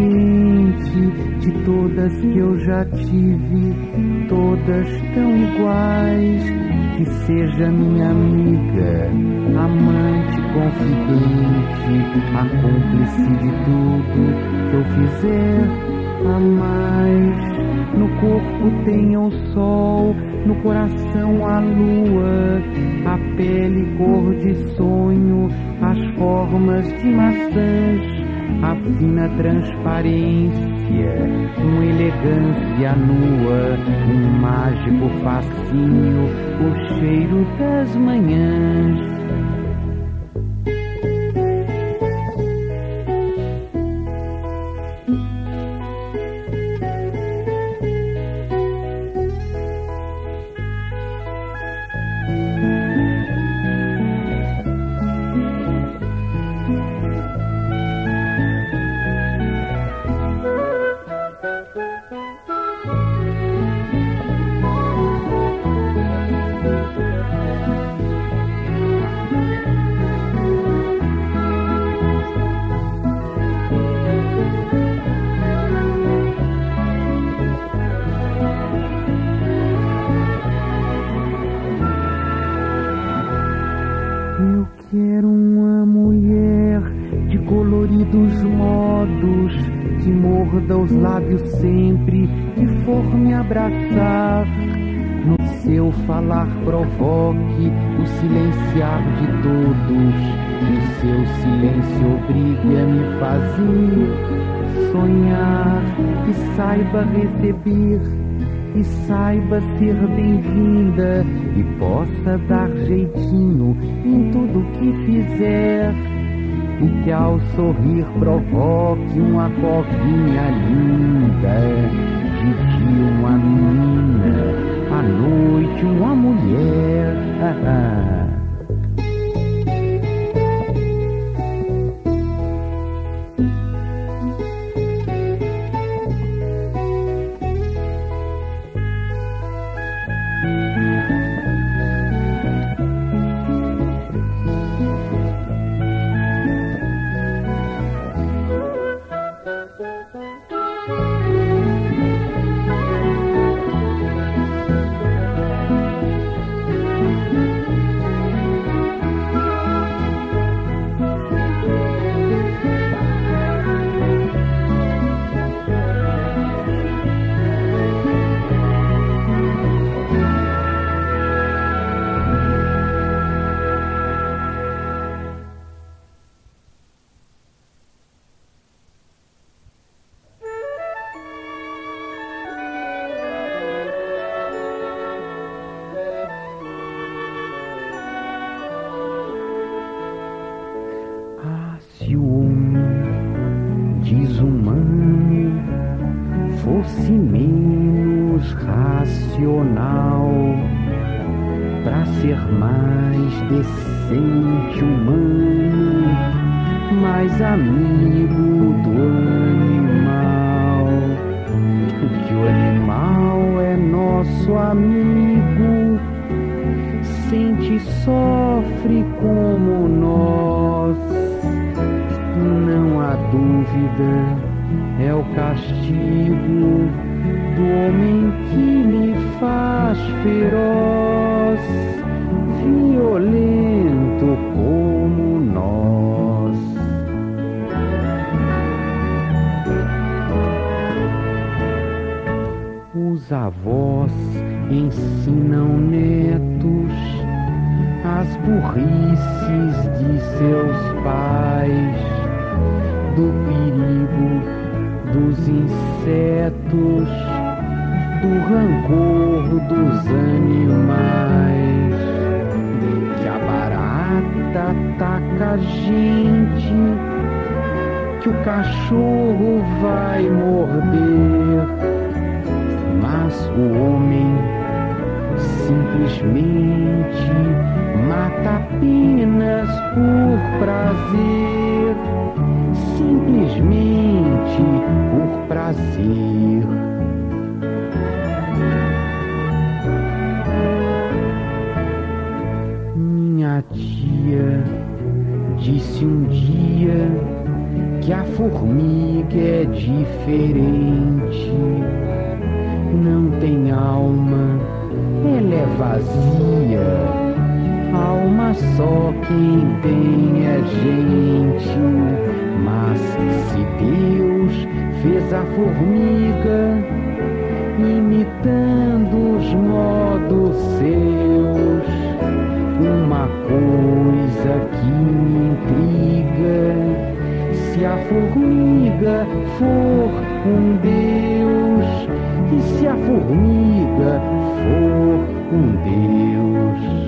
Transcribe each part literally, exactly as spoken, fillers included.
diferente de todas que eu já tive, todas tão iguais. Que seja minha amiga, amante, confidente, a cúmplice de tudo que eu fizer a mais. No corpo tenha o sol, no coração a lua, a pele cor de sonho, as formas de maçãs, a fina transparência, uma elegância nua, um mágico fascínio, o cheiro das manhãs. Eu quero uma mulher de coloridos modos, que morda os lábios sempre que for me abraçar. No seu falar provoque o silenciar de todos, e o seu silêncio obrigue a me fazer sonhar, que saiba receber e saiba ser bem-vinda, e possa dar jeitinho em tudo que fizer, e que ao sorrir provoque uma covinha linda. De dia uma menina, à noite uma mulher. Se o homem desumano fosse menos racional, pra ser mais decente, humano, mais amigo do animal, que o animal é nosso amigo, sente e sofre como nós. Não há dúvida, é o castigo do homem que lhe faz feroz, violento como nós. Os avós ensinam netos as burrices de seus pais, do perigo dos insetos, do rancor dos animais, que a barata ataca a gente, que o cachorro vai morder, mas o homem simplesmente mata apenas por prazer, simplesmente por prazer. Minha tia disse um dia que a formiga formiga é diferente, não tem alma, ela é vazia. Alma só quem tem é gente. Mas se Deus fez a formiga imitando os modos seus, uma coisa que me intriga: se a formiga for um Deus, e se a formiga for um Deus?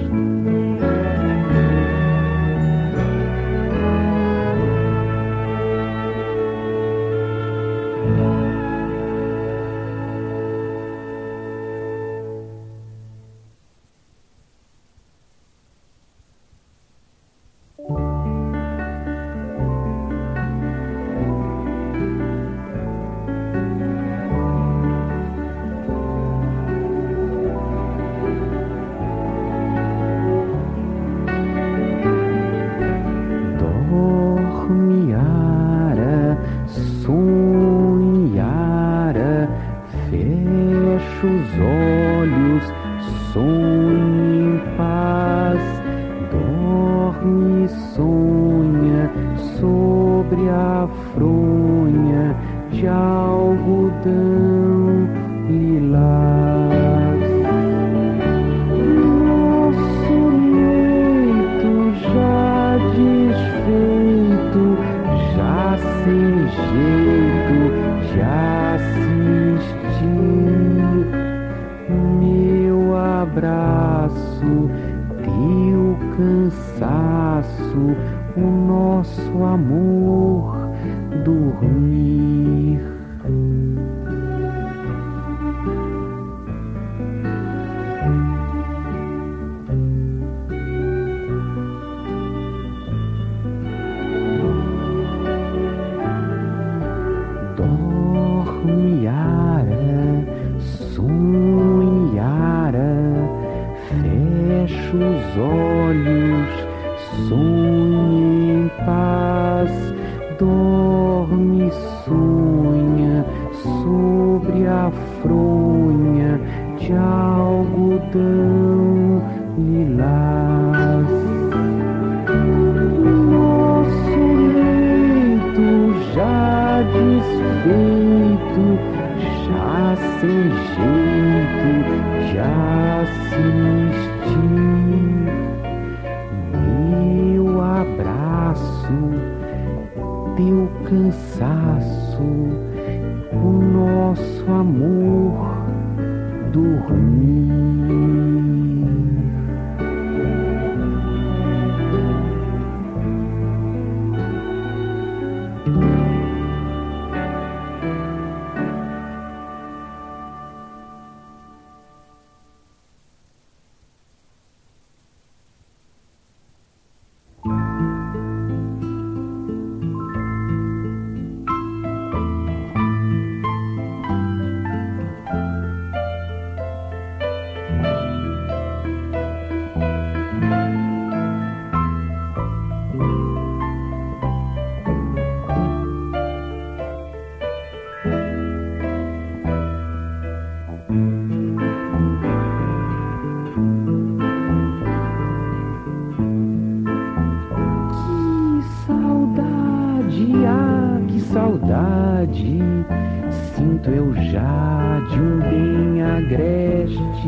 Sinto eu já de um bem agreste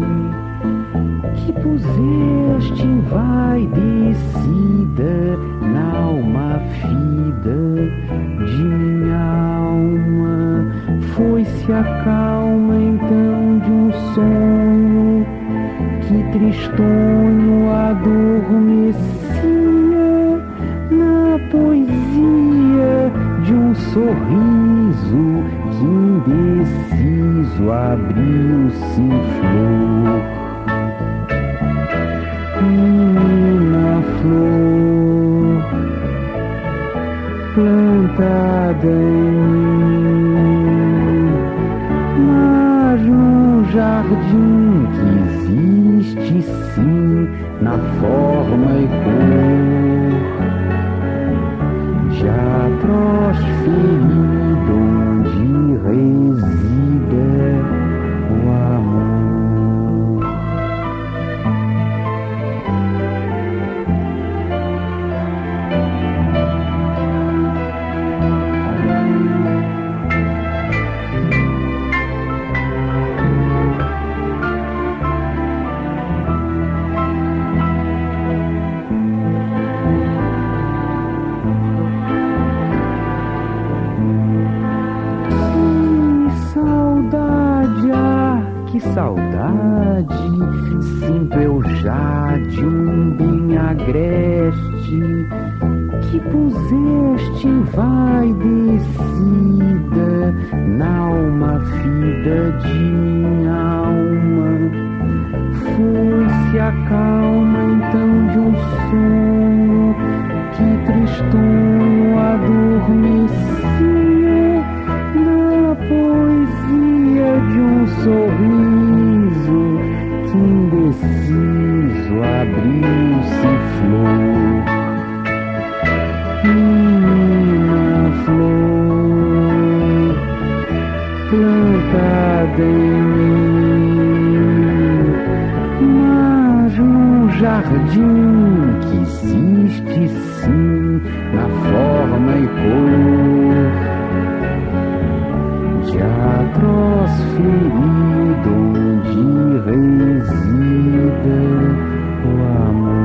que puseste em vai descida na alma fida de minha alma. Foi-se a calma então de um sonho que tristonho adormecia na poesia de um sorriso que indeciso abriu-se em flor. Menina flor plantada em mim, mas num jardim que existe sim na forma e cor de atroz ferido que saudade sinto eu já de um bem agreste que puseste vai descida na alma fida de minha alma. Foi-se a calma então de um sonho que tristonho adormecia na poesia de um sorriso que indeciso abriu-se flor. Menina flor plantada em mim, mas num jardim que existe sim na forma e cor de atroz ferido onde resida o amor.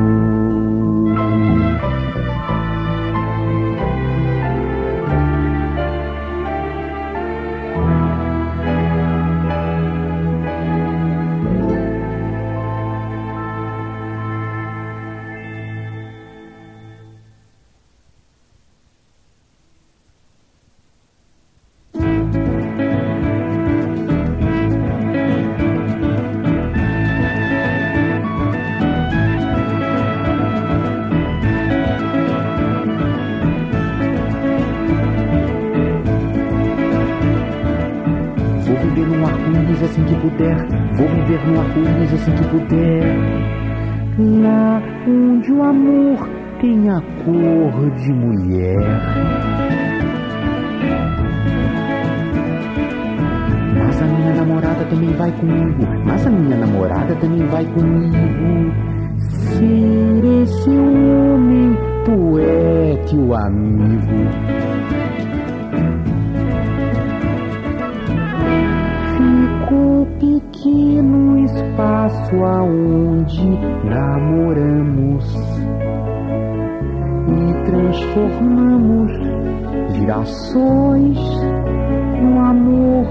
Assim que puder, vou viver no arco-íris assim que puder. Lá onde o amor tem a cor de mulher. Mas a minha namorada também vai comigo, mas a minha namorada também vai comigo. Ser esse homem poeta e o amigo. Pequeno espaço aonde namoramos e transformamos girassóis no amor.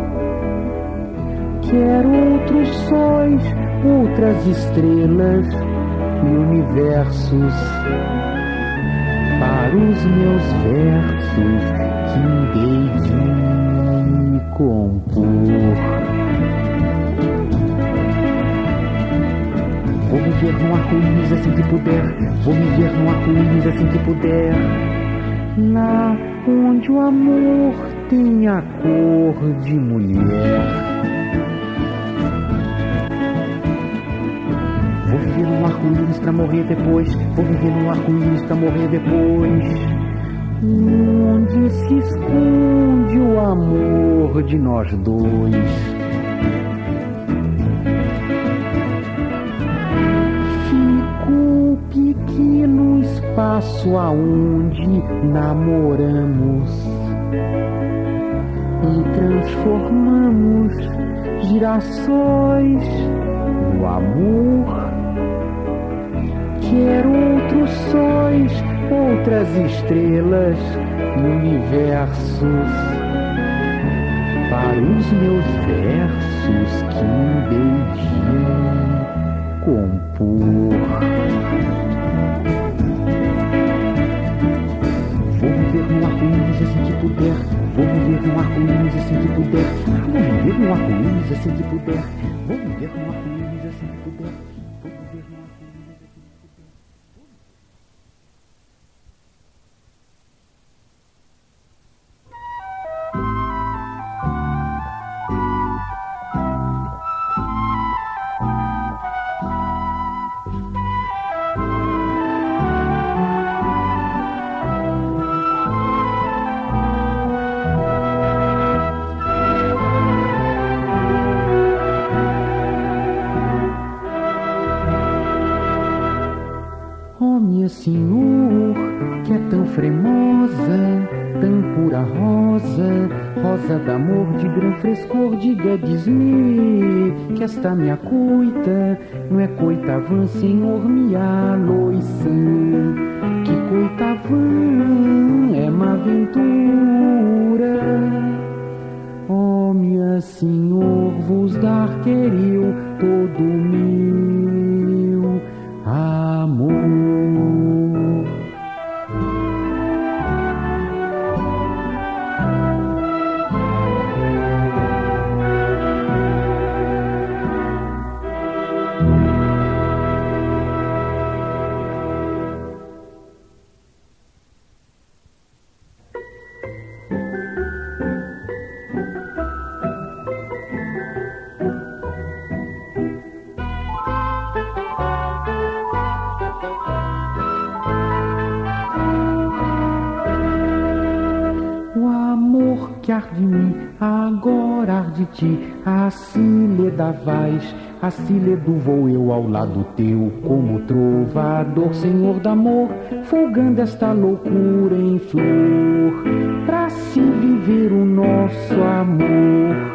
Quero outros sóis, outras estrelas e universos para os meus versos que dei de compor. Vou me ver no arco-íris assim que puder, vou me ver no arco-íris assim que puder. Lá onde o amor tem a cor de mulher. Vou viver no arco-íris pra morrer depois, vou viver no arco-íris pra morrer depois. Onde se esconde o amor de nós dois. Pequeno espaço aonde namoramos e transformamos girassóis no amor. Quero outros sóis, outras estrelas e universos para os meus versos que dei de compor. Vou viver no arco-íris assim que puder, vou viver no arco-íris assim que puder, vou viver no arco-íris assim que puder, vou viver no arco-íris assim que puder, vou viver no arco-íris assim que puder. Senhor, que é tão fremosa, tão pura rosa, rosa d'amor de gran frescor, diga, diz-me, que esta minha coita, não é coita vã, Senhor, minha loiça, que coita vã, é uma aventura, oh, minha Senhor, vos dar quer eu todo meu amor. Que arde de mim, agora arde de ti, assim lhe davais, assim lhe do vou eu ao lado teu, como trovador, Senhor do amor, folgando esta loucura em flor, pra se viver o nosso amor.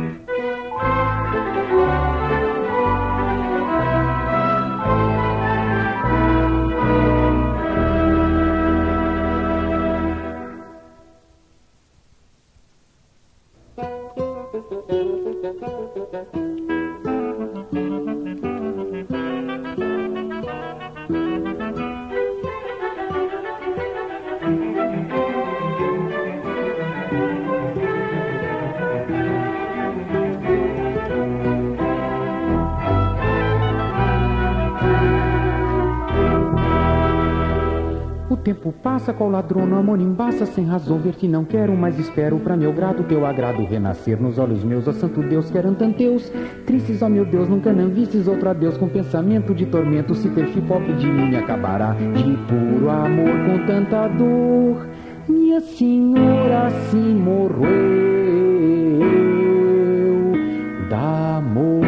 O tempo passa, qual ladrona, amor embaça, sem razão ver-te não quero, mas espero pra meu grado, teu agrado renascer nos olhos meus, ó santo Deus, que eram tanteus, tristes, ó meu Deus, nunca não vistes outro adeus, com pensamento de tormento, se perfil pobre de mim me acabará, de puro amor com tanta dor, minha senhora assim morreu, da amor.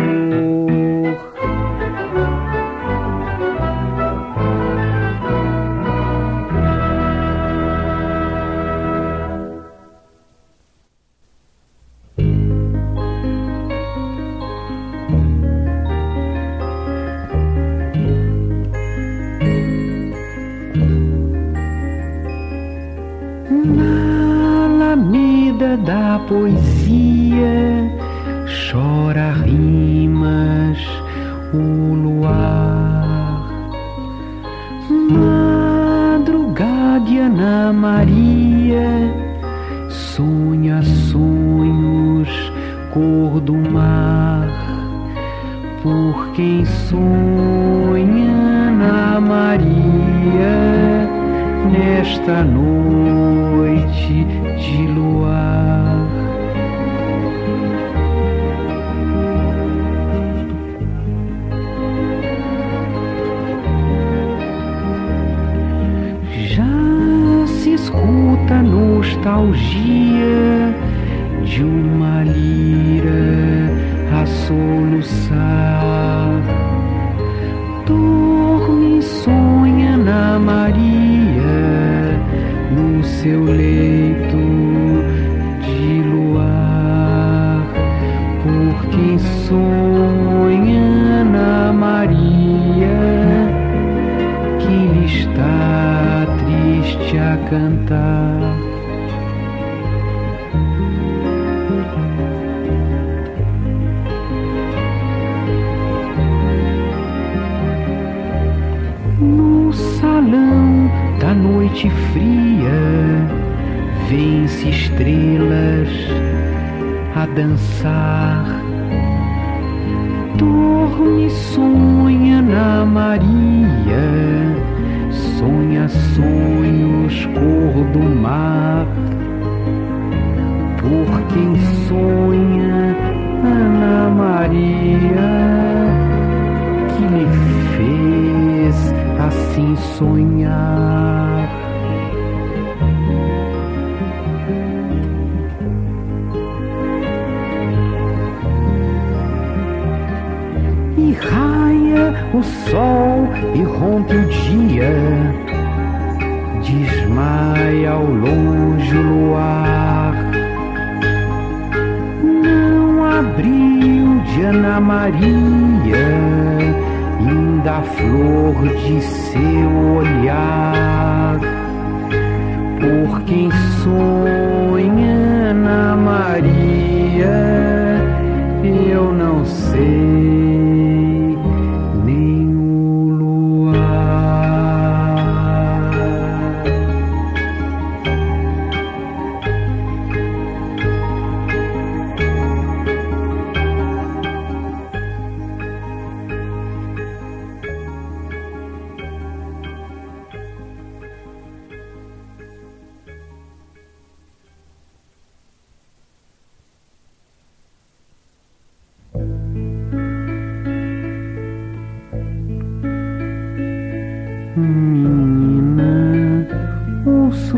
Da poesia chora rimas o luar, madrugada Ana Maria sonha sonhos cor do mar, por quem sonha Ana Maria nesta noite de luar. Já se escuta a nostalgia de uma lira a soluçar. Dorme e sonha Ana Maria no seu leito de luar, por quem sonha Ana Maria, que lhe está triste a cantar. No salão da noite fria, vêm-se estrelas a dançar. Dorme e sonha Ana Maria, sonha sonhos cor do mar, por quem sonha Ana Maria, que me fez assim sonhar. E raia o sol e rompe o dia, desmaia ao longe o luar. Não abriu de Ana Maria ainda a flor de seu olhar, por quem sonha Ana Maria,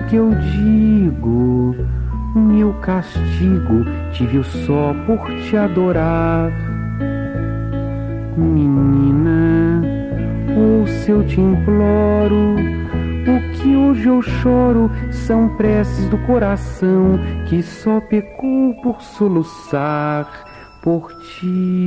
que eu digo, meu castigo tive-o só por te adorar. Menina, ouça, eu te imploro, o que hoje eu choro são preces do coração que só pecou por soluçar por ti,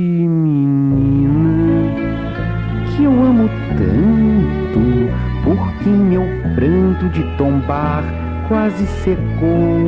menina, que eu amo tanto, por quem meu pranto de tombar quase secou.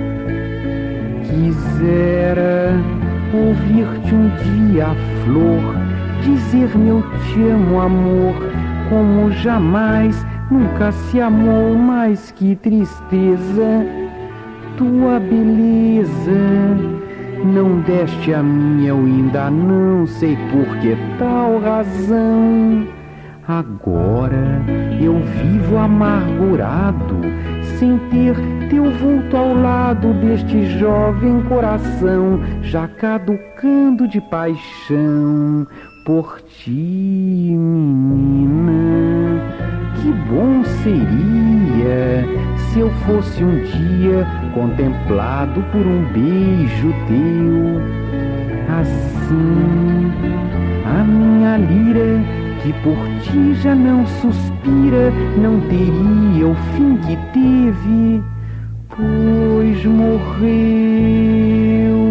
Quisera ouvir-te um dia, flor, dizer-me eu te amo, amor, como jamais nunca se amou. Mas que tristeza, tua beleza não deste a mim, eu ainda não sei por que tal razão. Agora eu vivo amargurado, sem ter teu vulto ao lado deste jovem coração, já caducando de paixão por ti, menina. Que bom seria se eu fosse um dia contemplado por um beijo teu. Assim, a minha lira, que por ti já não suspira, não teria o fim que teve, pois morreu.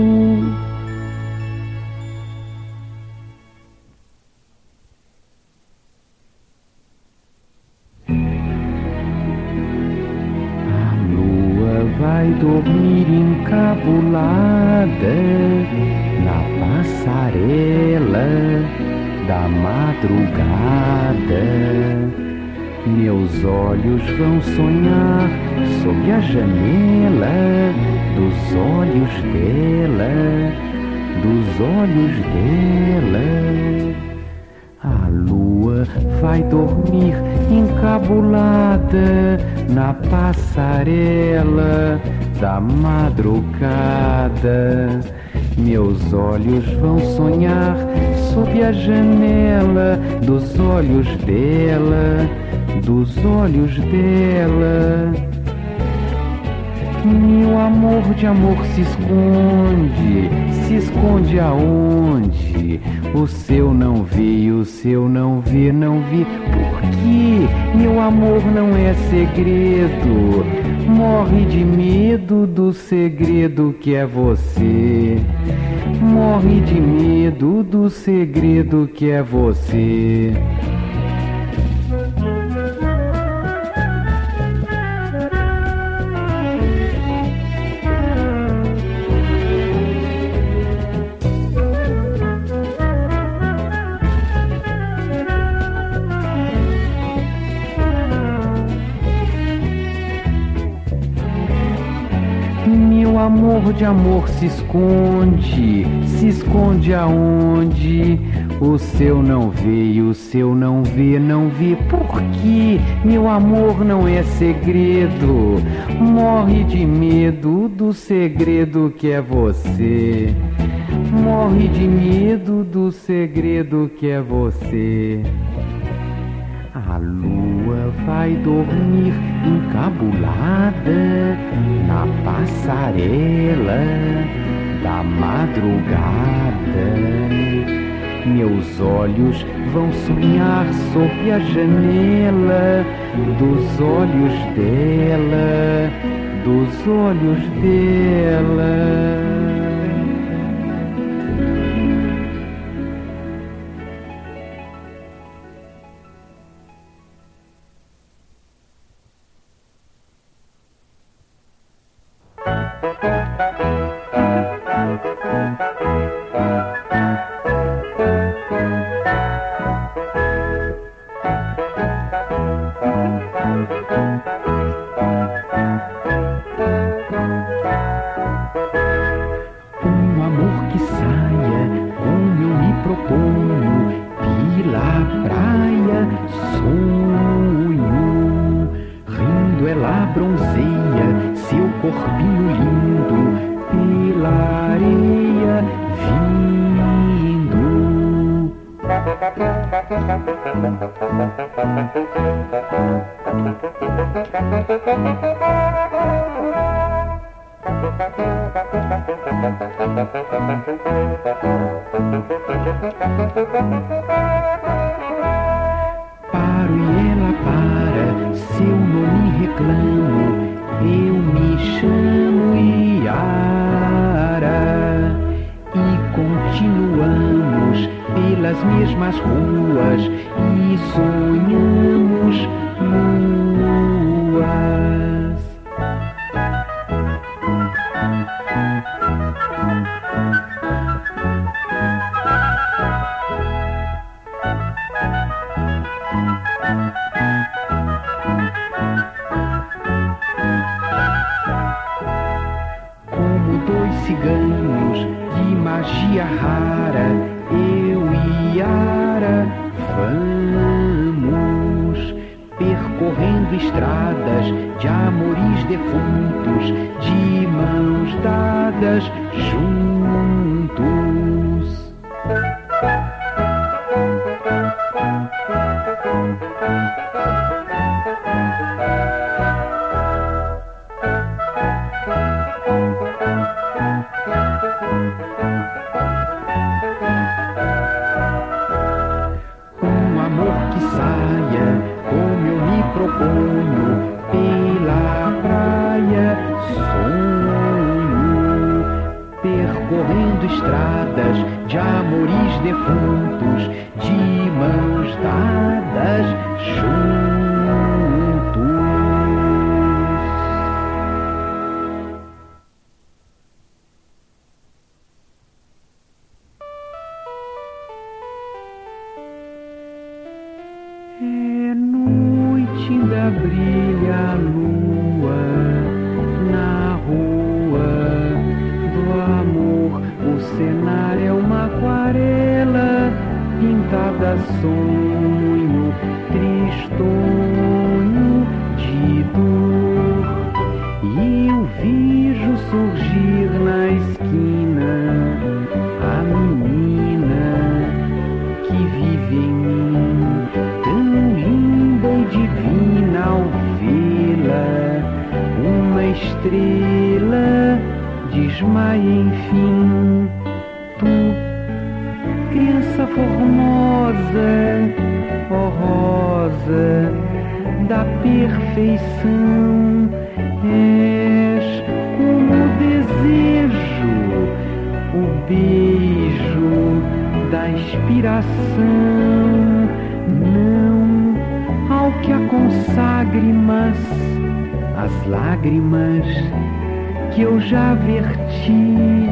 Vai dormir encabulada na passarela da madrugada. Meus olhos vão sonhar sob a janela dos olhos dela, dos olhos dela. A lua vai dormir encabulada na passarela da madrugada. Meus olhos vão sonhar sob a janela dos olhos dela, dos olhos dela. Meu amor de amor se esconde, se esconde aonde? O seu não vê, o seu não vê, não vê. Por quê? Meu amor não é segredo. Morre de medo do segredo que é você. Morre de medo do segredo que é você. Meu amor de amor se esconde, se esconde aonde? O seu não vê, o seu não vê, não vê. Por quê? Meu amor não é segredo. Morre de medo do segredo que é você. Morre de medo do segredo que é você. A lua vai dormir encabulada na passarela da madrugada. Meus olhos vão sonhar sob a janela dos olhos dela, dos olhos dela. Um amor que saia como eu me proponho, pela praia sonho, rindo ela bronzeia seu corpinho lindo, pela areia vindo. Paro e ela para, seu nome reclamo, eu me chamo Iara. E continuamos pelas mesmas ruas e sonhamos luas. Como dois ciganos de magia rara, eu e Yara vamos percorrendo estradas de amores defuntos, de mãos dadas juntos. Um amor que saia, como eu me proponho, pela praia, sonho, percorrendo estradas de amores defuntos, de mãos dadas juntos. É noite, ainda brilha a lua na rua do amor. O cenário é uma aquarela pintada a sonho, tristonho de dor. E eu vejo surgir na esquina a menina que vive em mim, tão linda e divina ao vê-la. Uma estrela desmaia enfim. Tu, criança formosa, ó rosa da perfeição, és como o desejo, o beijo da inspiração. Não ao que a consagre, mas as lágrimas que eu já verti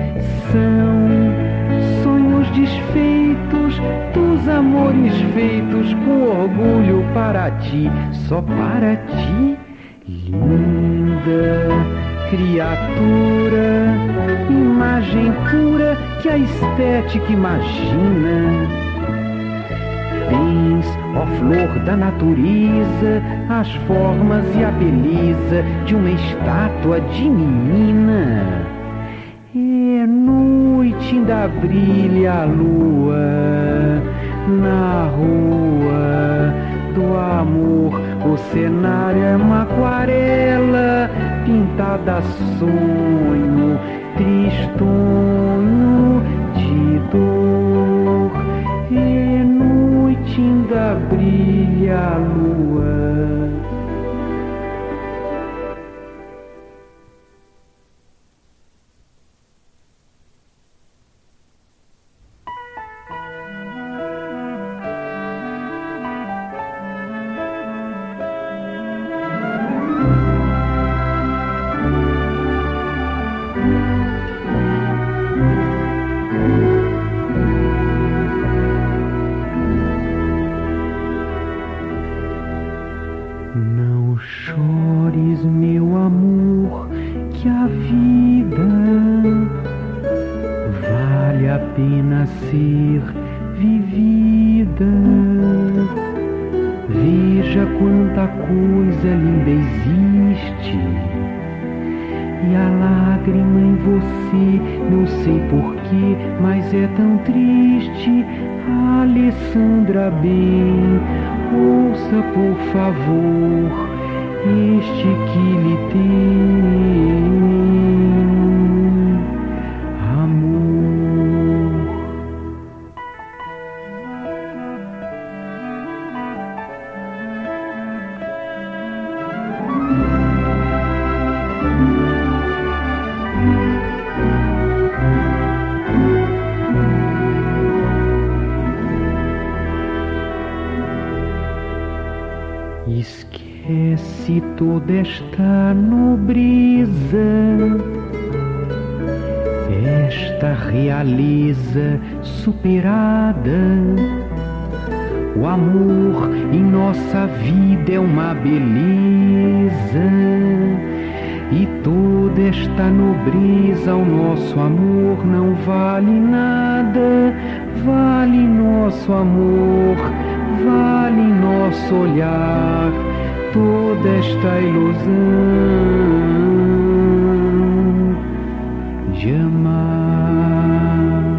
são sonhos desfeitos dos amores feitos com orgulho para ti, só para ti, linda criatura, imagem pura que a estética imagina. Tens, ó flor da natureza, as formas e a beleza de uma estátua de menina. É noite, ainda brilha a lua na rua do amor. O cenário é uma aquarela pintada a sonho, tristonho de dor. É noite, ainda brilha a lua. Não chores, meu amor, que a vida vale a pena ser vivida. Veja quanta coisa linda existe, e a lágrima em você, não sei porquê, mas é tão triste. Alessandra, bem, ouça por favor este que lhe tem amor. Esquece toda esta nobreza, esta realeza superada. O amor em nossa vida é uma beleza, e toda esta nobreza ao nosso amor não vale nada. Vale nosso amor, vale nosso olhar, toda esta ilusão de amar.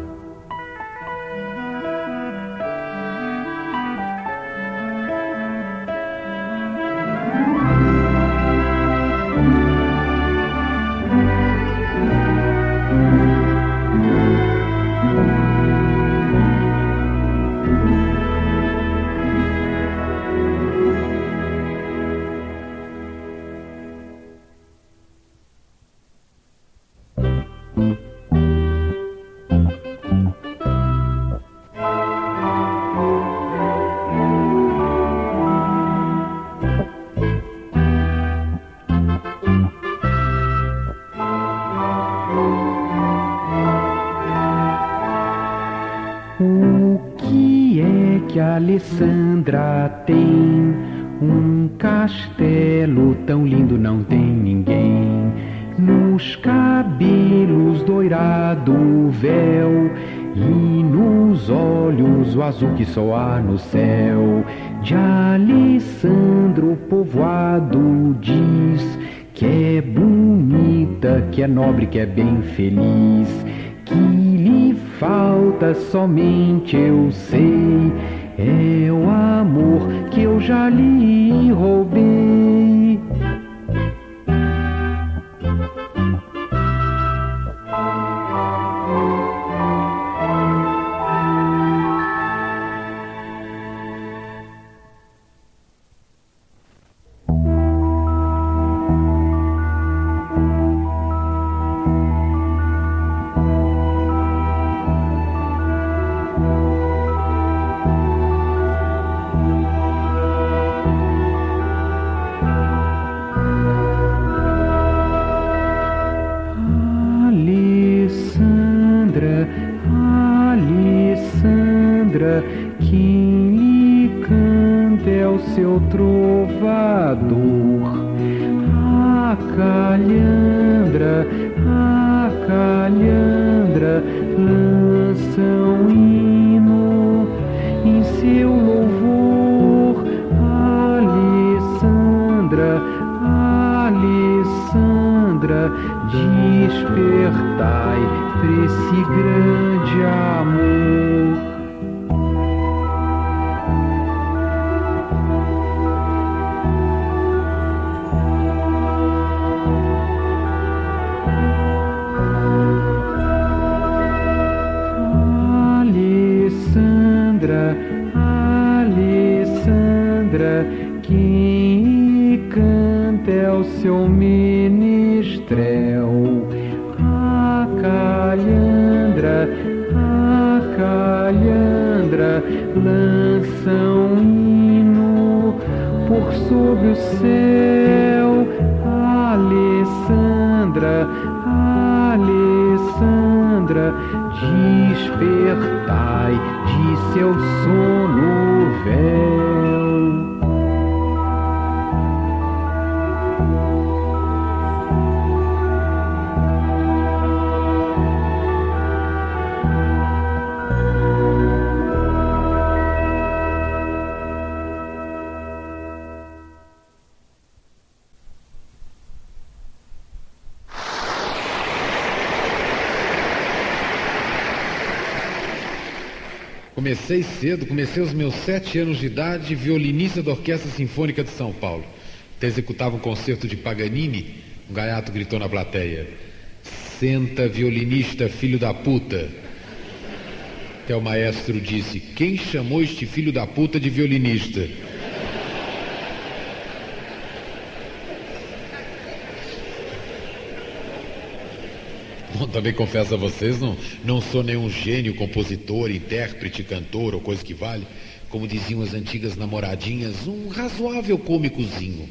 O que é que a Alessandra tem? Um castelo tão lindo não tem ninguém. Nos cabelos doirado o véu, e nos olhos o azul que só há no céu. De Alessandro o povoado diz que é bonita, que é nobre, que é bem feliz. Que lhe falta somente, eu sei, é o amor que eu já lhe roubei. Alessandra, quem lhe canta é o seu trovador. A calhandra, a calhandra lança um hino em seu louvor. Alessandra, Alessandra, despertai pra esse grande amor. Alessandra, Alessandra, quem canta é o seu menestrel. A calhandra, a calhandra lança um hino por sob o céu. Alessandra, Alessandra, despertai de seu sono véu. Comecei cedo, comecei aos meus sete anos de idade, violinista da Orquestra Sinfônica de São Paulo. Até executava um concerto de Paganini, um gaiato gritou na plateia: "Senta, violinista, filho da puta." Até o maestro disse: "Quem chamou este filho da puta de violinista?" Bom, também confesso a vocês, não, não sou nenhum gênio, compositor, intérprete, cantor ou coisa que vale. Como diziam as antigas namoradinhas, um razoável cômicozinho.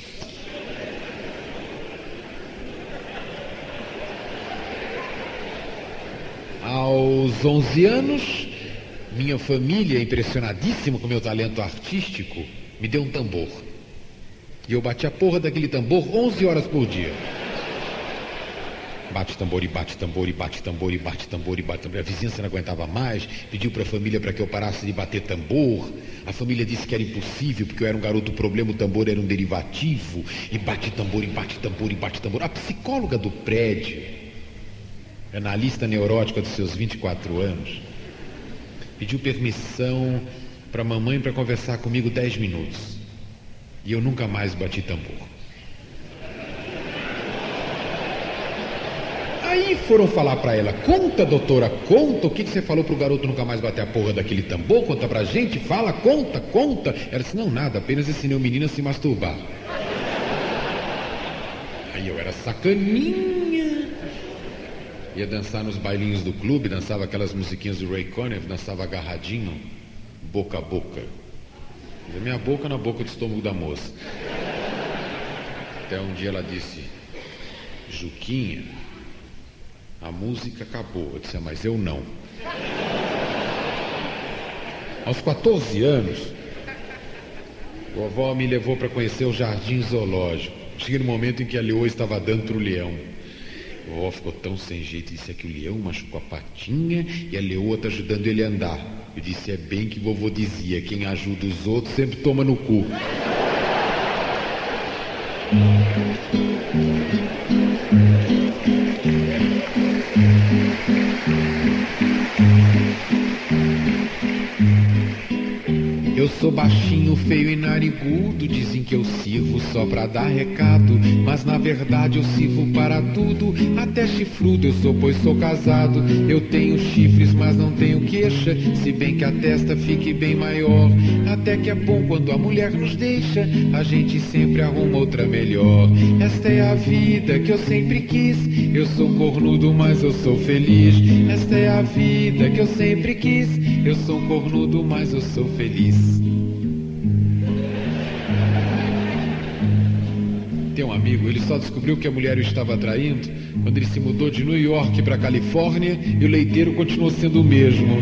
Aos onze anos, minha família, impressionadíssima com meu talento artístico, me deu um tambor. E eu bati a porra daquele tambor onze horas por dia. Bate tambor e bate tambor e bate tambor e bate tambor e bate tambor. A vizinhança não aguentava mais, pediu para a família para que eu parasse de bater tambor. A família disse que era impossível, porque eu era um garoto problema, o tambor era um derivativo. E bate tambor e bate tambor e bate tambor. A psicóloga do prédio, analista neurótica dos seus vinte e quatro anos, pediu permissão para a mamãe para conversar comigo dez minutos. E eu nunca mais bati tambor. Aí foram falar pra ela: "Conta, doutora, conta, o que, que você falou pro garoto nunca mais bater a porra daquele tambor? Conta pra gente, fala, conta, conta." Ela disse: "Não, nada, apenas ensinei o menino a se masturbar." Aí eu era sacaninha, ia dançar nos bailinhos do clube, dançava aquelas musiquinhas do Ray Conniff, dançava agarradinho, boca a boca. A minha boca na boca do estômago da moça. Até um dia ela disse: "Juquinha, a música acabou." Eu disse: "Ah, mas eu não." Aos quatorze anos, a vovó me levou para conhecer o jardim zoológico. Cheguei no momento em que a leoa estava dando para o leão. A vovó ficou tão sem jeito e disse: "É que o leão machucou a patinha e a leoa está ajudando ele a andar." Eu disse: "É bem que vovô dizia, quem ajuda os outros sempre toma no cu." Eu sou baixinho, feio e narigudo, dizem que eu sirvo só pra dar recado, mas na verdade eu sirvo para tudo, até chifrudo eu sou, pois sou casado. Eu tenho chifres, mas não tenho queixa, se bem que a testa fique bem maior. Até que é bom quando a mulher nos deixa, a gente sempre arruma outra melhor. Esta é a vida que eu sempre quis, eu sou cornudo, mas eu sou feliz. Esta é a vida que eu sempre quis, eu sou cornudo, mas eu sou feliz. Tem um amigo, ele só descobriu que a mulher o estava traindo quando ele se mudou de New York para Califórnia e o leiteiro continuou sendo o mesmo.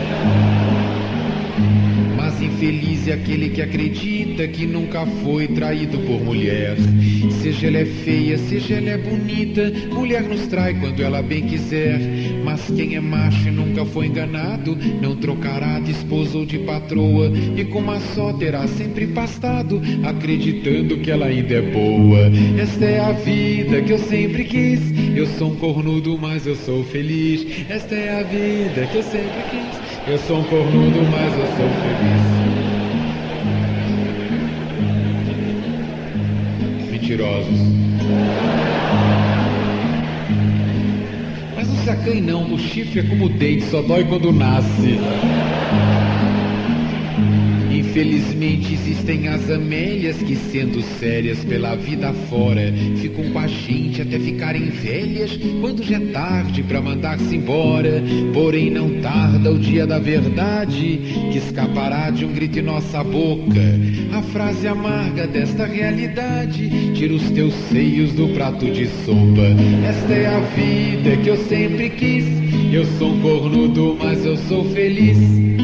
Mas infeliz é aquele que acredita que nunca foi traído por mulher. Seja ela é feia, seja ela é bonita, mulher nos trai quando ela bem quiser. Mas quem é macho e nunca foi enganado, não trocará de esposa ou de patroa, e com uma só terá sempre pastado, acreditando que ela ainda é boa. Esta é a vida que eu sempre quis, eu sou um cornudo, mas eu sou feliz. Esta é a vida que eu sempre quis, eu sou um cornudo, mas eu sou feliz. Mentirosos. Mas não se acanhe não, o chifre é como o dente, só dói quando nasce. Infelizmente existem as amélias que, sendo sérias pela vida fora, ficam com a gente até ficarem velhas, quando já é tarde pra mandar-se embora. Porém não tarda o dia da verdade, que escapará de um grito em nossa boca a frase amarga desta realidade: tira os teus seios do prato de sopa. Esta é a vida que eu sempre quis, eu sou um cornudo, mas eu sou feliz.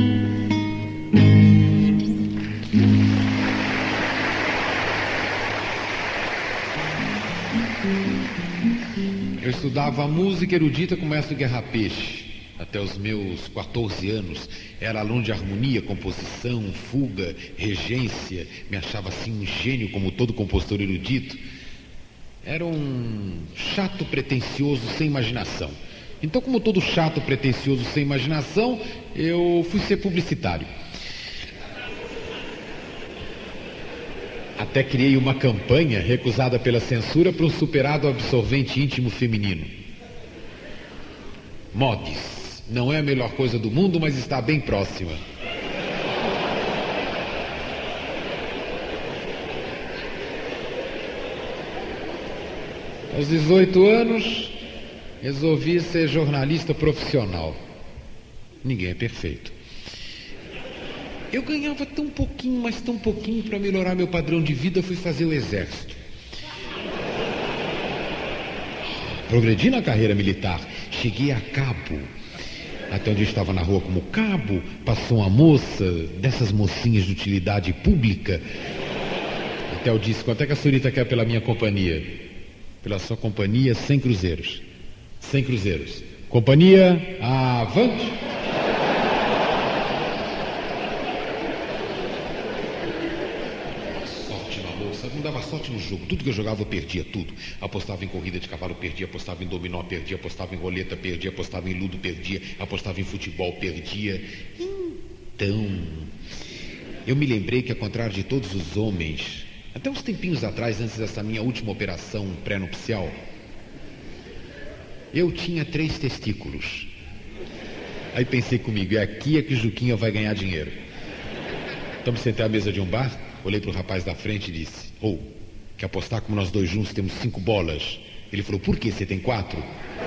Eu estudava música erudita com o mestre Guerra Peixe. Até os meus quatorze anos, era aluno de harmonia, composição, fuga, regência. Me achava assim um gênio como todo compositor erudito. Era um chato pretensioso sem imaginação. Então, como todo chato, pretensioso, sem imaginação, eu fui ser publicitário. Até criei uma campanha recusada pela censura para um superado absorvente íntimo feminino. Mods. Não é a melhor coisa do mundo, mas está bem próxima. Aos dezoito anos, resolvi ser jornalista profissional. Ninguém é perfeito. Eu ganhava tão pouquinho, mas tão pouquinho, para melhorar meu padrão de vida, fui fazer o exército. Progredi na carreira militar, cheguei a cabo. Até onde eu estava na rua como cabo, passou uma moça, dessas mocinhas de utilidade pública. Até eu disse, quanto é que a senhorita quer pela minha companhia? Pela sua companhia, cem cruzeiros. cem cruzeiros. Companhia, avante! Sorte na moça, não dava sorte no jogo. Tudo que eu jogava eu perdia, tudo. Apostava em corrida de cavalo, perdia. Apostava em dominó, perdia. Apostava em roleta, perdia. Apostava em ludo, perdia. Apostava em futebol, perdia. Então, eu me lembrei que, ao contrário de todos os homens, até uns tempinhos atrás, antes dessa minha última operação pré-nupcial, eu tinha três testículos. Aí pensei comigo, é aqui é que Juquinha vai ganhar dinheiro. Então me sentei à mesa de um bar, olhei para o rapaz da frente e disse, ô, oh, quer apostar como nós dois juntos temos cinco bolas? Ele falou, por que você tem quatro?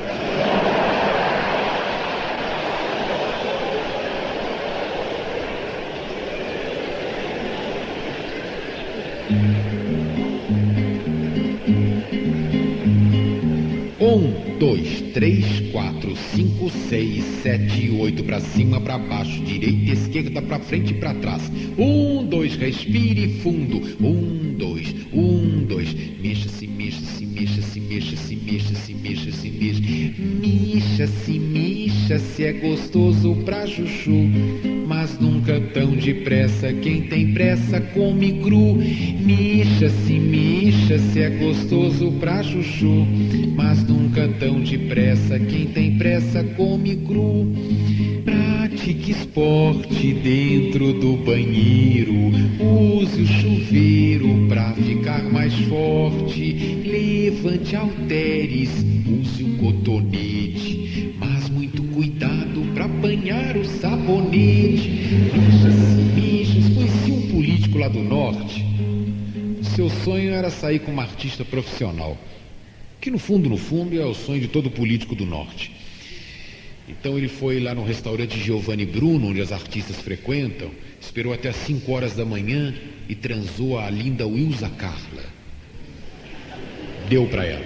Um, dois, três, quatro, cinco, seis, sete, oito, pra cima, pra baixo, direita, esquerda, pra frente e pra trás. Um, dois, respire fundo. Um, dois, um, dois. Mexa-se, mexa-se, mexa-se, mexa-se, mexa-se, mexa-se, mexa-se. Mexa-se, mexa-se, é gostoso pra chuchu, mas nunca tão depressa. Quem tem pressa come cru. Mexa-se, mexa-se, é gostoso pra chuchu, mas nunca tão depressa. Quem tem pressa come cru. Pratique esporte dentro do banheiro. Use o chuveiro pra ficar mais forte. Levante halteres, use o cotonete, mas muito cuidado pra apanhar o sabonete. Mexa-se, mexa-se. Conheci um político lá do norte. Seu sonho era sair como artista profissional, que no fundo, no fundo, é o sonho de todo político do norte. Então ele foi lá no restaurante Giovanni Bruno, onde as artistas frequentam, esperou até às cinco horas da manhã e transou a linda Wilza Carla. Deu pra ela.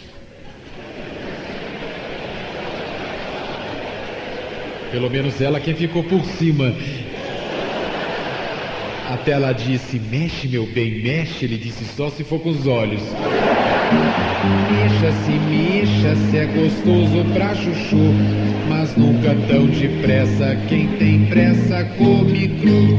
Pelo menos ela quem ficou por cima. Até ela disse, mexe meu bem, mexe. Ele disse, só se for com os olhos. Mexa-se, mexa-se, é gostoso pra chuchu, mas nunca tão depressa. Quem tem pressa come cru.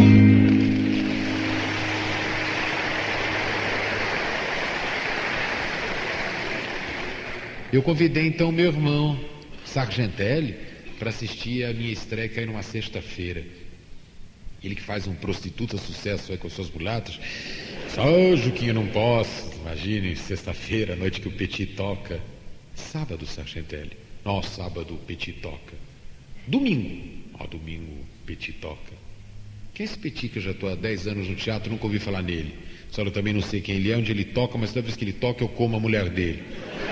Eu convidei então meu irmão Sargentelli para assistir a minha estreia aí numa sexta-feira. Ele que faz um prostituta sucesso aí com suas mulatas. Só, oh, Juquinha, não posso. Imagine, sexta-feira, noite que o Petit toca. Sábado, Sargentelli. Não, sábado o Petit toca. Domingo. Ó, oh, domingo o Petit toca. Quem é esse Petit que eu já estou há dez anos no teatro, nunca ouvi falar nele. Só eu também não sei quem ele é, onde ele toca, mas toda vez que ele toca eu como a mulher dele.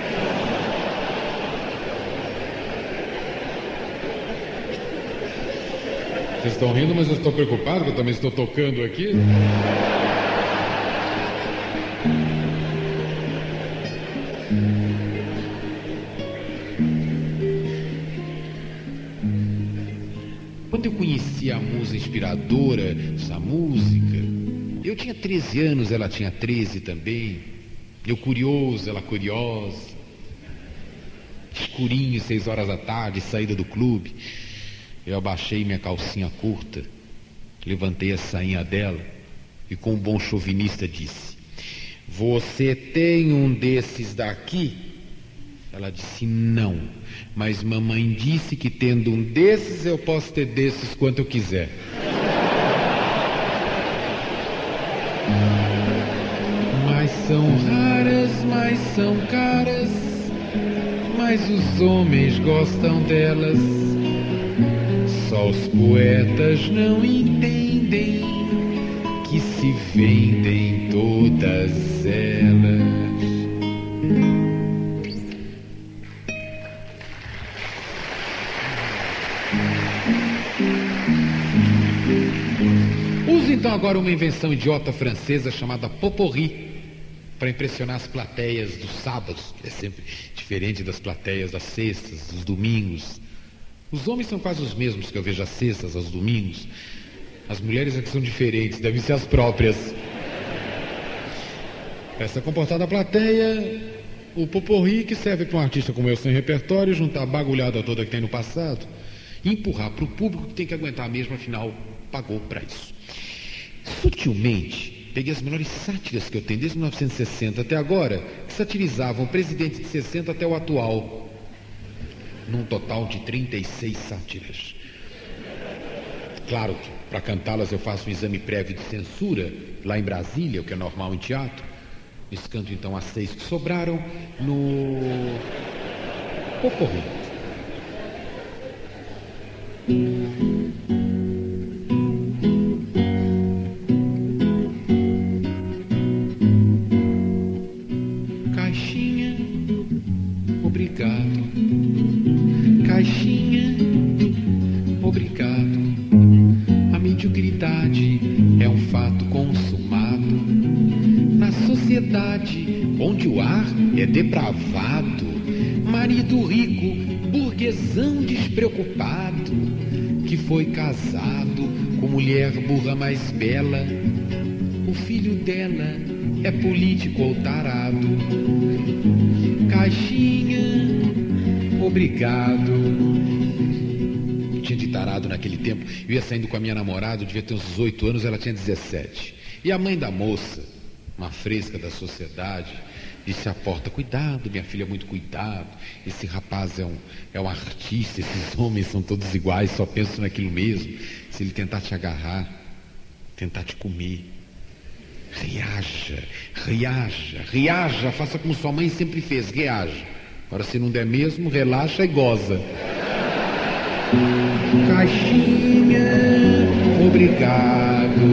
Vocês estão rindo, mas eu estou preocupado, que eu também estou tocando aqui. Quando eu conheci a musa inspiradora, essa música, eu tinha treze anos, ela tinha treze também. Eu curioso, ela curiosa. Escurinho, seis horas da tarde, saída do clube. Eu abaixei minha calcinha curta, levantei a sainha dela e com um bom chauvinista disse, você tem um desses daqui? Ela disse: não, mas mamãe disse que tendo um desses eu posso ter desses quanto eu quiser. Mas são raras, mas são caras, mas os homens gostam delas. Só os poetas não entendem que se vendem todas elas. Use então agora uma invenção idiota francesa chamada potpourri para impressionar as plateias dos sábados, que é sempre diferente das plateias das sextas, dos domingos. Os homens são quase os mesmos que eu vejo às sextas, aos domingos. As mulheres é que são diferentes, devem ser as próprias. Essa comportada plateia, o potpourri, que serve para um artista como eu sem repertório juntar a bagulhada toda que tem no passado e empurrar para o público que tem que aguentar mesmo, afinal pagou para isso. Sutilmente peguei as melhores sátiras que eu tenho desde mil novecentos e sessenta até agora, que satirizavam o presidente de sessenta até o atual, num total de trinta e seis sátiras. Claro que para cantá-las eu faço um exame prévio de censura lá em Brasília, o que é normal em teatro. Eles canto então as seis que sobraram no potpourri. Caixinha, obrigado. Caixinha, obrigado. A mediocridade é um fato consumado na sociedade onde o ar é depravado. Marido rico, burguesão despreocupado, que foi casado com mulher burra mais bela. O filho dela é político ou tarado. Caixinha, obrigado. Tinha de tarado naquele tempo. Eu ia saindo com a minha namorada, eu devia ter uns dezoito anos, ela tinha dezessete. E a mãe da moça, uma fresca da sociedade, disse à porta: cuidado, minha filha, muito cuidado. Esse rapaz é um, é um artista, esses homens são todos iguais, só pensam naquilo mesmo. Se ele tentar te agarrar, tentar te comer, reaja, reaja, reaja, faça como sua mãe sempre fez, reaja. Agora, se não der mesmo, relaxa e goza. Caixinha, obrigado.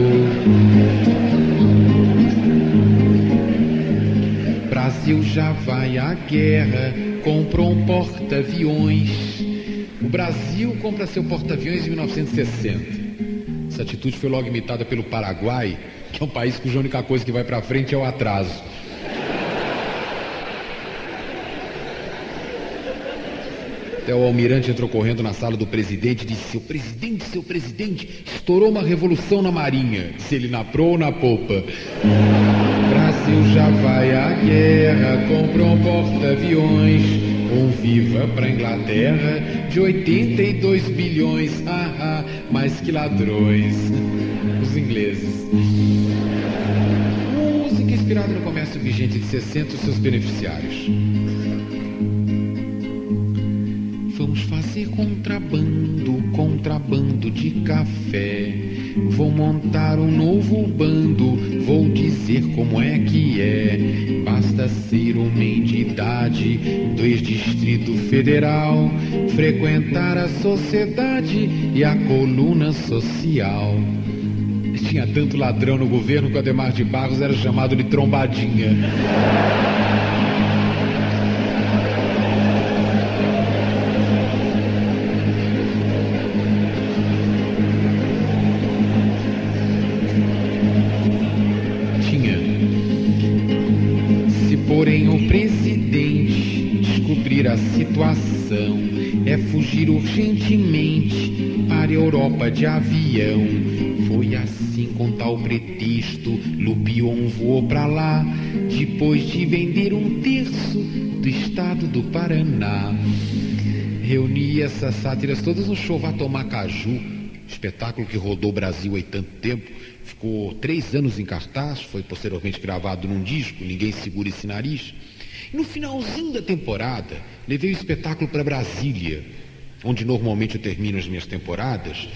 Brasil já vai à guerra, comprou um porta-aviões. O Brasil compra seu porta-aviões em mil novecentos e sessenta. Essa atitude foi logo imitada pelo Paraguai, que é um país cuja única coisa que vai pra frente é o atraso. Até o almirante entrou correndo na sala do presidente e disse: seu presidente, seu presidente, estourou uma revolução na marinha. Se ele na proa ou na popa. Brasil já vai à guerra, comprou um porta-aviões, um viva pra Inglaterra de oitenta e dois bilhões, ah, ah, mais que ladrões, os ingleses. Música inspirada no comércio vigente de sessenta, os seus beneficiários. Vamos fazer contrabando, contrabando de café. Vou montar um novo bando, vou dizer como é que é. Basta ser uma entidade do ex-distrito federal, frequentar a sociedade e a coluna social. Tinha tanto ladrão no governo que o Ademar de Barros era chamado de trombadinha. Porém o presidente descobrir a situação, é fugir urgentemente para a Europa de avião. Foi assim com tal pretexto, Lupion voou pra lá, depois de vender um terço do estado do Paraná. Reuni essas sátiras todas no show Vá Tomar Caju, espetáculo que rodou o Brasil há tanto tempo. Ficou três anos em cartaz, foi posteriormente gravado num disco, Ninguém Segura Esse Nariz. E no finalzinho da temporada, levei o espetáculo para Brasília, onde normalmente eu termino as minhas temporadas.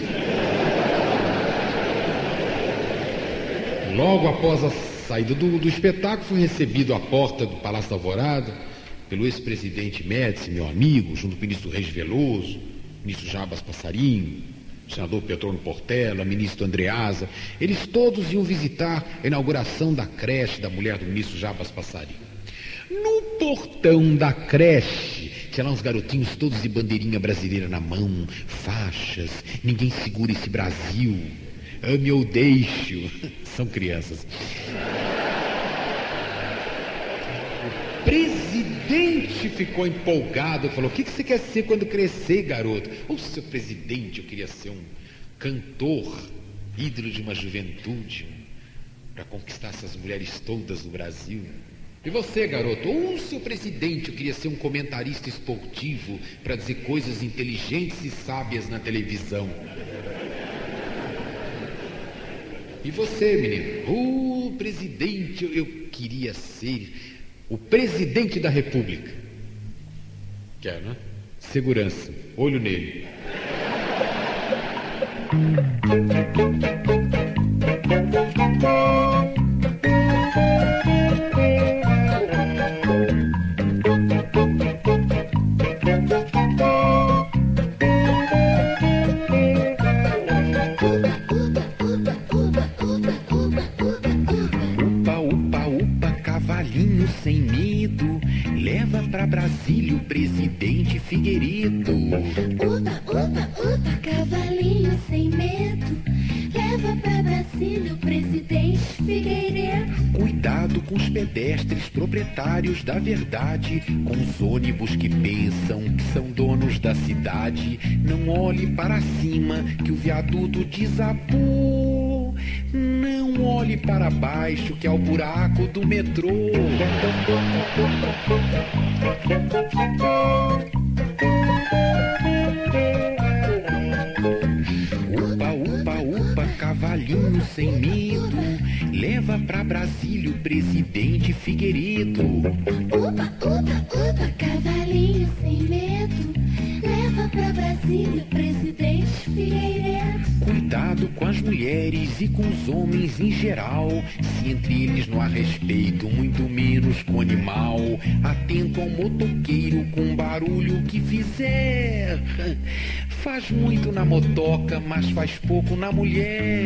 Logo após a saída do, do espetáculo, fui recebido à porta do Palácio da Alvorada pelo ex-presidente Médici, meu amigo, junto com o ministro Reis Veloso, ministro Jabas Passarinho, o senador Petrônio Portela, ministro Andreasa. Eles todos iam visitar a inauguração da creche da mulher do ministro Jabas Passarinho. No portão da creche, tinha lá uns garotinhos todos de bandeirinha brasileira na mão, faixas, ninguém segura esse Brasil, ame ou deixe. São crianças. O presidente ficou empolgado, falou: o que você quer ser quando crescer, garoto? Ô, seu presidente, eu queria ser um cantor, ídolo de uma juventude, para conquistar essas mulheres todas do Brasil. E você, garoto? Ô, seu presidente, eu queria ser um comentarista esportivo para dizer coisas inteligentes e sábias na televisão. E você, menino? Ô, presidente, eu, eu queria ser o presidente da República. Quer, né? Segurança, olho nele. Sem medo, leva pra Brasília o presidente Figueiredo. Uba, uba, uba, cavalinho sem medo, leva pra Brasília o presidente Figueiredo. Cuidado com os pedestres proprietários da verdade, com os ônibus que pensam que são donos da cidade. Não olhe para cima que o viaduto desabou. Não olhe para baixo que é o buraco do metrô. Upa, upa, upa, cavalinho sem medo, leva pra Brasília o presidente Figueiredo. Upa, upa, upa, cavalinho sem medo, leva pra Brasília o presidente Figueiredo. Cuidado com as mulheres e com os homens em geral, se entre eles não há respeito, muito menos com o animal. Atento ao motoqueiro com barulho que fizer. Faz muito na motoca, mas faz pouco na mulher.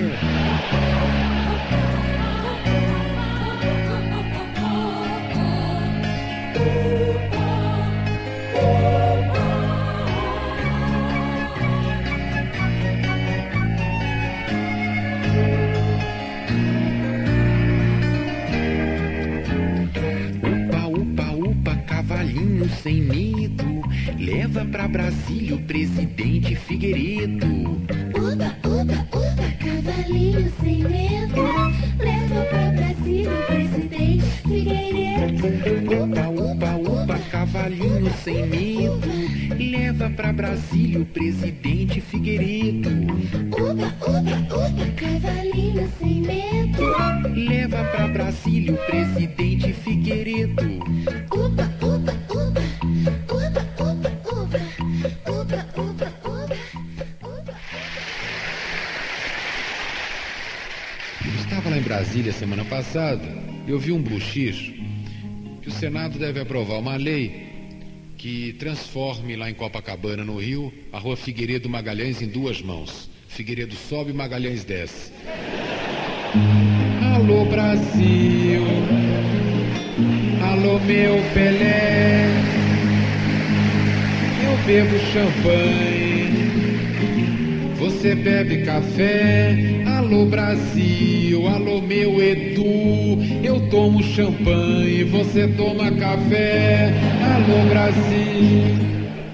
Sem medo, leva pra Brasília o presidente Figueiredo. Uba, uba, uba, cavalinho sem medo, leva pra Brasília o presidente Figueiredo. Uba, uba, uba, cavalinho sem medo, leva pra Brasília o presidente Figueiredo. Uba, uba, uba, cavalinho sem medo, leva pra Brasília o presidente Figueiredo. Uba, uba, uba, uba, uba, uba, uba, uba, uba, uba. Eu estava lá em Brasília semana passada e eu vi um buchicho que o Senado deve aprovar uma lei que transforme lá em Copacabana, no Rio, a rua Figueiredo Magalhães em duas mãos. Figueiredo sobe, Magalhães desce. Alô, Brasil, alô, meu Pelé, eu bebo champanhe, você bebe café. Alô, Brasil, alô, meu Edu, eu tomo champanhe, você toma café. Alô, Brasil.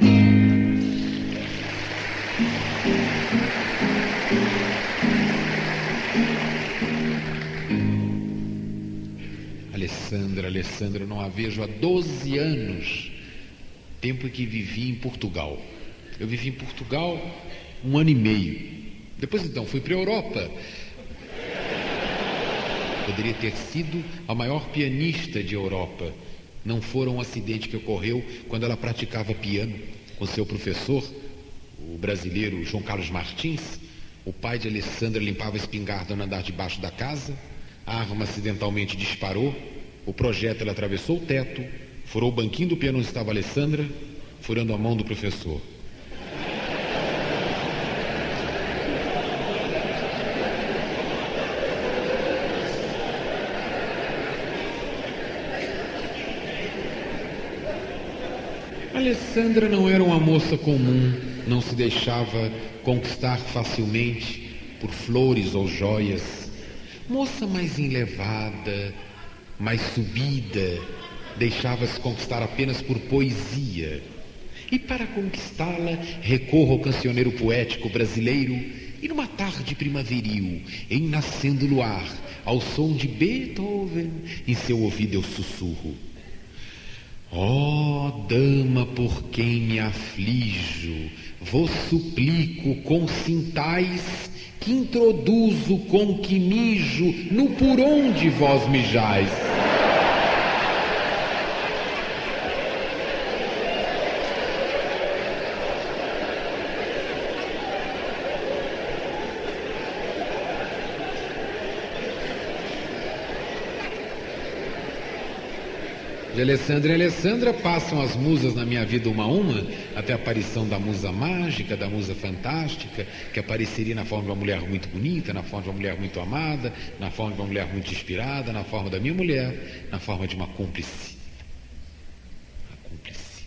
Alessandra, Alessandra, eu não a vejo há doze anos, tempo em que vivi em Portugal. Eu vivi em Portugal um ano e meio. Depois então fui para a Europa. Poderia ter sido a maior pianista de Europa, não fora um acidente que ocorreu quando ela praticava piano com seu professor, o brasileiro João Carlos Martins. O pai de Alessandra limpava a espingarda no andar de baixo da casa, a arma acidentalmente disparou, o projétil atravessou o teto, furou o banquinho do piano onde estava Alessandra, furando a mão do professor. Alessandra não era uma moça comum, não se deixava conquistar facilmente por flores ou joias. Moça mais enlevada, mais subida, deixava-se conquistar apenas por poesia. E para conquistá-la, recorro ao cancioneiro poético brasileiro, e numa tarde primaveril, em nascendo luar, ao som de Beethoven, em seu ouvido eu sussurro: ó oh, dama por quem me aflijo, vos suplico com cintais que introduzo com que mijo no por onde vós mijais. De Alessandra e Alessandra passam as musas na minha vida uma a uma, até a aparição da musa mágica, da musa fantástica, que apareceria na forma de uma mulher muito bonita, na forma de uma mulher muito amada, na forma de uma mulher muito inspirada, na forma da minha mulher, na forma de uma cúmplice. A cúmplice.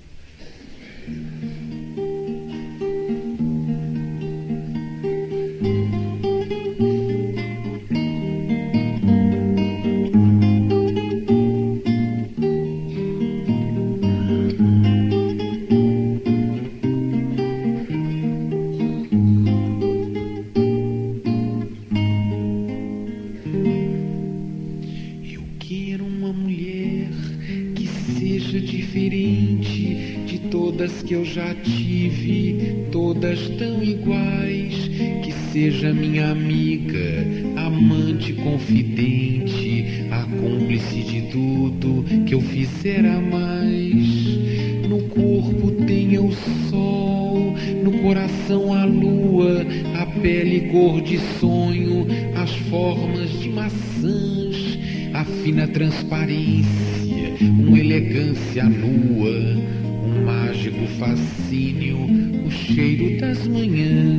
Que eu já tive, todas tão iguais, que seja minha amiga, amante, confidente, a cúmplice de tudo que eu fizer a mais. No corpo tenha o sol, no coração a lua, a pele cor de sonho, as formas de maçãs, a fina transparência, uma elegância nua, um mágico fascínio, o cheiro das manhãs.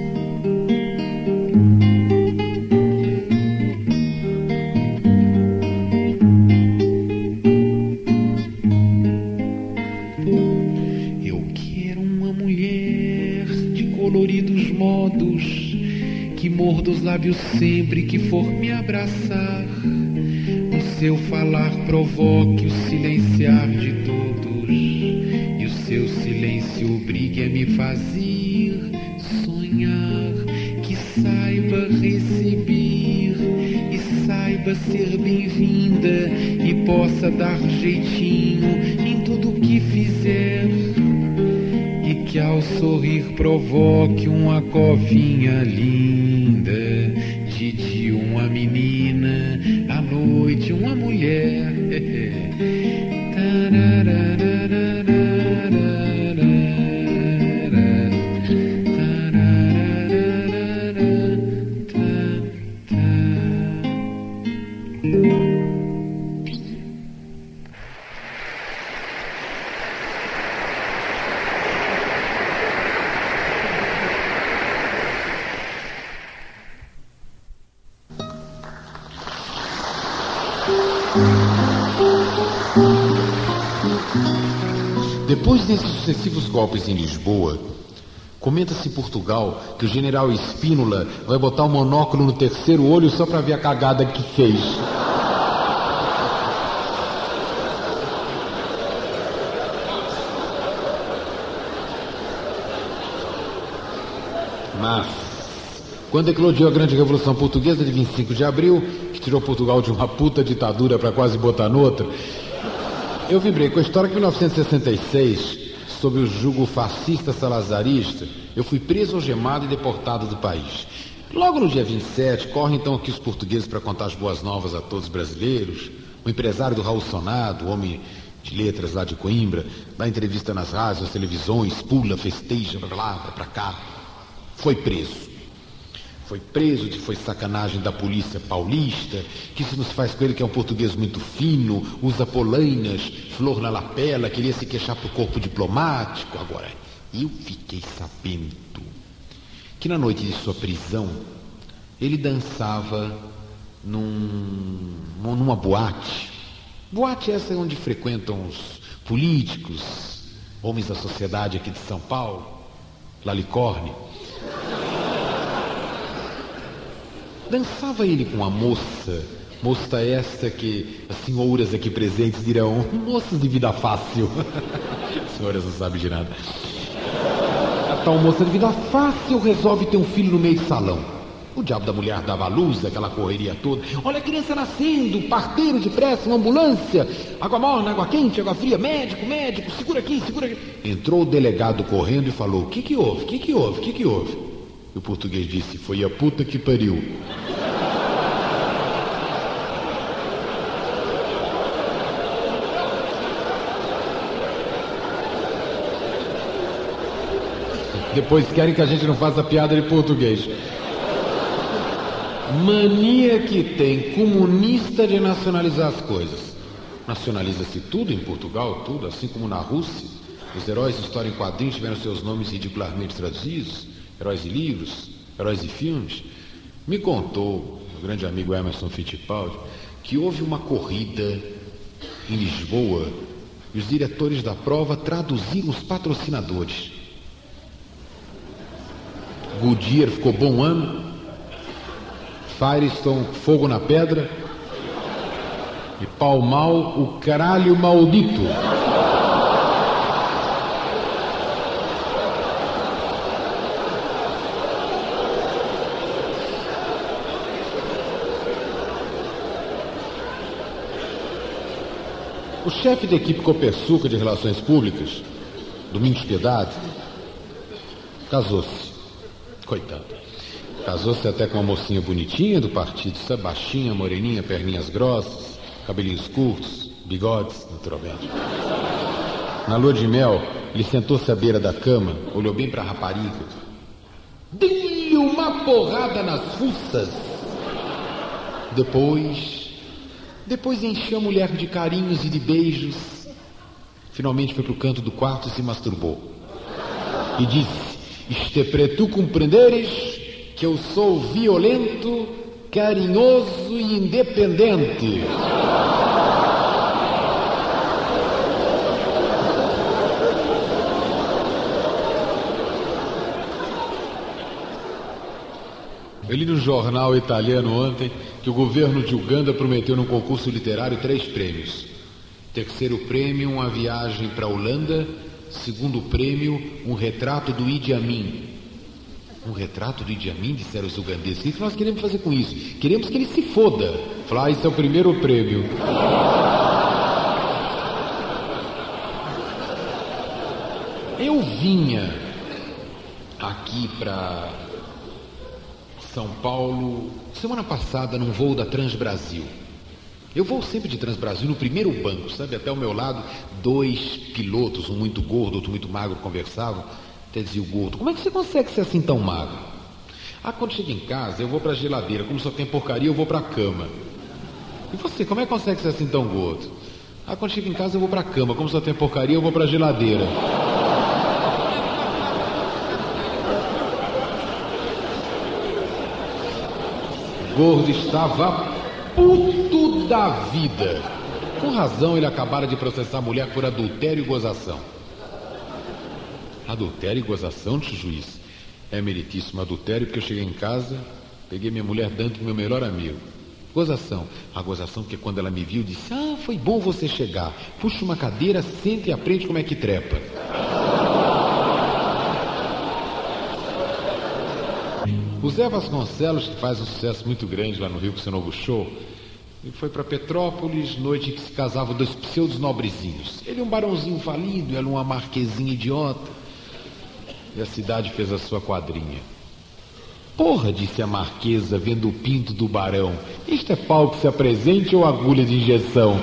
Eu quero uma mulher de coloridos modos, que morda os lábios sempre que for me abraçar. No seu falar provoque o silenciar de todos, seu silêncio obrigue a me fazer sonhar, que saiba receber e saiba ser bem-vinda e possa dar jeitinho em tudo que fizer, e que ao sorrir provoque uma covinha linda, de dia uma menina, à noite uma mulher. Depois desses sucessivos golpes em Lisboa, comenta-se em Portugal que o general Espínola vai botar o monóculo no terceiro olho só para ver a cagada que fez. Mas, quando eclodiu a grande Revolução Portuguesa de vinte e cinco de abril, que tirou Portugal de uma puta ditadura para quase botar noutra, eu vibrei com a história que em mil novecentos e sessenta e seis, sob o jugo fascista salazarista, eu fui preso, algemado e deportado do país. Logo no dia vinte e sete, correm então aqui os portugueses para contar as boas novas a todos os brasileiros. O empresário do Raul Sonado, homem de letras lá de Coimbra, dá entrevista nas rádios, nas televisões, pula, festeja, pra lá, vai pra cá. Foi preso. Foi preso, que foi sacanagem da polícia paulista, que isso não se faz com ele, que é um português muito fino, usa polainas, flor na lapela, queria se queixar pro corpo diplomático. Agora, eu fiquei sabendo que na noite de sua prisão, ele dançava num, numa boate. Boate essa é onde frequentam os políticos, homens da sociedade aqui de São Paulo, Lalicorne. Dançava ele com uma moça, moça essa que as senhoras aqui presentes dirão, moças de vida fácil. As senhoras não sabem de nada. A tal moça de vida fácil resolve ter um filho no meio do salão. O diabo da mulher dava a luz, aquela correria toda. Olha a criança nascendo, parteiro depressa, uma ambulância. Água morna, água quente, água fria, médico, médico, segura aqui, segura aqui. Entrou o delegado correndo e falou, o que que houve, o que que houve, o que que houve? E o português disse, foi a puta que pariu. Depois querem que a gente não faça piada de português. Mania que tem comunista de nacionalizar as coisas. Nacionaliza-se tudo em Portugal, tudo, assim como na Rússia. Os heróis de história em quadrinhos tiveram seus nomes ridicularmente traduzidos. Heróis de livros, heróis de filmes. Me contou o grande amigo Emerson Fittipaldi que houve uma corrida em Lisboa e os diretores da prova traduziram os patrocinadores. Goodyear ficou bom ano, Firestone, fogo na pedra, e Palmal, o caralho maldito. O chefe da equipe Copersuca de Relações Públicas, Domingos Piedade, casou-se. Coitado. Casou-se até com uma mocinha bonitinha do partido, sabe? Baixinha, moreninha, perninhas grossas, cabelinhos curtos, bigodes, naturalmente. Na lua de mel, ele sentou-se à beira da cama, olhou bem para a rapariga. Dei-lhe uma porrada nas fuças. Depois... Depois encheu a mulher de carinhos e de beijos. Finalmente foi para o canto do quarto e se masturbou. E disse, este é para tu compreenderes que eu sou violento, carinhoso e independente. Eu li no jornal italiano ontem que o governo de Uganda prometeu num concurso literário três prêmios. Terceiro prêmio, uma viagem para a Holanda. Segundo prêmio, um retrato do Idi Amin. Um retrato do Idi Amin, disseram os ugandeses. O que nós queremos fazer com isso? Queremos que ele se foda. Falar, ah, isso é o primeiro prêmio. Eu vinha aqui para São Paulo semana passada num voo da Transbrasil. Eu vou sempre de Transbrasil no primeiro banco, sabe? Até ao meu lado, dois pilotos, um muito gordo, outro muito magro, conversavam. Até dizia o gordo, como é que você consegue ser assim tão magro? Ah, quando chego em casa, eu vou para a geladeira. Como só tem porcaria, eu vou para a cama. E você, como é que consegue ser assim tão gordo? Ah, quando chego em casa, eu vou para a cama. Como só tem porcaria, eu vou para a geladeira. O gordo estava puto da vida. Com razão, ele acabara de processar a mulher por adultério e gozação. Adultério e gozação, tio juiz? É meritíssimo adultério, porque eu cheguei em casa, peguei minha mulher dando pro meu melhor amigo. Gozação. A gozação que quando ela me viu, disse, ah, foi bom você chegar. Puxa uma cadeira, senta e aprende como é que trepa. O Zé Vasconcelos, que faz um sucesso muito grande lá no Rio com o seu novo show, ele foi para Petrópolis, noite em que se casavam dois pseudos nobrezinhos. Ele um barãozinho falido, ela uma marquesinha idiota. E a cidade fez a sua quadrinha. Porra, disse a marquesa, vendo o pinto do barão. Isto é pau que se apresente ou agulha de injeção?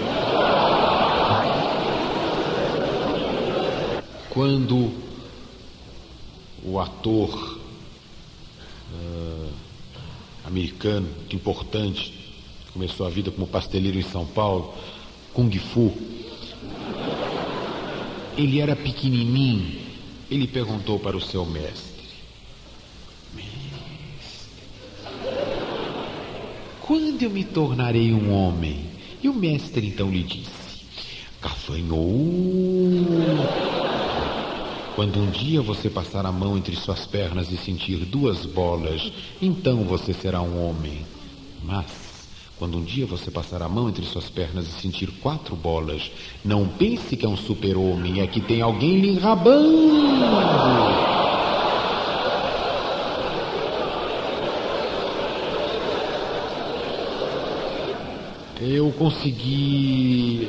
Quando o ator uh, americano, muito importante, começou a vida como pasteleiro em São Paulo, Kung Fu, ele era pequenininho. Ele perguntou para o seu mestre: Mestre, quando eu me tornarei um homem? E o mestre então lhe disse: Gafanhoto, quando um dia você passar a mão entre suas pernas e sentir duas bolas, então você será um homem. Mas, quando um dia você passar a mão entre suas pernas e sentir quatro bolas, não pense que é um super-homem, é que tem alguém lhe enrabando. Eu consegui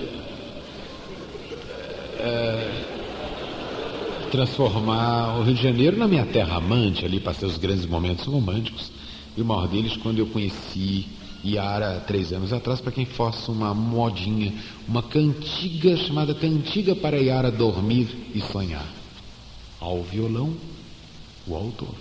é, transformar o Rio de Janeiro na minha terra amante. Ali passei os grandes momentos românticos, e o maior deles quando eu conheci Yara, três anos atrás, para quem fosse uma modinha, uma cantiga chamada Cantiga para Yara Dormir e Sonhar. Ao violão, o autor.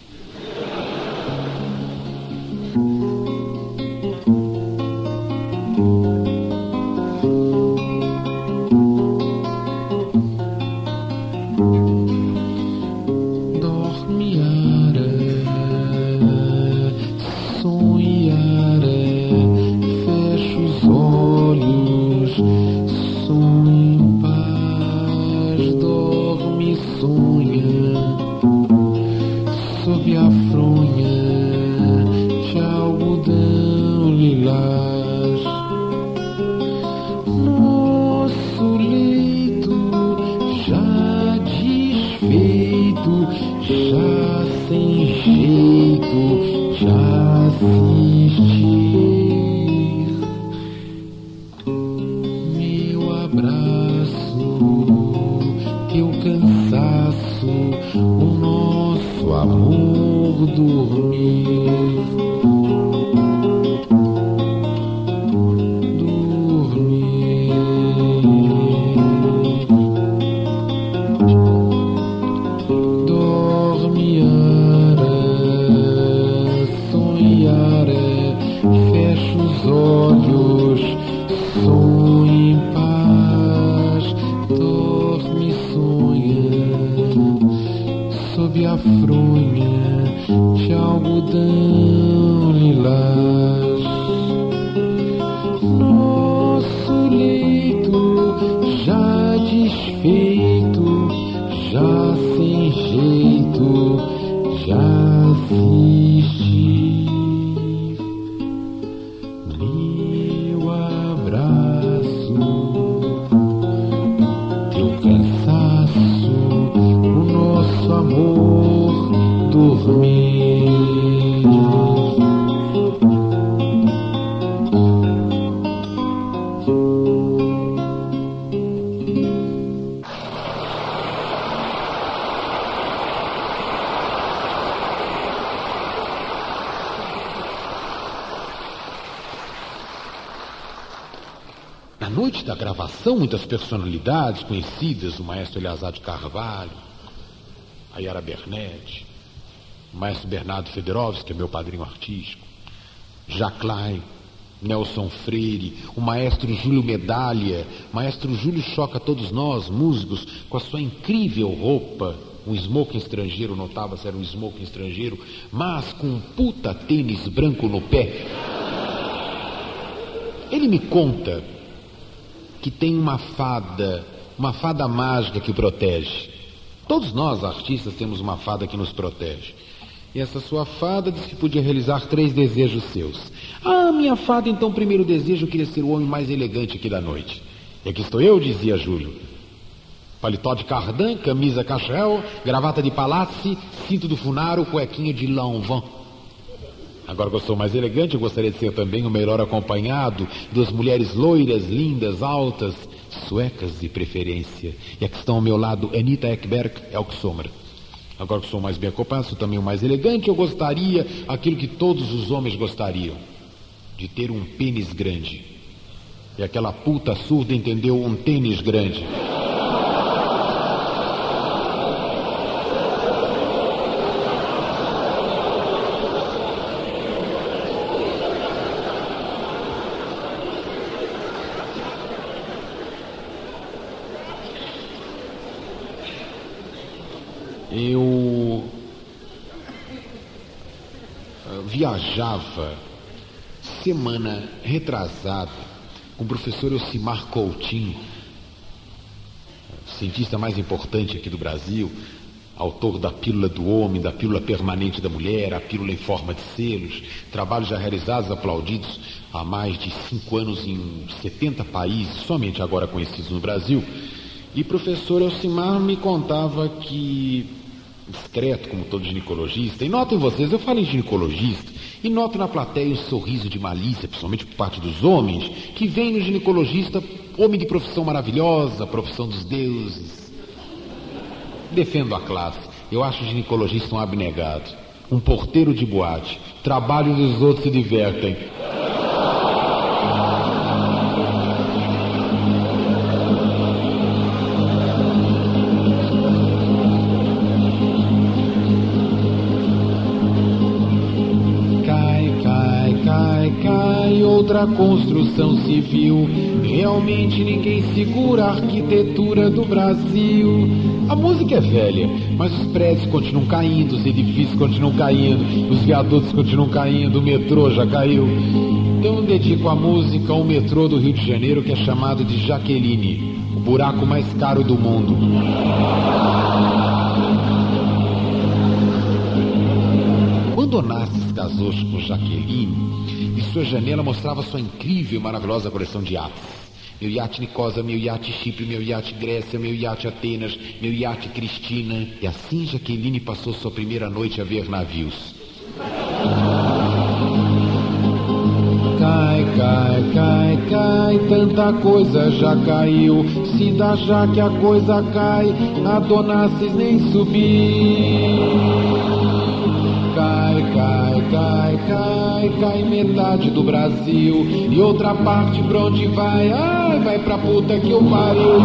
Na noite da gravação, muitas personalidades conhecidas, o maestro Eleazar de Carvalho, a Yara Bernetti, o maestro Bernardo Federowski, que é meu padrinho artístico, Jacques Klein, Nelson Freire, o maestro Júlio Medalha. Maestro Júlio choca todos nós, músicos, com a sua incrível roupa, um smoking estrangeiro, notava-se era um smoking estrangeiro, mas com um puta tênis branco no pé. Ele me conta que tem uma fada, uma fada mágica que o protege. Todos nós, artistas, temos uma fada que nos protege. E essa sua fada disse que podia realizar três desejos seus. Ah, minha fada, então, primeiro desejo, eu queria ser o homem mais elegante aqui da noite. E aqui estou eu, dizia Júlio. Paletó de cardan, camisa cachel, gravata de palácio, cinto do funaro, cuequinha de lanvin. Agora que eu sou mais elegante, eu gostaria de ser também o melhor acompanhado, duas mulheres loiras, lindas, altas, suecas de preferência. E a que estão ao meu lado, Anita Ekberg, Elke Sommer. Agora que sou mais bem acompanhado, sou também o mais elegante, eu gostaria aquilo que todos os homens gostariam, de ter um pênis grande. E aquela puta surda entendeu um tênis grande. Eu viajava semana retrasada com o professor Elcimar Coutinho, cientista mais importante aqui do Brasil, autor da Pílula do Homem, da Pílula Permanente da Mulher, a Pílula em Forma de Selos, trabalhos já realizados, aplaudidos há mais de cinco anos em setenta países, somente agora conhecidos no Brasil. E o professor Elcimar me contava que, discreto como todo ginecologista, e notem vocês, eu falo em ginecologista, e noto na plateia um sorriso de malícia, principalmente por parte dos homens, que vem no ginecologista, homem de profissão maravilhosa, profissão dos deuses. Defendo a classe. Eu acho o ginecologista um abnegado, um porteiro de boate. Trabalho e os outros se divertem. Outra construção civil, realmente ninguém segura a arquitetura do Brasil. A música é velha, mas os prédios continuam caindo, os edifícios continuam caindo, os viadutos continuam caindo, o metrô já caiu. Então eu dedico a música ao metrô do Rio de Janeiro, que é chamado de Jaqueline, o buraco mais caro do mundo. Quando Onassis casou-se com Jaqueline, de sua janela mostrava sua incrível e maravilhosa coleção de iates. Meu iate Nicosa, meu iate Chipre, meu iate Grécia, meu iate Atenas, meu iate Cristina. E assim Jaqueline passou sua primeira noite a ver navios. Cai, cai, cai, cai, tanta coisa já caiu. Se dá já que a coisa cai, a Onassis nem subir. Cai, cai, cai, cai, cai metade do Brasil. E outra parte pra onde vai? Ai, vai pra puta que eu pariu.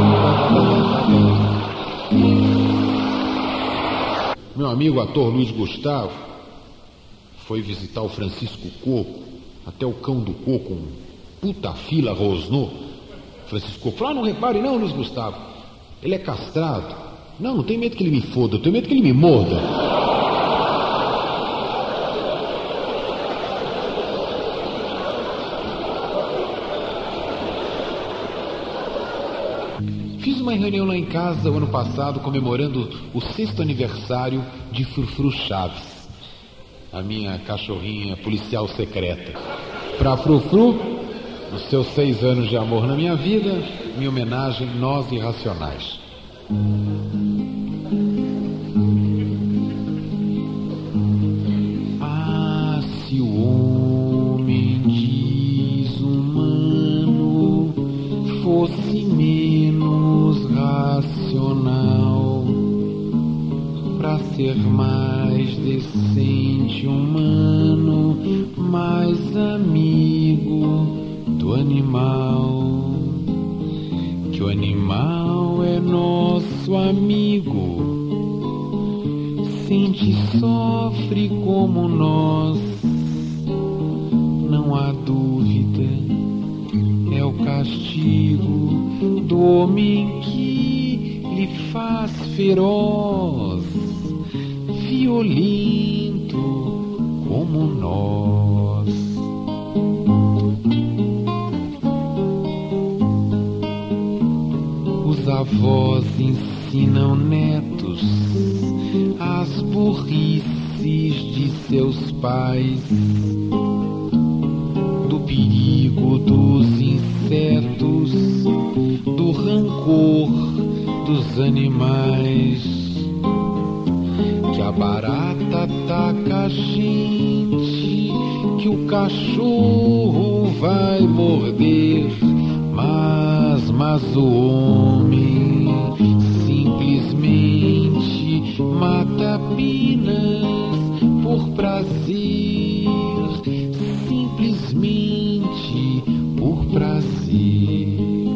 Meu amigo ator Luiz Gustavo foi visitar o Francisco Coco, até o cão do Coco, um puta fila rosnou. Francisco Coco falou: ah, não repare não, Luiz Gustavo, ele é castrado. Não, não tenho medo que ele me foda, eu tenho medo que ele me morda. Fiz uma reunião lá em casa o ano passado, comemorando o sexto aniversário de Frufru Chaves, a minha cachorrinha policial secreta. Pra Frufru, os seus seis anos de amor na minha vida, minha homenagem, Nós Irracionais. Ah, se o homem desumano fosse menos racional, pra ser mais decente, humano, mais amigo do animal, que o animal é nosso amigo, sente e sofre como nós, não há dúvida, é o castigo do homem que lhe faz feroz, violento como nós. Os avós ensinam netos as burrices de seus pais, do perigo dos insetos, do rancor dos animais, que a barata ataca a gente, que o cachorro vai morder, mas, mas o homem simplesmente mata pinas por prazer, simplesmente por prazer.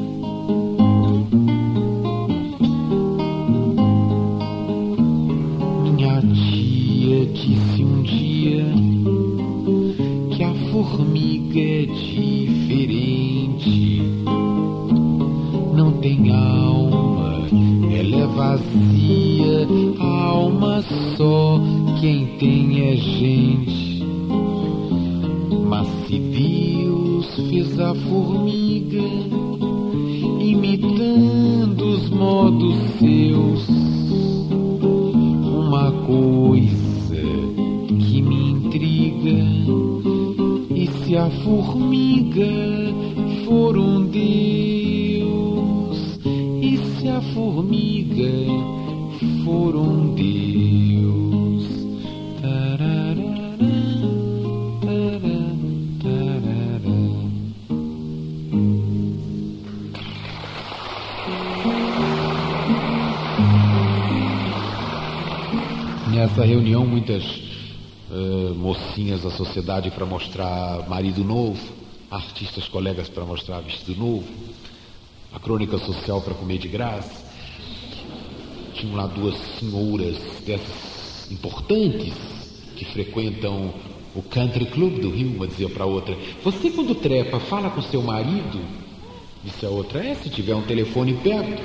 Minha tia disse um dia que a formiga é diferente, não tem alma, ela é vazia, a alma só quem tem é gente. Mas se Deus fez a formiga imitando os modos seus, uma coisa que me intriga: e se a formiga for um Deus? E se a formiga for um Deus? Tararara, tararara, tararara. Nessa reunião, muitas uh, mocinhas da sociedade para mostrar marido novo, artistas colegas para mostrar vestido novo, a crônica social para comer de graça. Tinham lá duas senhoras dessas importantes que frequentam o country club do Rio. Uma dizia para a outra: você quando trepa fala com seu marido? Disse a outra: é, se tiver um telefone perto.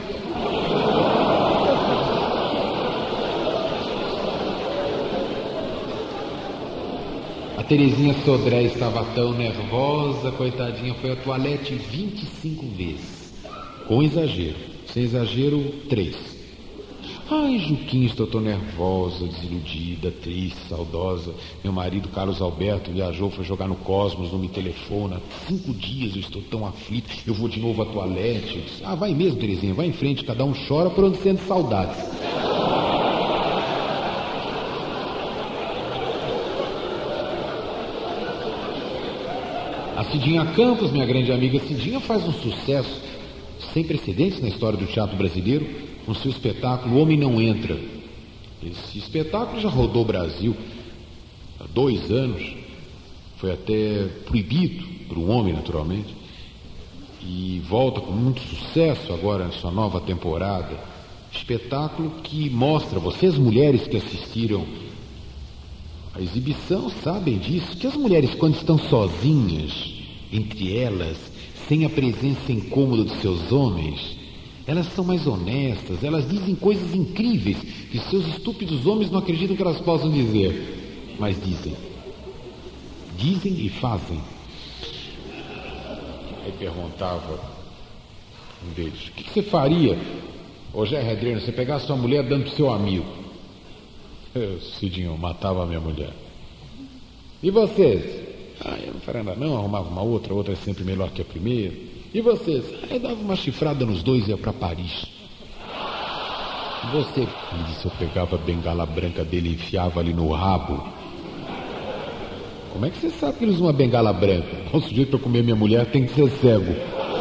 A Terezinha Sodré estava tão nervosa, coitadinha, foi à toalete vinte e cinco vezes. Com exagero. Sem exagero, três. Ai, Juquinha, estou tão nervosa, desiludida, triste, saudosa. Meu marido, Carlos Alberto, viajou, foi jogar no Cosmos, não me telefona. Há cinco dias eu estou tão aflita, eu vou de novo à toalete. Eu disse: ah, vai mesmo, Terezinha, vai em frente, cada um chora por onde sente saudades. A Cidinha Campos, minha grande amiga Cidinha, faz um sucesso sem precedentes na história do teatro brasileiro com seu espetáculo O Homem Não Entra. Esse espetáculo já rodou o Brasil há dois anos, foi até proibido por um homem, naturalmente, e volta com muito sucesso agora na sua nova temporada. Espetáculo que mostra, vocês mulheres que assistiram a exibição sabem disso, que as mulheres, quando estão sozinhas entre elas, sem a presença incômoda dos seus homens, elas são mais honestas, elas dizem coisas incríveis que seus estúpidos homens não acreditam que elas possam dizer, mas dizem. Dizem e fazem. Aí perguntava um deles: o que, que você faria, ô Jair Redreno, você pegar sua mulher dando pro seu amigo? Eu, Cidinho, matava a minha mulher. E vocês? Ah, eu não faria nada não, arrumava uma outra, outra é sempre melhor que a primeira. E vocês? Ah, eu dava uma chifrada nos dois e ia pra Paris. E você? Ele disse: eu pegava a bengala branca dele e enfiava ali no rabo. Como é que você sabe que ele usa uma bengala branca? O sujeito para comer minha mulher tem que ser cego.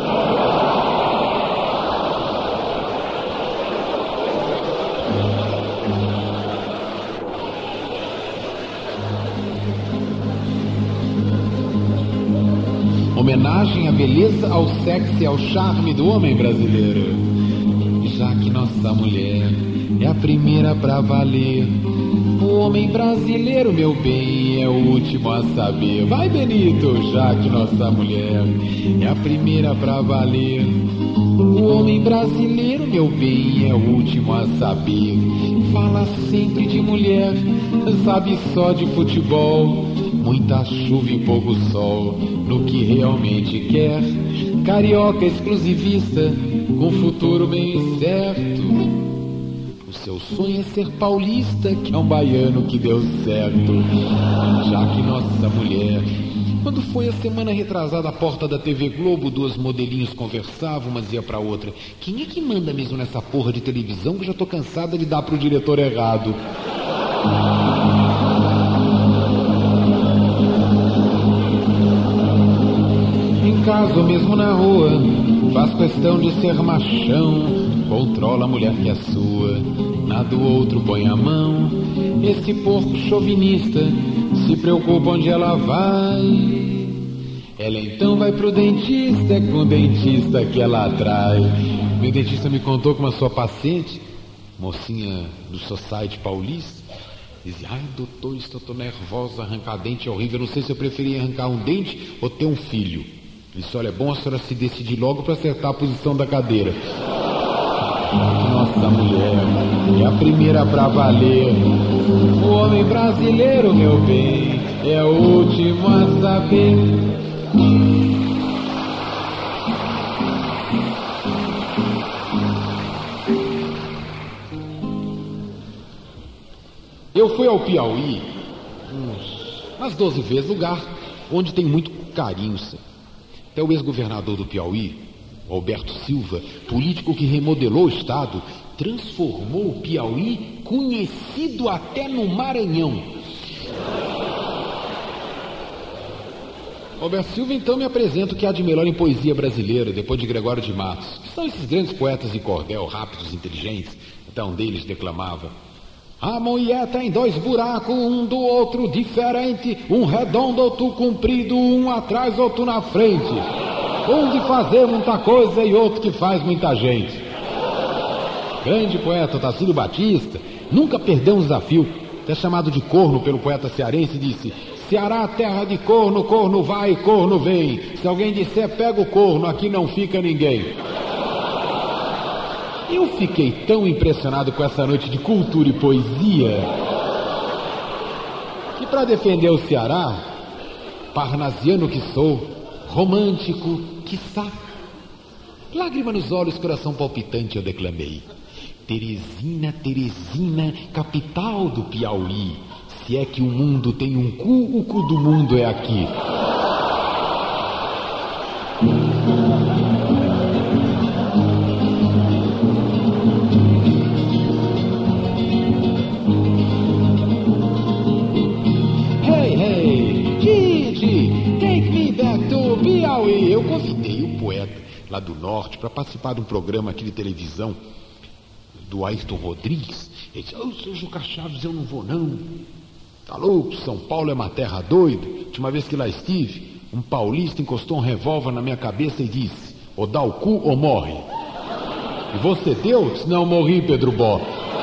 Homenagem à beleza, ao sexo e ao charme do homem brasileiro. Já que nossa mulher é a primeira pra valer, o homem brasileiro, meu bem, é o último a saber. Vai, Benito! Já que nossa mulher é a primeira pra valer, o homem brasileiro, meu bem, é o último a saber. Fala sempre de mulher, sabe só de futebol, muita chuva e pouco sol, no que realmente quer. Carioca exclusivista, com futuro bem certo. O seu sonho é ser paulista, que é um baiano que deu certo. Já que nossa mulher... Quando foi a semana retrasada à porta da T V Globo, duas modelinhos conversavam, uma dizia pra outra: quem é que manda mesmo nessa porra de televisão, que eu já tô cansada de dar pro diretor errado? Em casa ou mesmo na rua, faz questão de ser machão, controla a mulher que é sua, na do outro põe a mão. Esse porco chauvinista se preocupa onde ela vai. Ela então vai pro dentista, é com o dentista que ela atrai. Meu dentista me contou que uma sua paciente, mocinha do Society paulista, dizia: ai doutor, estou tô nervosa, arrancar dente é horrível, não sei se eu preferia arrancar um dente ou ter um filho. Ele disse: olha, é bom a senhora se decidir logo para acertar a posição da cadeira. Nossa mulher é a primeira pra valer. O homem brasileiro, meu bem, é o último a saber. Eu fui ao Piauí uns, umas doze vezes, lugar onde tem muito carinho. Até o ex-governador do Piauí, Roberto Silva, político que remodelou o estado, transformou o Piauí conhecido até no Maranhão. Roberto Silva então me apresenta o que há de melhor em poesia brasileira, depois de Gregório de Matos, que são esses grandes poetas de cordel, rápidos, inteligentes. Então um deles declamava: a mulher tem dois buracos, um do outro diferente, um redondo, outro comprido, um atrás, outro na frente. Um de fazer muita coisa e outro que faz muita gente. Grande poeta Tarsílio Batista nunca perdeu um desafio, até chamado de corno pelo poeta cearense, disse: Ceará, terra de corno, corno vai, corno vem. Se alguém disser pega o corno, aqui não fica ninguém. Eu fiquei tão impressionado com essa noite de cultura e poesia que, para defender o Ceará, parnasiano que sou, romântico, quiçá, lágrima nos olhos, coração palpitante, eu declamei: Teresina, Teresina, capital do Piauí. Se é que o mundo tem um cu, o cu do mundo é aqui. Hey, hey, Gigi, take me back to Piauí. Eu convidei o poeta lá do norte para participar de um programa aqui de televisão do Ayrton Rodrigues. Ele disse: ô, seu Juca Chaves, eu não vou não. Tá louco? São Paulo é uma terra doida. Última vez que lá estive, um paulista encostou um revólver na minha cabeça e disse: ou dá o cu ou morre. E você deu? Se não, morri, Pedro Bó.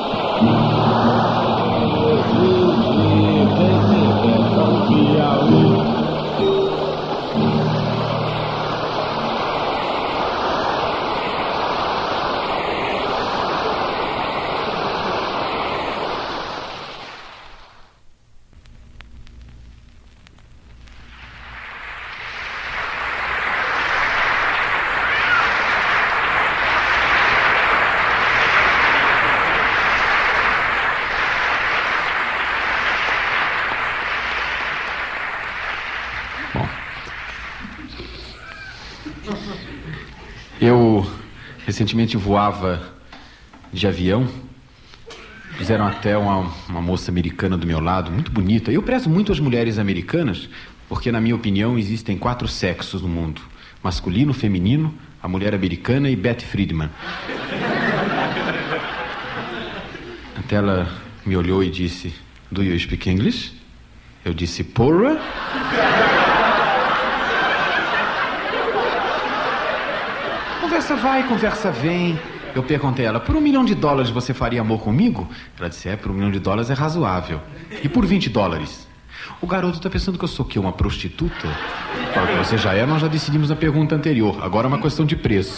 Eu recentemente voava de avião. Fizeram até uma, uma moça americana do meu lado, muito bonita. Eu prezo muito as mulheres americanas, porque, na minha opinião, existem quatro sexos no mundo: masculino, feminino, a mulher americana e Betty Friedman. Até ela me olhou e disse: Do you speak English? Eu disse: Porra. Conversa vai, conversa vem. Eu perguntei a ela: por um milhão de dólares você faria amor comigo? Ela disse: é, por um milhão de dólares é razoável. E por vinte dólares? O garoto tá pensando que eu sou o quê? Uma prostituta? Claro que você já é, nós já decidimos na pergunta anterior. Agora é uma questão de preço.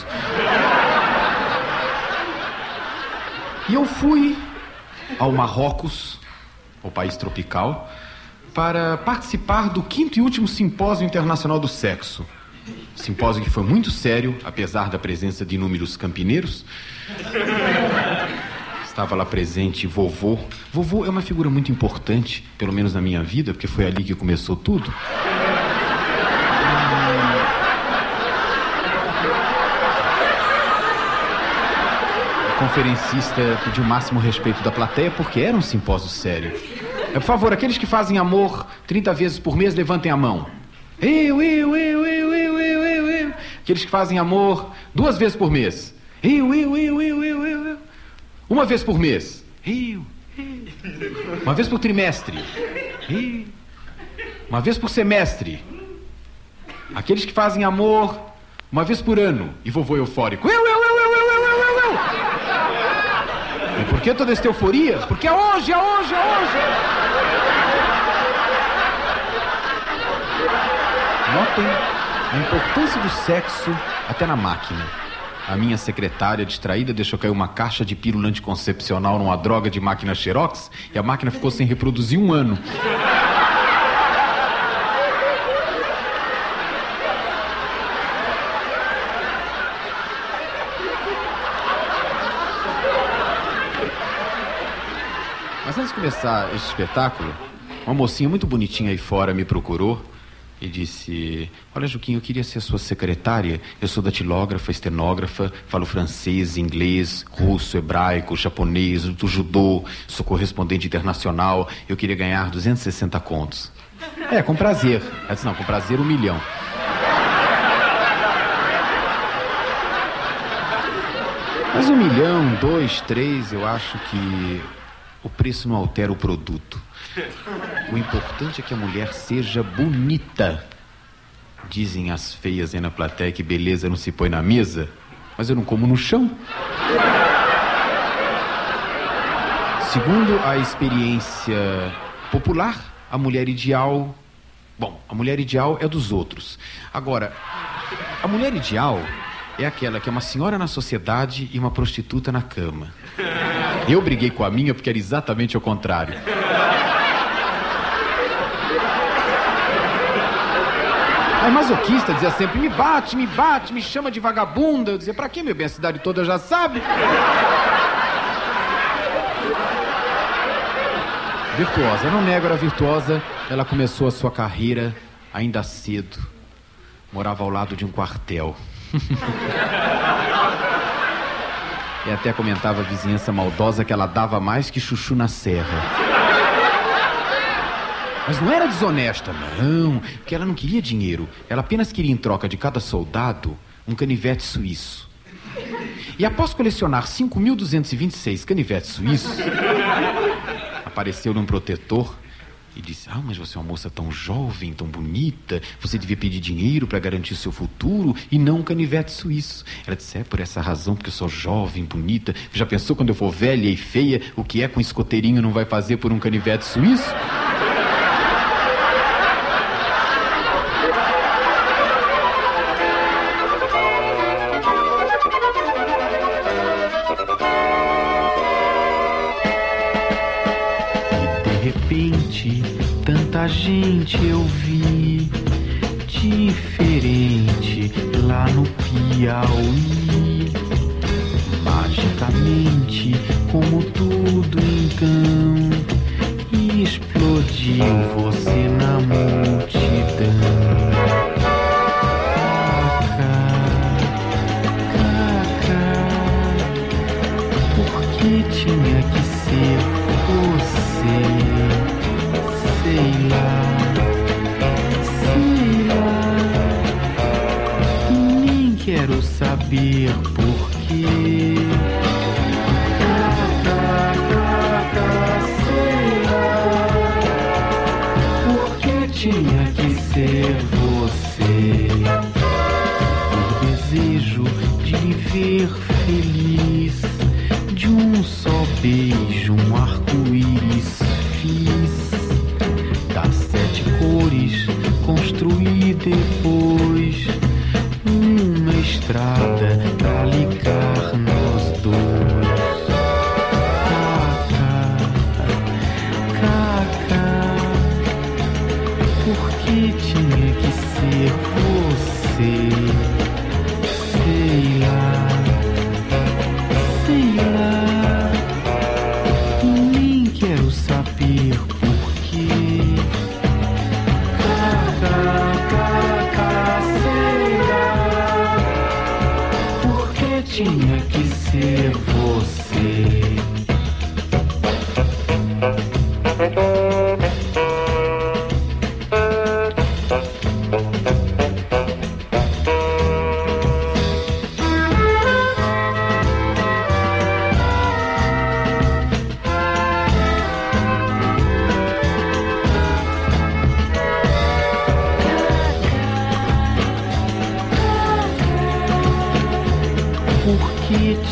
E eu fui ao Marrocos, o país tropical, para participar do quinto e último simpósio internacional do sexo. Simpósio que foi muito sério, apesar da presença de inúmeros campineiros. Estava lá presente vovô. Vovô é uma figura muito importante, pelo menos na minha vida, porque foi ali que começou tudo. O conferencista pediu o máximo respeito da plateia, porque era um simpósio sério. Por favor, aqueles que fazem amor trinta vezes por mês, levantem a mão. Eu, eu, eu, eu, eu, eu, eu, eu. Aqueles que fazem amor duas vezes por mês. Eu, eu, eu, eu, eu, eu, eu. Uma vez por mês. Rio, Rio. Uma vez por trimestre. Rio. Uma vez por semestre. Aqueles que fazem amor uma vez por ano. E vovô eufórico. Eu, eu, eu, eu, eu, eu, eu, eu. E por que toda essa euforia? Porque é hoje, é hoje, é hoje. Notem a importância do sexo até na máquina. A minha secretária, distraída, deixou cair uma caixa de pílula anticoncepcional numa droga de máquina Xerox e a máquina ficou sem reproduzir um ano. Mas antes de começar este espetáculo, uma mocinha muito bonitinha aí fora me procurou e disse: olha, Juquinho, eu queria ser sua secretária. Eu sou datilógrafa, estenógrafa, falo francês, inglês, russo, hebraico, japonês, do judô, sou correspondente internacional. Eu queria ganhar duzentos e sessenta contos. É, com prazer. Ela disse: não, com prazer um milhão. Mas um milhão, dois, três, eu acho que o preço não altera o produto. O importante é que a mulher seja bonita. Dizem as feias aí na plateia que beleza não se põe na mesa, mas eu não como no chão. Segundo a experiência popular, a mulher ideal... Bom, a mulher ideal é dos outros. Agora, a mulher ideal é aquela que é uma senhora na sociedade e uma prostituta na cama. Eu briguei com a minha porque era exatamente o contrário. A masoquista dizia sempre: me bate, me bate, me chama de vagabunda. Eu dizia: pra quê, meu bem? A cidade toda já sabe. Virtuosa, eu não nego, era virtuosa. Ela começou a sua carreira ainda cedo. Morava ao lado de um quartel. E até comentava a vizinhança maldosa que ela dava mais que chuchu na serra. Mas não era desonesta, não, porque ela não queria dinheiro. Ela apenas queria, em troca de cada soldado, um canivete suíço. E após colecionar cinco mil duzentos e vinte e seis canivetes suíços, apareceu-lhe um protetor e disse: ah, mas você é uma moça tão jovem, tão bonita, você devia pedir dinheiro para garantir seu futuro e não um canivete suíço. Ela disse: é por essa razão, porque eu sou jovem, bonita. Já pensou quando eu for velha e feia, o que é com um escoteirinho não vai fazer por um canivete suíço? Tanta gente eu vi diferente lá no Piauí. Magicamente, como tudo então, explodiu você na multidão. Cacá, por que tinha que ser você? Sei lá, sei lá, nem quero saber porquê. Sei lá, porque tinha que ser você. Por desejo de me ver feliz, de um só beijo, um arco-íris fiz. Das sete cores, construí depois uma estrada pra ligar nós dois. Cacá, cacá, por que tinha que ser você? Sei lá, sei lá, nem quero saber porquê. Tinha que ser você.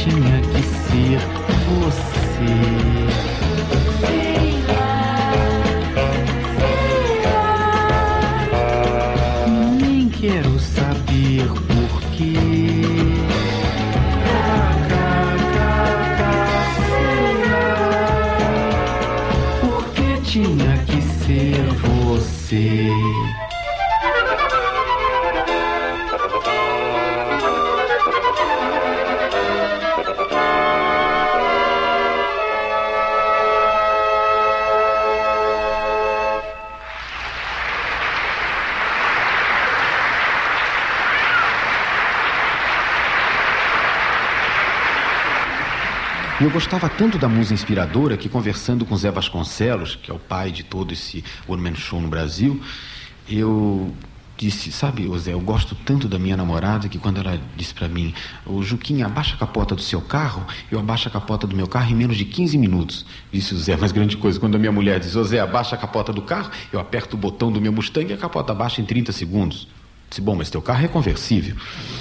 tinha que ser você? Nem quero saber por quê. Por que tinha que ser você? E eu gostava tanto da musa inspiradora que, conversando com Zé Vasconcelos, que é o pai de todo esse One Man Show no Brasil, eu disse, sabe, ô Zé, eu gosto tanto da minha namorada que quando ela disse pra mim, ô Juquinha, abaixa a capota do seu carro, eu abaixo a capota do meu carro em menos de quinze minutos. Disse o Zé, mas grande coisa, quando a minha mulher diz, ô Zé, abaixa a capota do carro, eu aperto o botão do meu Mustang e a capota abaixa em trinta segundos. Disse, bom, mas teu carro é conversível.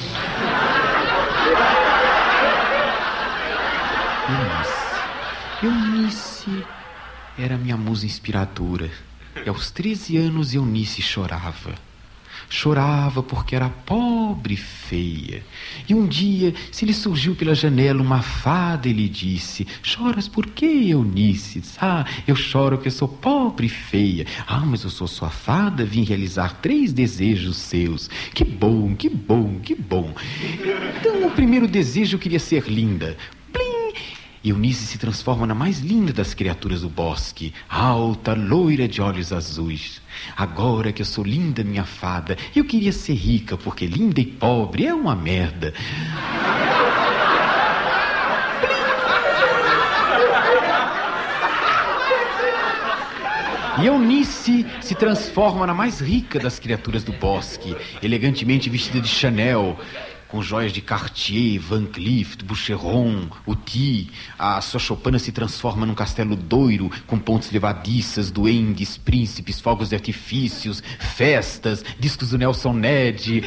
Eunice, Eunice era minha musa inspiradora. E aos treze anos Eunice chorava. Chorava porque era pobre e feia. E um dia se lhe surgiu pela janela uma fada e lhe disse, choras por quê, Eunice? Ah, eu choro porque sou pobre e feia. Ah, mas eu sou sua fada, vim realizar três desejos seus. Que bom, que bom, que bom. Então o primeiro desejo eu queria ser linda. Eunice se transforma na mais linda das criaturas do bosque, alta, loira de olhos azuis. Agora que eu sou linda, minha fada, eu queria ser rica, porque linda e pobre é uma merda. E Eunice se transforma na mais rica das criaturas do bosque, elegantemente vestida de Chanel, com joias de Cartier, Van Cleef, Boucheron, Uti. A sua choupana se transforma num castelo doiro, com pontes levadiças, duendes, príncipes, fogos de artifícios, festas, discos do Nelson Ned.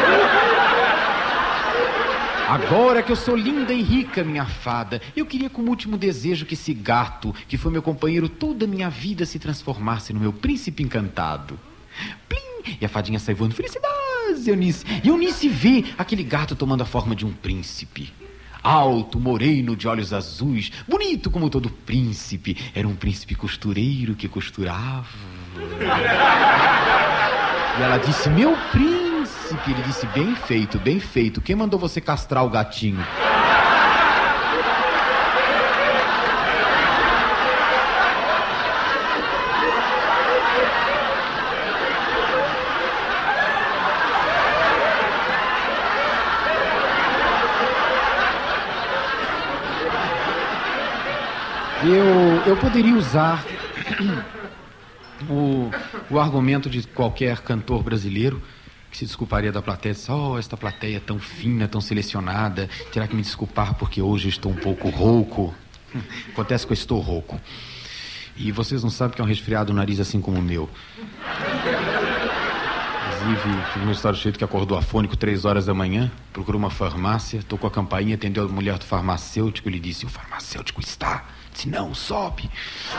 Agora que eu sou linda e rica, minha fada, eu queria como último desejo que esse gato, que foi meu companheiro toda a minha vida, se transformasse no meu príncipe encantado. Plim! E a fadinha sai voando, felicidade! Eunice. E Eunice vê aquele gato tomando a forma de um príncipe. Alto, moreno, de olhos azuis, bonito como todo príncipe. Era um príncipe costureiro que costurava. E ela disse, meu príncipe. Ele disse, bem feito, bem feito. Quem mandou você castrar o gatinho? Eu, eu poderia usar o, o argumento de qualquer cantor brasileiro que se desculparia da plateia. Disse, oh, esta plateia é tão fina, tão selecionada, terá que me desculpar porque hoje eu estou um pouco rouco. Acontece que eu estou rouco. E vocês não sabem que é um resfriado no nariz assim como o meu. Inclusive, tive um estado cheio que acordou afônico três horas da manhã, procurou uma farmácia, tocou a campainha, atendeu a mulher do farmacêutico e lhe disse, o farmacêutico está... Se não, sobe.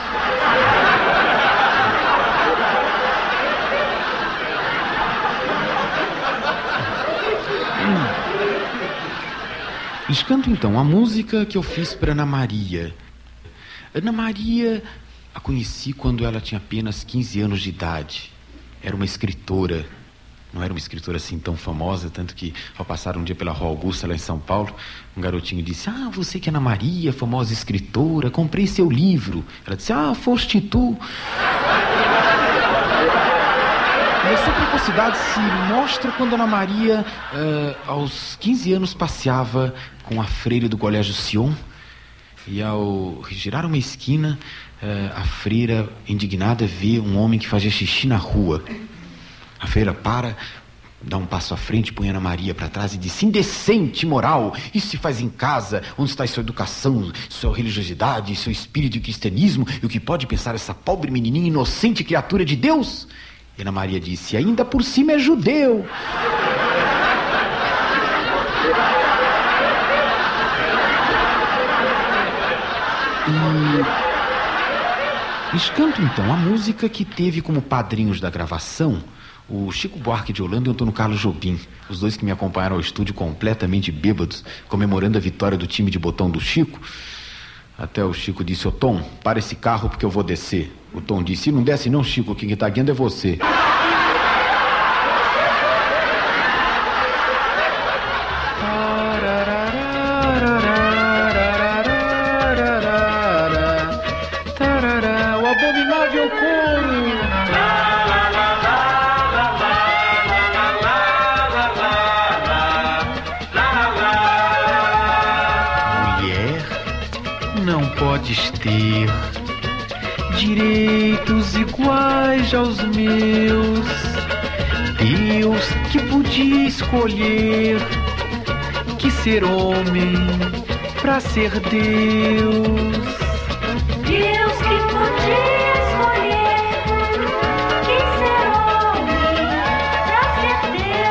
Lhes canto então a música que eu fiz para Ana Maria. Ana Maria a conheci quando ela tinha apenas quinze anos de idade. Era uma escritora. Não era uma escritora assim tão famosa, tanto que ao passar um dia pela Rua Augusta, lá em São Paulo, um garotinho disse, ah, você que é Ana Maria, famosa escritora, comprei seu livro. Ela disse, ah, foste tu. E essa precocidade se mostra quando Ana Maria, uh, aos quinze anos, passeava com a freira do Colégio Sion, e ao girar uma esquina, uh, a freira, indignada, vê um homem que fazia xixi na rua. A freira para, dá um passo à frente, põe Ana Maria para trás e diz, indecente, imoral, isso se faz em casa, onde está sua educação, sua religiosidade, seu espírito de cristianismo, e o que pode pensar essa pobre menininha inocente criatura de Deus? E Ana Maria disse, ainda por cima é judeu. lhes canto então a música que teve como padrinhos da gravação o Chico Buarque de Holanda e o Antônio Carlos Jobim, os dois que me acompanharam ao estúdio completamente bêbados, comemorando a vitória do time de botão do Chico. Até o Chico disse: ô Tom, para esse carro porque eu vou descer. O Tom disse: se não desce não, Chico, quem está guiando é você. O abominável couro. Não podes ter direitos iguais aos meus. Deus que podia escolher que ser homem pra ser Deus. Deus que podia escolher que ser homem pra ser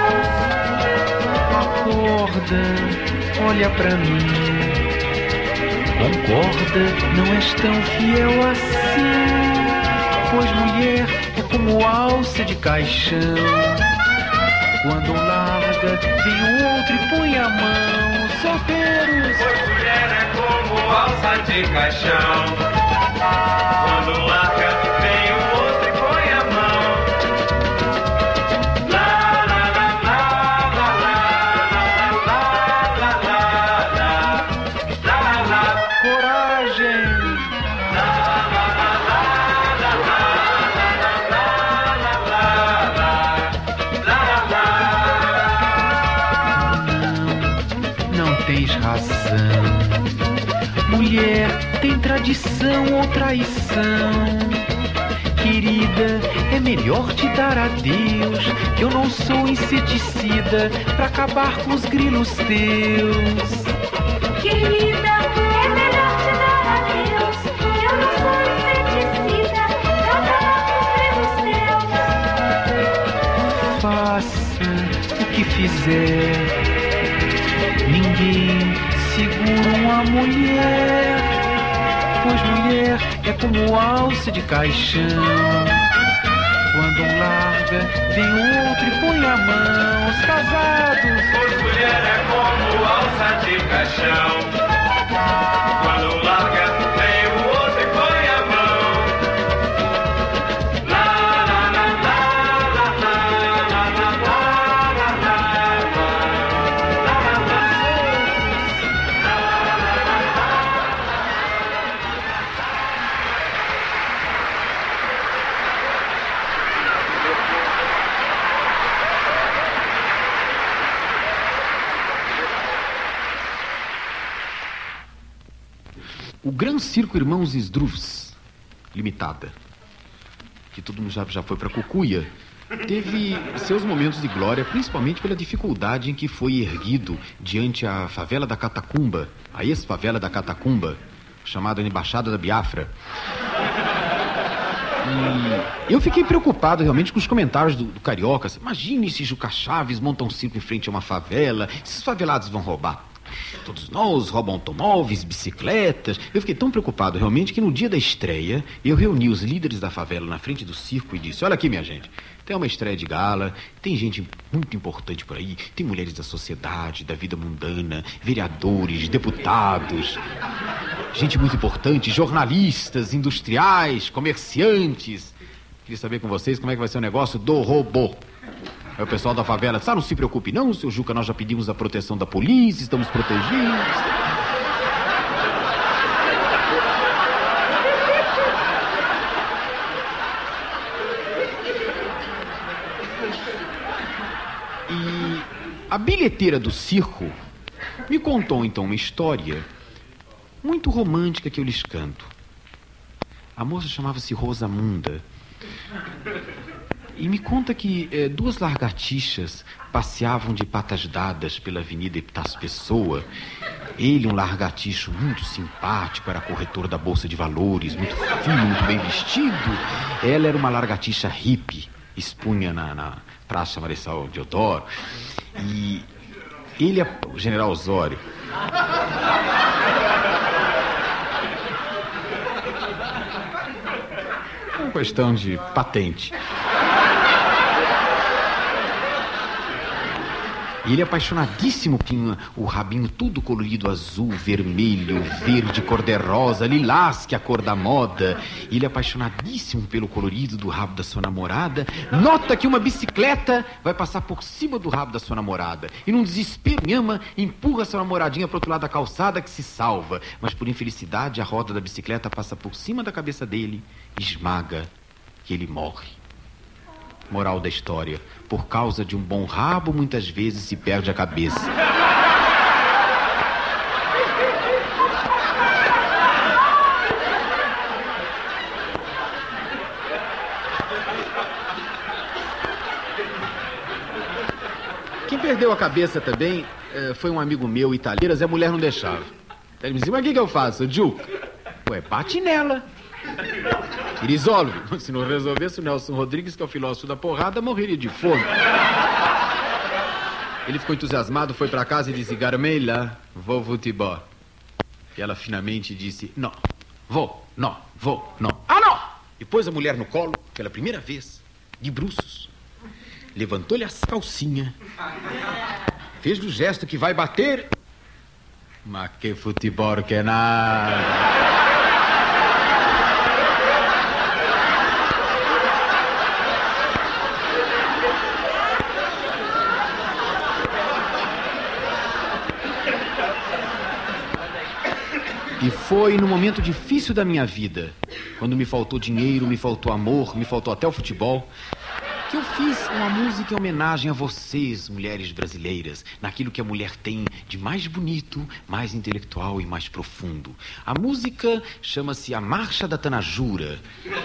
Deus. Acorda, olha pra mim. Concorda, não és tão fiel assim. Pois mulher é como alça de caixão. Quando larga, vem o outro e põe a mão. Solteiros. Pois mulher é como alça de caixão. Quando larga, vem o outro e põe a mão. Lá, lá, lá, lá, lá, lá, lá, lá, lá, lá, lá, lá. Coragem. Não, não tens razão. Mulher tem tradição ou traição. Querida, é melhor te dar adeus, que eu não sou inseticida pra acabar com os grilos teus. Querida, é melhor te dar adeus. Eu não sou inseticida pra acabar com os teus. Faça o que fizer, ninguém segura uma mulher. Pois mulher é como alça de caixão. Quando um larga, vem outro e põe a mão. Os casados. Pois mulher é como alça de caixão. Quando larga, vem o outro e põe a mão. Lá, lá, lá, lá, lá, lá, lá, lá, lá, lá, lá, lá, lá. O Gran Circo Irmãos Sdruvs Limitada, que todo mundo já, já foi para Cucuia, teve seus momentos de glória, principalmente pela dificuldade em que foi erguido diante a favela da Catacumba, a ex-favela da Catacumba, chamada Embaixada da Biafra. E eu fiquei preocupado realmente com os comentários do, do Carioca. Imagine se Juca Chaves monta um circo em frente a uma favela, esses favelados vão roubar. Todos nós roubam automóveis, bicicletas. Eu fiquei tão preocupado realmente que no dia da estreia eu reuni os líderes da favela na frente do circo e disse: olha aqui, minha gente, tem uma estreia de gala, tem gente muito importante por aí, tem mulheres da sociedade, da vida mundana, vereadores, deputados, gente muito importante, jornalistas, industriais, comerciantes. Queria saber com vocês como é que vai ser o negócio do robô. Aí o pessoal da favela disse: ah, não se preocupe não, seu Juca, nós já pedimos a proteção da polícia, estamos protegidos. E a bilheteira do circo me contou então uma história muito romântica que eu lhes canto. A moça chamava-se Rosamunda. E me conta que é, duas lagartixas passeavam de patas dadas pela Avenida Epitácio Pessoa. Ele, um lagartixo muito simpático, era corretor da Bolsa de Valores, muito fino, muito bem vestido. Ela era uma lagartixa hippie, expunha na, na Praça Marechal Deodoro. E ele, o General Osório... uma questão de patente. E ele é apaixonadíssimo, tinha o rabinho tudo colorido, azul, vermelho, verde, cor-de-rosa, lilás, que é a cor da moda. E ele é apaixonadíssimo pelo colorido do rabo da sua namorada. Nota que uma bicicleta vai passar por cima do rabo da sua namorada. E num desespero, ama, empurra sua namoradinha para outro lado da calçada, que se salva. Mas por infelicidade, a roda da bicicleta passa por cima da cabeça dele, esmaga e ele morre. Moral da história: por causa de um bom rabo, muitas vezes se perde a cabeça. Quem perdeu a cabeça também eh, foi um amigo meu, italiano, e a mulher não deixava. Ele me dizia: mas o que, que eu faço, Juca? Ué, bate nela. E resolve. Se não resolvesse, o Nelson Rodrigues, que é o filósofo da porrada, morreria de fome. Ele ficou entusiasmado, foi pra casa e disse: Carmela, vou futebol. E ela finalmente disse: não, vou, não, vou, não. Ah, não! E pôs a mulher no colo, pela primeira vez, de bruços. Levantou-lhe as calcinhas, fez o gesto que vai bater. Mas que futebol que nada. E foi no momento difícil da minha vida, quando me faltou dinheiro, me faltou amor, me faltou até o futebol, que eu fiz uma música em homenagem a vocês, mulheres brasileiras, naquilo que a mulher tem de mais bonito, mais intelectual e mais profundo. A música chama-se A Marcha da Tanajura,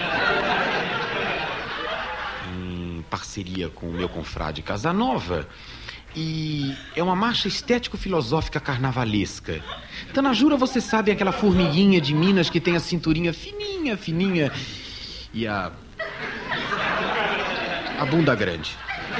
em parceria com o meu confrade Casanova. E é uma marcha estético-filosófica carnavalesca. Tanajura, você sabe, é aquela formiguinha de Minas que tem a cinturinha fininha, fininha e a... a bunda grande.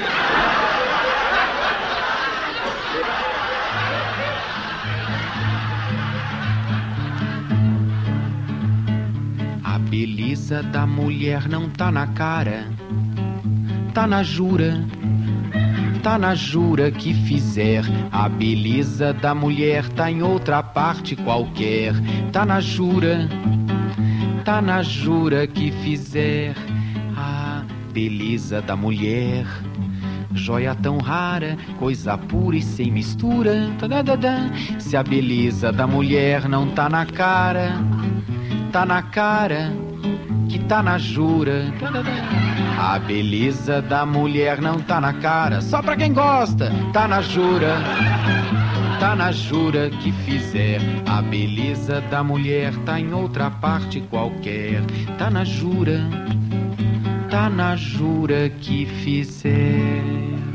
A beleza da mulher não tá na cara, tá na jura. Tá na jura que fizer. A beleza da mulher tá em outra parte qualquer. Tá na jura, tá na jura que fizer. A beleza da mulher, joia tão rara, coisa pura e sem mistura. Se a beleza da mulher não tá na cara, tá na cara que tá na jura. A beleza da mulher não tá na cara, só pra quem gosta, tá na jura. Tá na jura que fizer. A beleza da mulher tá em outra parte qualquer. Tá na jura, tá na jura que fizer.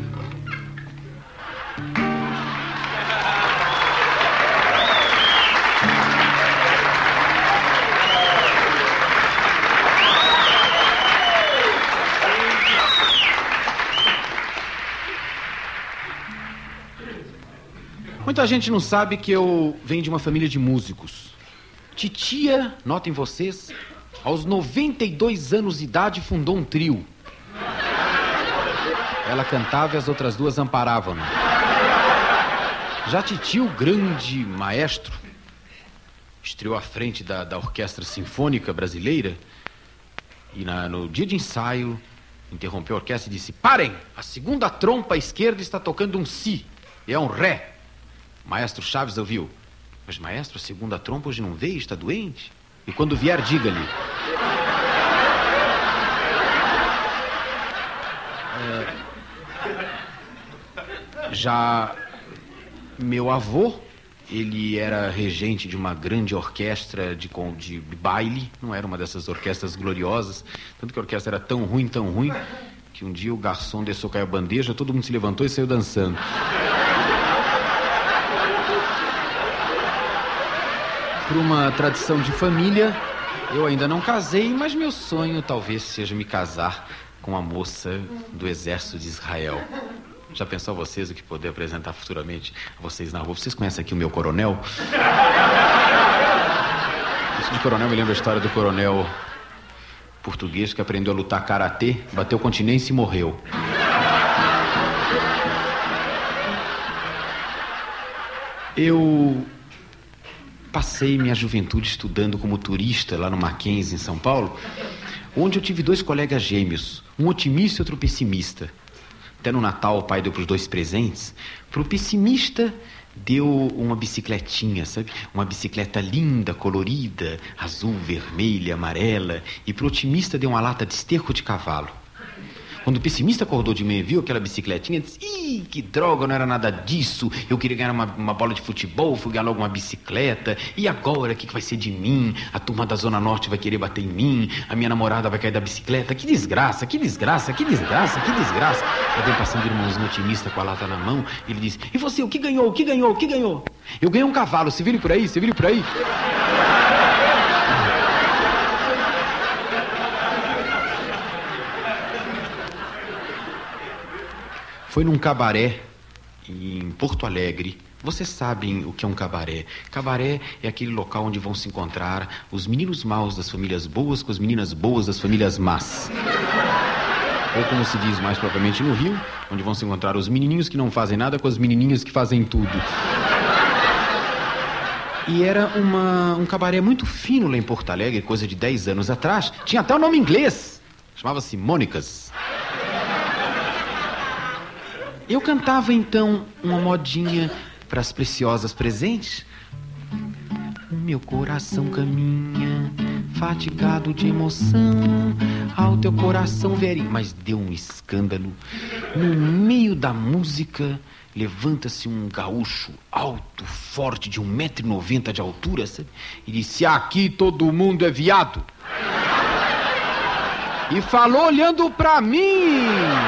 Muita gente não sabe que eu venho de uma família de músicos. Titia, notem vocês, aos noventa e dois anos de idade fundou um trio. Ela cantava e as outras duas amparavam. Já titio, grande maestro, estreou à frente da, da Orquestra Sinfônica Brasileira e na, no dia de ensaio interrompeu a orquestra e disse: parem, a segunda trompa à esquerda está tocando um si, é um ré. Maestro Chaves ouviu: mas maestro, a segunda trompa hoje não veio, está doente? E quando vier, diga-lhe. É... Já meu avô, ele era regente de uma grande orquestra de, de baile, não era uma dessas orquestras gloriosas, tanto que a orquestra era tão ruim, tão ruim, que um dia o garçom desceu, caiu a bandeja, todo mundo se levantou e saiu dançando. Por uma tradição de família, eu ainda não casei, mas meu sonho talvez seja me casar com uma moça do exército de Israel. Já pensou vocês o que poder apresentar futuramente a vocês na rua? Vocês conhecem aqui o meu coronel? Isso de coronel me lembra a história do coronel português que aprendeu a lutar karatê, bateu continência e morreu. Eu passei minha juventude estudando como turista lá no Mackenzie, em São Paulo, onde eu tive dois colegas gêmeos, um otimista e outro pessimista. Até no Natal o pai deu para os dois presentes. Para o pessimista deu uma bicicletinha, sabe? Uma bicicleta linda, colorida, azul, vermelha, amarela. E para o otimista deu uma lata de esterco de cavalo. Quando o pessimista acordou de manhã e viu aquela bicicletinha, disse: ih, que droga, não era nada disso. Eu queria ganhar uma, uma bola de futebol, fui ganhar logo uma bicicleta. E agora, o que, que vai ser de mim? A turma da Zona Norte vai querer bater em mim. A minha namorada vai cair da bicicleta. Que desgraça, que desgraça, que desgraça, que desgraça. Eu venho passando de irmãozinho otimista com a lata na mão. Ele disse: e você, o que ganhou, o que ganhou, o que ganhou? Eu ganhei um cavalo, você vira por aí, você vira por aí. Foi num cabaré em Porto Alegre. Vocês sabem o que é um cabaré. Cabaré é aquele local onde vão se encontrar os meninos maus das famílias boas com as meninas boas das famílias más. Ou como se diz mais propriamente no Rio, onde vão se encontrar os menininhos que não fazem nada com as menininhas que fazem tudo. E era uma, um cabaré muito fino lá em Porto Alegre, coisa de dez anos atrás. Tinha até o nome inglês. Chamava-se Mônicas. Eu cantava, então, uma modinha para as preciosas presentes. Meu coração caminha, fatigado de emoção, ao teu coração verinho. Mas deu um escândalo. No meio da música, levanta-se um gaúcho alto, forte, de um metro e noventa de altura, sabe? E disse: aqui todo mundo é viado. E falou olhando para mim.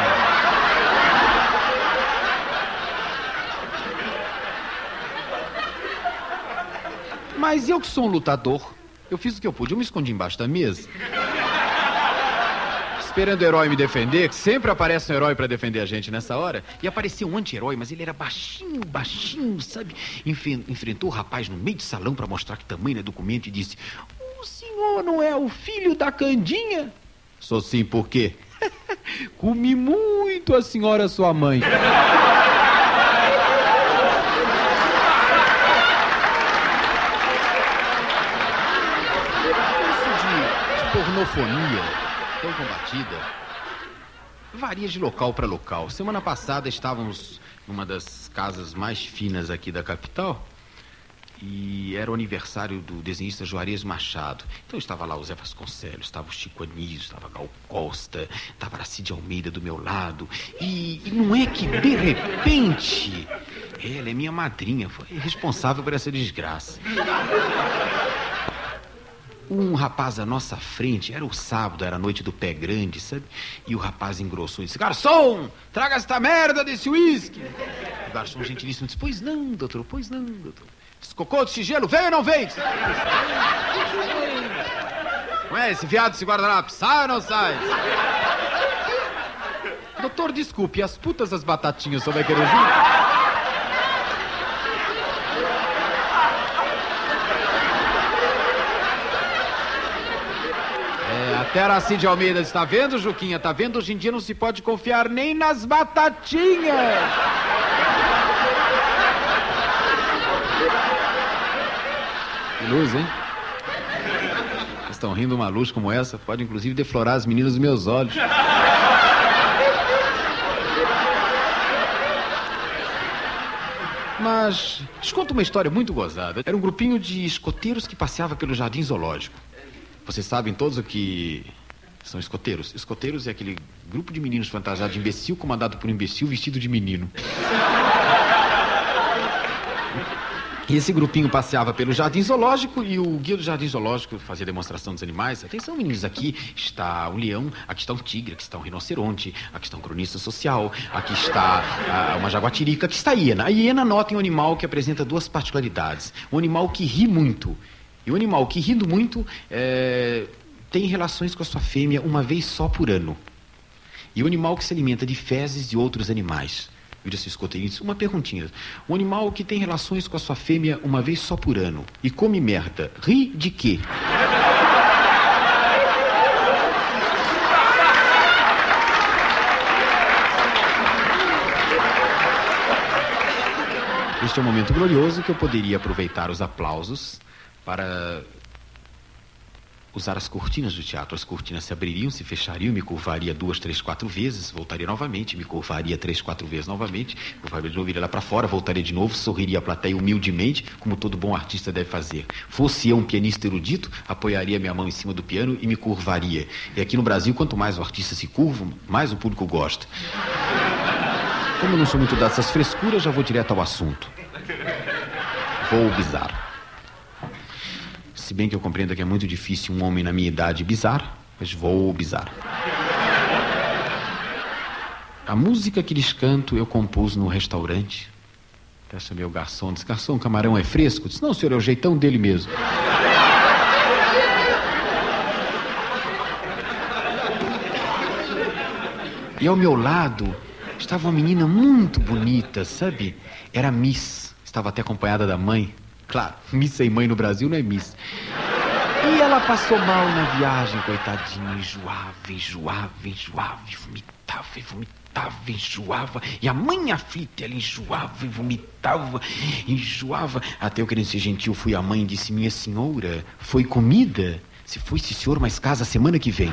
Mas eu que sou um lutador, eu fiz o que eu pude, eu me escondi embaixo da mesa. Esperando o herói me defender, que sempre aparece um herói pra defender a gente nessa hora. E apareceu um anti-herói, mas ele era baixinho, baixinho, sabe? Enfe- enfrentou o rapaz no meio do salão pra mostrar que tamanho é documento e disse: o senhor não é o filho da Candinha? Sou sim, por quê? Comi muito a senhora sua mãe. Pornofonia tão combatida varia de local para local. Semana passada estávamos numa das casas mais finas aqui da capital e era o aniversário do desenhista Juarez Machado. Então estava lá o Zé Vasconcelos, estava o Chico Anísio, estava Gal Costa, estava Aracide Almeida do meu lado. E, e não é que de repente ela é minha madrinha, foi responsável por essa desgraça. Um rapaz à nossa frente, era o sábado, era a noite do pé grande, sabe? E o rapaz engrossou e disse: garçom, traga esta merda desse uísque. O garçom gentilíssimo disse: pois não, doutor, pois não, doutor. Esse cocô de sigilo, vem ou não vem? Não é, esse viado se guardanapo, sai ou não sai? Doutor, desculpe, as putas das batatinhas, só vai querer vir? Até Aracide Almeida, está vendo, Juquinha? Tá vendo? Hoje em dia não se pode confiar nem nas batatinhas. Que luz, hein? Vocês estão rindo uma luz como essa? Pode inclusive deflorar as meninas dos meus olhos. Mas te conto uma história muito gozada. Era um grupinho de escoteiros que passeava pelo Jardim Zoológico. Vocês sabem todos o que são escoteiros? Escoteiros é aquele grupo de meninos fantasiados de imbecil, comandado por um imbecil vestido de menino. E esse grupinho passeava pelo Jardim Zoológico e o guia do Jardim Zoológico fazia demonstração dos animais. Atenção, meninos, aqui está um leão, aqui está um tigre, aqui está um rinoceronte, aqui está um cronista social, aqui está uh, uma jaguatirica, aqui está a hiena. A hiena, notem, um animal que apresenta duas particularidades. Um animal que ri muito. E o animal que, rindo muito, é, tem relações com a sua fêmea uma vez só por ano. E o animal que se alimenta de fezes de outros animais. Eu disse, escoteirinho, uma perguntinha. O animal que tem relações com a sua fêmea uma vez só por ano e come merda, ri de quê? Este é um momento glorioso que eu poderia aproveitar os aplausos para usar as cortinas do teatro. As cortinas se abririam, se fechariam, me curvaria duas, três, quatro vezes, voltaria novamente, me curvaria três, quatro vezes novamente, curvaria de novo, iria lá para fora, voltaria de novo, sorriria à plateia humildemente, como todo bom artista deve fazer. Fosse eu um pianista erudito, apoiaria minha mão em cima do piano e me curvaria. E aqui no Brasil, quanto mais o artista se curva, mais o público gosta. Como eu não sou muito dessas frescuras, já vou direto ao assunto. Vou bizarro. Se bem que eu compreendo que é muito difícil um homem na minha idade bizarro, mas vou bizarro. A música que lhes canto eu compus no restaurante. Até chamei o garçom, disse: garçom, o camarão é fresco? Disse: não, senhor, é o jeitão dele mesmo. E ao meu lado estava uma menina muito bonita, sabe? Era Miss, estava até acompanhada da mãe. Claro, Miss sem mãe no Brasil não é Miss. E ela passou mal na viagem, coitadinha, enjoava, enjoava, enjoava, e vomitava, e vomitava, enjoava. E a mãe aflita, ela enjoava, e vomitava, enjoava. Até eu, querendo ser gentil, fui à mãe e disse: minha senhora, foi comida? Se foi, sim, senhor, mas casa semana que vem.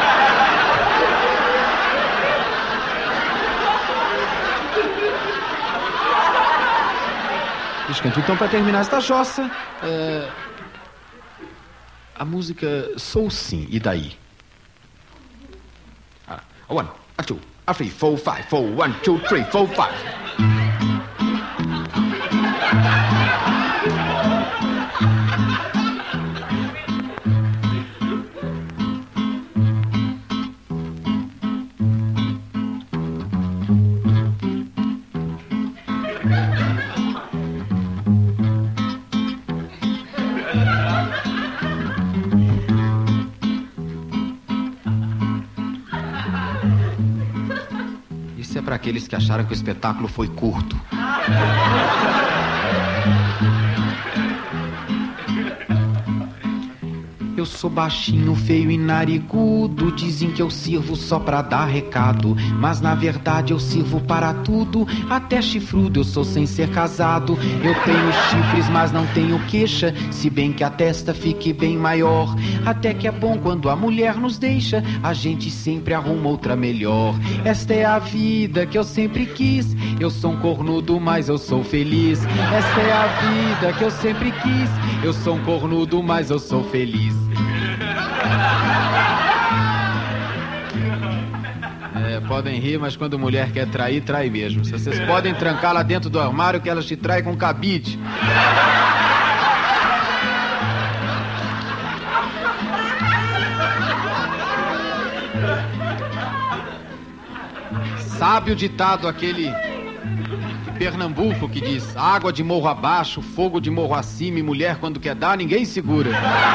Então, para terminar esta jossa, uh, a música Sou Sim, e daí? Uh, one, a two, a three, four, five, four, one, two, three, four, five. Para aqueles que acharam que o espetáculo foi curto. Eu sou baixinho, feio e narigudo. Dizem que eu sirvo só pra dar recado, mas na verdade eu sirvo para tudo. Até chifrudo eu sou sem ser casado. Eu tenho chifres, mas não tenho queixa, se bem que a testa fique bem maior. Até que é bom quando a mulher nos deixa, a gente sempre arruma outra melhor. Esta é a vida que eu sempre quis. Eu sou um cornudo, mas eu sou feliz. Esta é a vida que eu sempre quis. Eu sou um cornudo, mas eu sou feliz. É, podem rir, mas quando mulher quer trair, trai mesmo. Vocês podem trancá-la dentro do armário que ela te trai com cabide. Sabe o ditado aquele de Pernambuco que diz: água de morro abaixo, fogo de morro acima, e mulher quando quer dar, ninguém segura.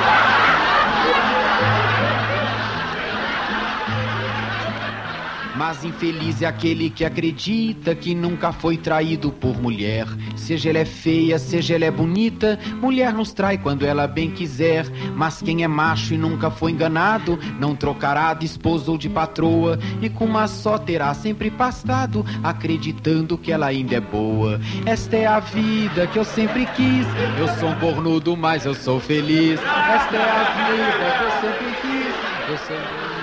Mas infeliz é aquele que acredita que nunca foi traído por mulher. Seja ela é feia, seja ela é bonita, mulher nos trai quando ela bem quiser. Mas quem é macho e nunca foi enganado, não trocará de esposa ou de patroa, e com uma só terá sempre pastado, acreditando que ela ainda é boa. Esta é a vida que eu sempre quis. Eu sou um cornudo, mas eu sou feliz. Esta é a vida que eu sempre quis. Eu sou...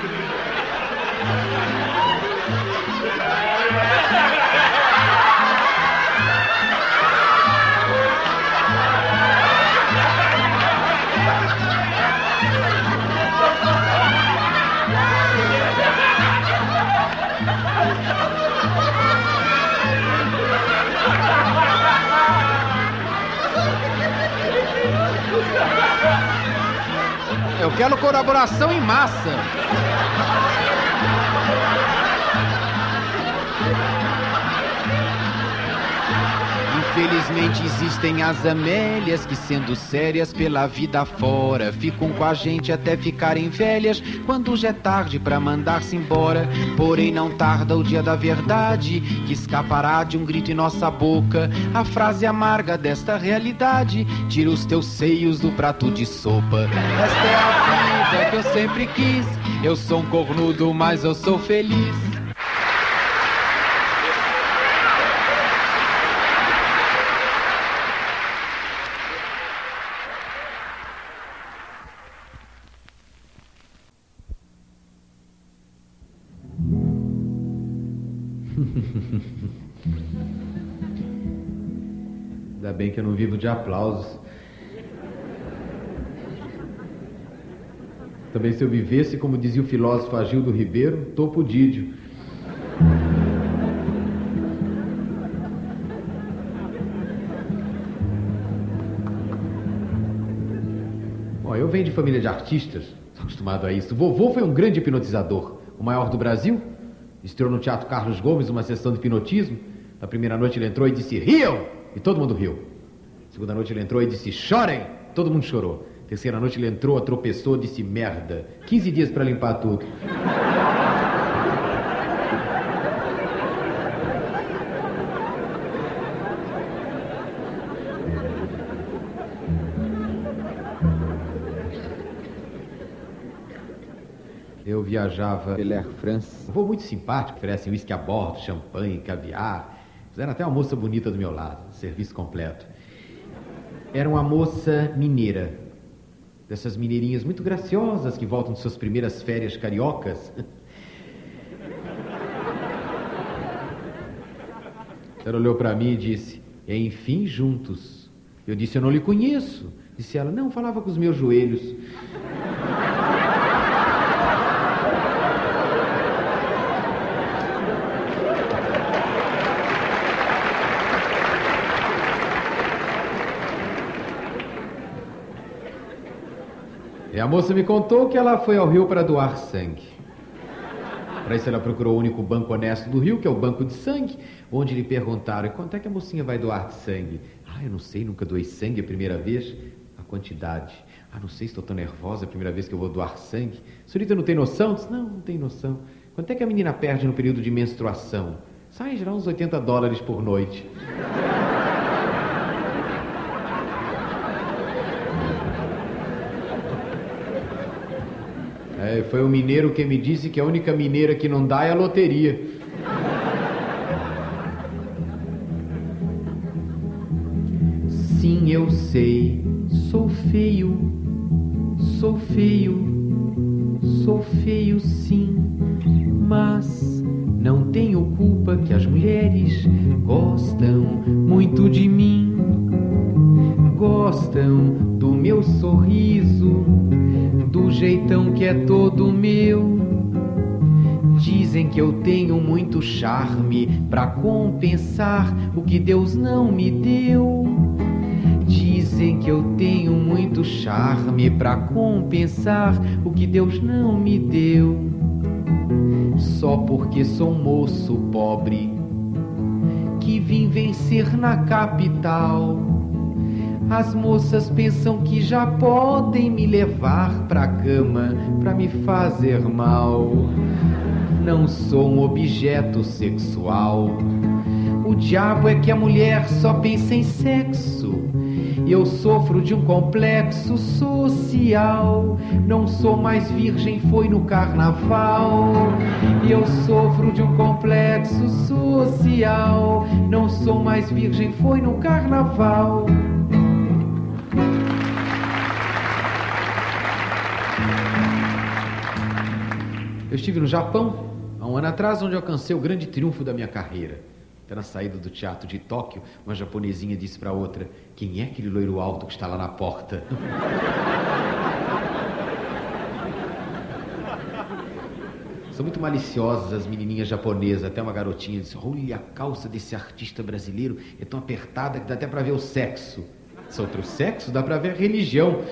Eu quero colaboração em massa. Infelizmente existem as Amélias que, sendo sérias pela vida fora, ficam com a gente até ficarem velhas, quando já é tarde pra mandar-se embora. Porém não tarda o dia da verdade, que escapará de um grito em nossa boca a frase amarga desta realidade: tira os teus seios do prato de sopa. Esta é a vida que eu sempre quis. Eu sou um cornudo, mas eu sou feliz. Ainda bem que eu não vivo de aplausos. Também se eu vivesse, como dizia o filósofo Agildo Ribeiro, topo dídio. Bom, eu venho de família de artistas, estou acostumado a isso. O vovô foi um grande hipnotizador, o maior do Brasil. Estreou no Teatro Carlos Gomes uma sessão de hipnotismo. Na primeira noite ele entrou e disse, riam! E todo mundo riu. Na segunda noite ele entrou e disse, chorem! Todo mundo chorou. Terceira noite ele entrou, tropeçou, disse merda. quinze dias para limpar tudo. Eu viajava pela Air France. Um voo muito simpático, oferecem uísque a bordo, champanhe, caviar. Fizeram até uma moça bonita do meu lado, serviço completo. Era uma moça mineira. Dessas mineirinhas muito graciosas que voltam de suas primeiras férias cariocas. Ela olhou para mim e disse, enfim, juntos. Eu disse, eu não lhe conheço. Disse ela, não, falava com os meus joelhos. E a moça me contou que ela foi ao Rio para doar sangue. Para isso ela procurou o único banco honesto do Rio, que é o Banco de Sangue, onde lhe perguntaram, e quanto é que a mocinha vai doar de sangue? Ah, eu não sei, nunca doei sangue a primeira vez. A quantidade. Ah, não sei, estou tão nervosa a primeira vez que eu vou doar sangue. Senhorita não tem noção? Disse, não, não tem noção. Quanto é que a menina perde no período de menstruação? Sai, geral, uns oitenta dólares por noite. É, foi o mineiro que me disse que a única mineira que não dá é a loteria. Sim, eu sei, sou feio, sou feio, sou feio sim, mas não tenho culpa que as mulheres gostam muito de mim. Gostam do meu sorriso, do jeitão que é todo meu. Dizem que eu tenho muito charme pra compensar o que Deus não me deu. Dizem que eu tenho muito charme pra compensar o que Deus não me deu. Só porque sou um moço pobre que vim vencer na capital, as moças pensam que já podem me levar pra cama pra me fazer mal. Não sou um objeto sexual. O diabo é que a mulher só pensa em sexo. Eu sofro de um complexo social. Não sou mais virgem, foi no carnaval. Eu sofro de um complexo social. Não sou mais virgem, foi no carnaval. Eu estive no Japão há um ano atrás, onde eu alcancei o grande triunfo da minha carreira. Até na saída do teatro de Tóquio, uma japonesinha disse para outra, quem é aquele loiro alto que está lá na porta? São muito maliciosas as menininhas japonesas. Até uma garotinha disse, olha, a calça desse artista brasileiro é tão apertada que dá até para ver o sexo. Se é outro sexo, dá para ver a religião.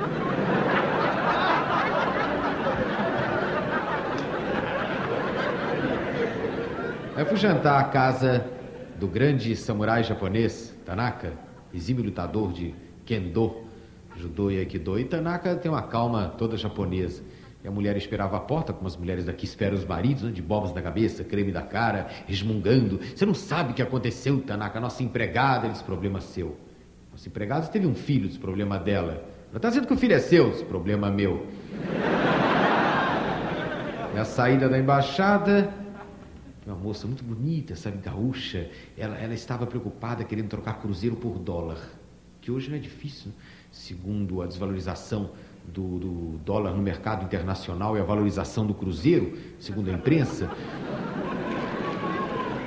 Aí eu fui jantar à casa do grande samurai japonês, Tanaka, exímio lutador de Kendo, Judô e Aikido. E Tanaka tem uma calma toda japonesa. E a mulher esperava a porta, como as mulheres daqui esperam os maridos, né, de bobas na cabeça, creme da cara, resmungando. Você não sabe o que aconteceu, Tanaka, nossa empregada. Ele disse, problema seu. Nossa empregada teve um filho, disse, problema dela. Ela está dizendo que o filho é seu, disse, problema meu. E a saída da embaixada, uma moça muito bonita, sabe, gaúcha, ela, ela estava preocupada querendo trocar cruzeiro por dólar, que hoje não é difícil, né? Segundo a desvalorização do, do dólar no mercado internacional e a valorização do cruzeiro, segundo a imprensa.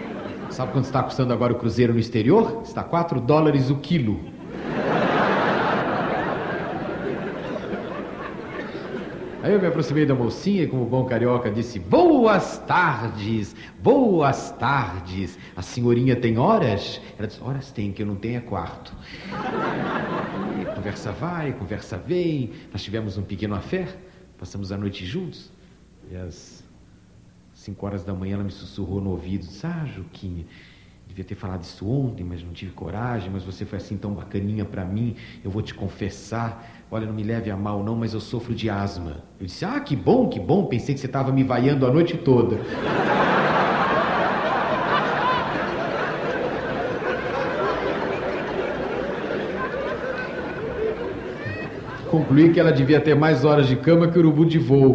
Sabe quanto está custando agora o cruzeiro no exterior? Está quatro dólares o quilo. Aí eu me aproximei da mocinha e, como bom carioca, disse: boas tardes, boas tardes. A senhorinha tem horas? Ela disse: horas tem, que eu não tenho é quarto. E conversa vai, conversa vem. Nós tivemos um pequeno affair, passamos a noite juntos. E às cinco horas da manhã ela me sussurrou no ouvido: disse: ah, Juquinha, devia ter falado isso ontem, mas não tive coragem, mas você foi assim tão bacaninha pra mim, eu vou te confessar. Olha, não me leve a mal não, mas eu sofro de asma. Eu disse: ah, que bom, que bom, pensei que você estava me vaiando a noite toda. Concluí que ela devia ter mais horas de cama que urubu de voo.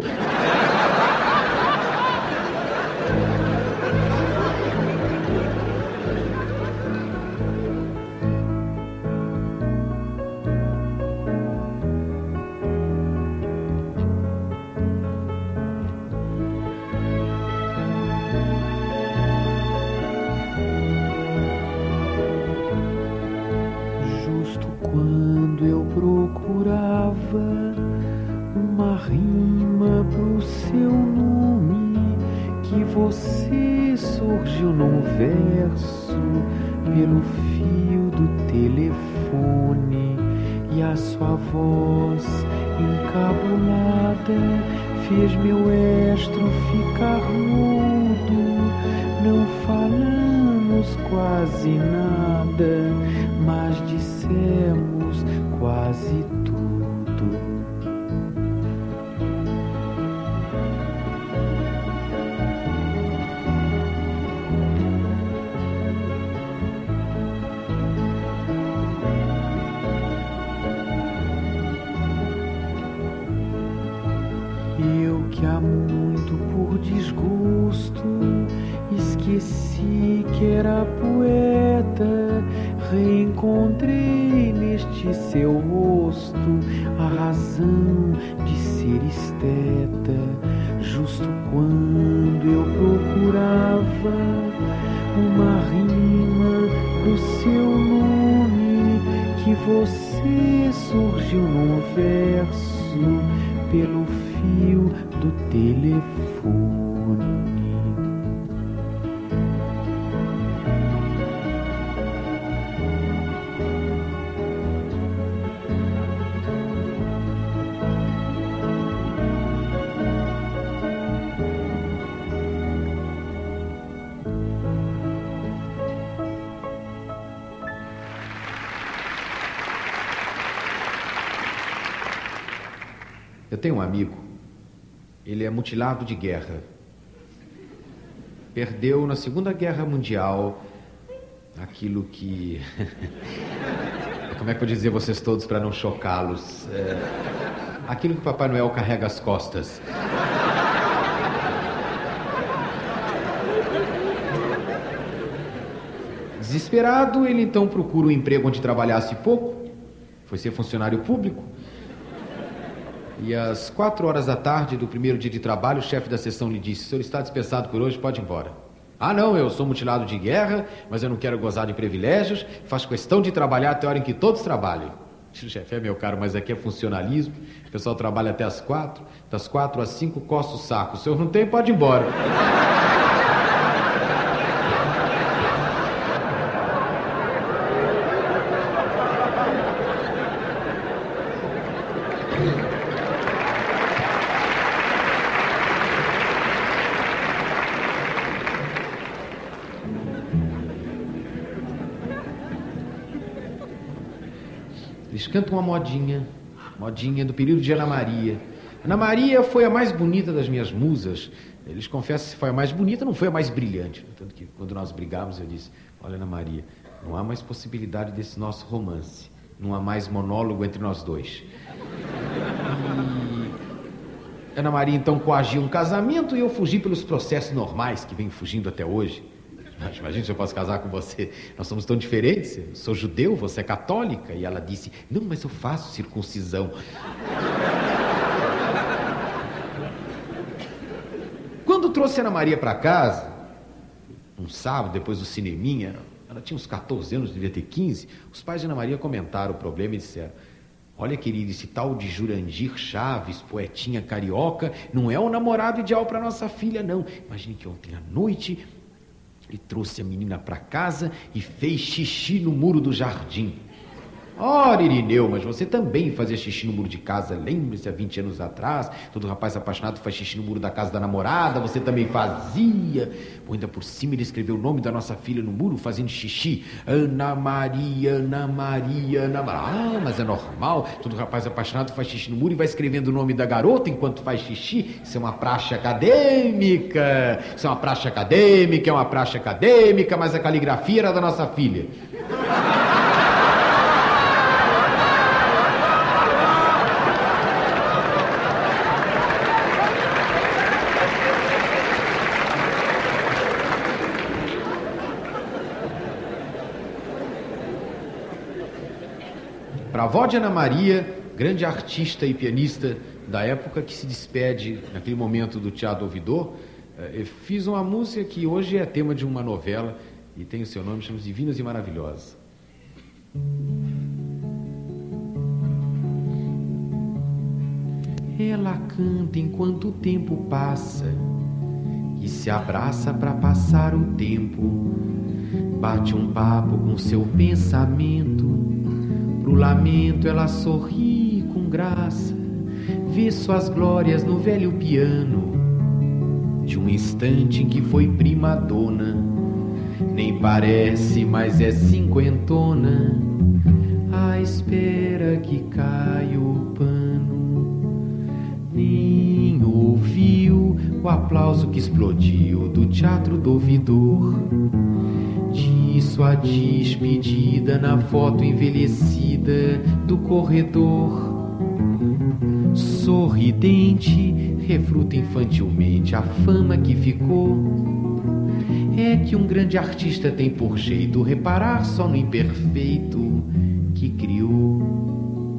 Eu tenho um amigo, ele é mutilado de guerra. Perdeu na Segunda Guerra Mundial aquilo que... Como é que eu vou dizer vocês todos para não chocá-los? É... Aquilo que o Papai Noel carrega às costas. Desesperado, ele então procura um emprego onde trabalhasse pouco. Foi ser funcionário público. E às quatro horas da tarde do primeiro dia de trabalho, o chefe da seção lhe disse: o senhor está dispensado por hoje, pode ir embora. Ah, não, eu sou mutilado de guerra, mas eu não quero gozar de privilégios, faço questão de trabalhar até a hora em que todos trabalham. O chefe: é, meu caro, mas aqui é funcionalismo, o pessoal trabalha até às quatro, das quatro às cinco coça o saco, o senhor não tem, pode ir embora. Eles cantam uma modinha, modinha do período de Ana Maria. Ana Maria foi a mais bonita das minhas musas. Eles confessam que foi a mais bonita, não foi a mais brilhante. Tanto que quando nós brigávamos eu disse: olha, Ana Maria, não há mais possibilidade desse nosso romance. Não há mais monólogo entre nós dois. E Ana Maria então coagiu um casamento e eu fugi pelos processos normais que vem fugindo até hoje. Imagina se eu posso casar com você. Nós somos tão diferentes. Eu sou judeu, você é católica. E ela disse: não, mas eu faço circuncisão. Quando trouxe a Ana Maria para casa, um sábado, depois do cineminha, ela tinha uns quatorze anos, devia ter quinze, os pais de Ana Maria comentaram o problema e disseram: olha, querido, esse tal de Jurandir Chaves, poetinha carioca, não é o namorado ideal para nossa filha, não. Imagine que ontem à noite ele trouxe a menina para casa e fez xixi no muro do jardim. Ora, Irineu, mas você também fazia xixi no muro de casa, lembre-se, há vinte anos atrás, todo rapaz apaixonado faz xixi no muro da casa da namorada, você também fazia. Pô, ainda por cima ele escreveu o nome da nossa filha no muro fazendo xixi. Ana Maria, Ana Maria, Ana Maria. Ah, mas é normal, todo rapaz apaixonado faz xixi no muro e vai escrevendo o nome da garota enquanto faz xixi. Isso é uma praxe acadêmica, isso é uma praxe acadêmica, é uma praxe acadêmica, mas a caligrafia era da nossa filha. Para a avó de Ana Maria, grande artista e pianista da época, que se despede naquele momento do Teatro Ouvidor, eu fiz uma música que hoje é tema de uma novela e tem o seu nome, chama-se Divinas e Maravilhosas. Ela canta enquanto o tempo passa e se abraça para passar o tempo. Bate um papo com seu pensamento. Pro lamento ela sorri com graça, vê suas glórias no velho piano, de um instante em que foi prima dona, nem parece, mas é cinquentona, à espera que caia o pano. Nem ouviu o aplauso que explodiu do Teatro do Ouvidor, de sua despedida na foto envelhecida do corredor. Sorridente, refruta infantilmente a fama que ficou. É que um grande artista tem por jeito reparar só no imperfeito que criou.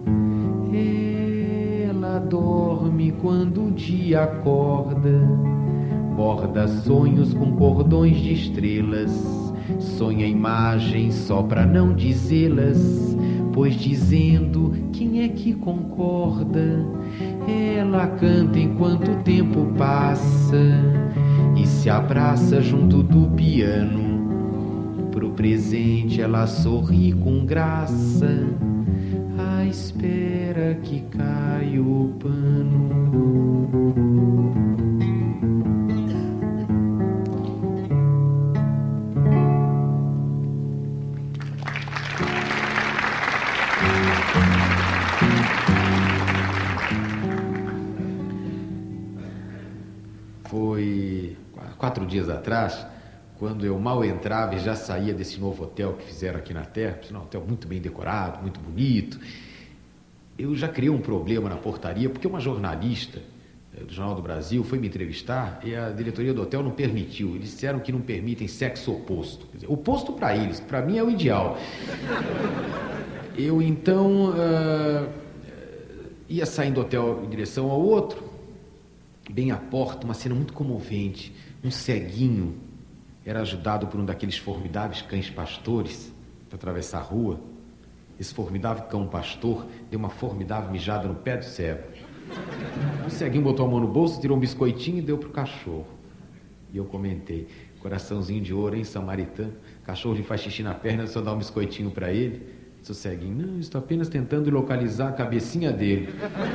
Ela dorme quando o dia acorda, borda sonhos com cordões de estrelas, sonha imagens só pra não dizê-las, pois dizendo quem é que concorda. Ela canta enquanto o tempo passa e se abraça junto do piano. Pro presente ela sorri com graça, à espera que caia o pano. Foi quatro dias atrás, quando eu mal entrava e já saía desse novo hotel que fizeram aqui na Terra, um hotel muito bem decorado, muito bonito. Eu já criei um problema na portaria, porque uma jornalista do Jornal do Brasil foi me entrevistar e a diretoria do hotel não permitiu. Eles disseram que não permitem sexo oposto. Quer dizer, oposto para eles, para mim é o ideal. Eu então uh, ia saindo do hotel em direção ao outro, bem à porta, uma cena muito comovente. Um ceguinho era ajudado por um daqueles formidáveis cães pastores para atravessar a rua. Esse formidável cão pastor deu uma formidável mijada no pé do cego. O ceguinho botou a mão no bolso, tirou um biscoitinho e deu pro cachorro. E eu comentei: coraçãozinho de ouro, hein, samaritano? O cachorro lhe faz xixi na perna, só dá um biscoitinho para ele. Disse o ceguinho: não, estou apenas tentando localizar a cabecinha dele.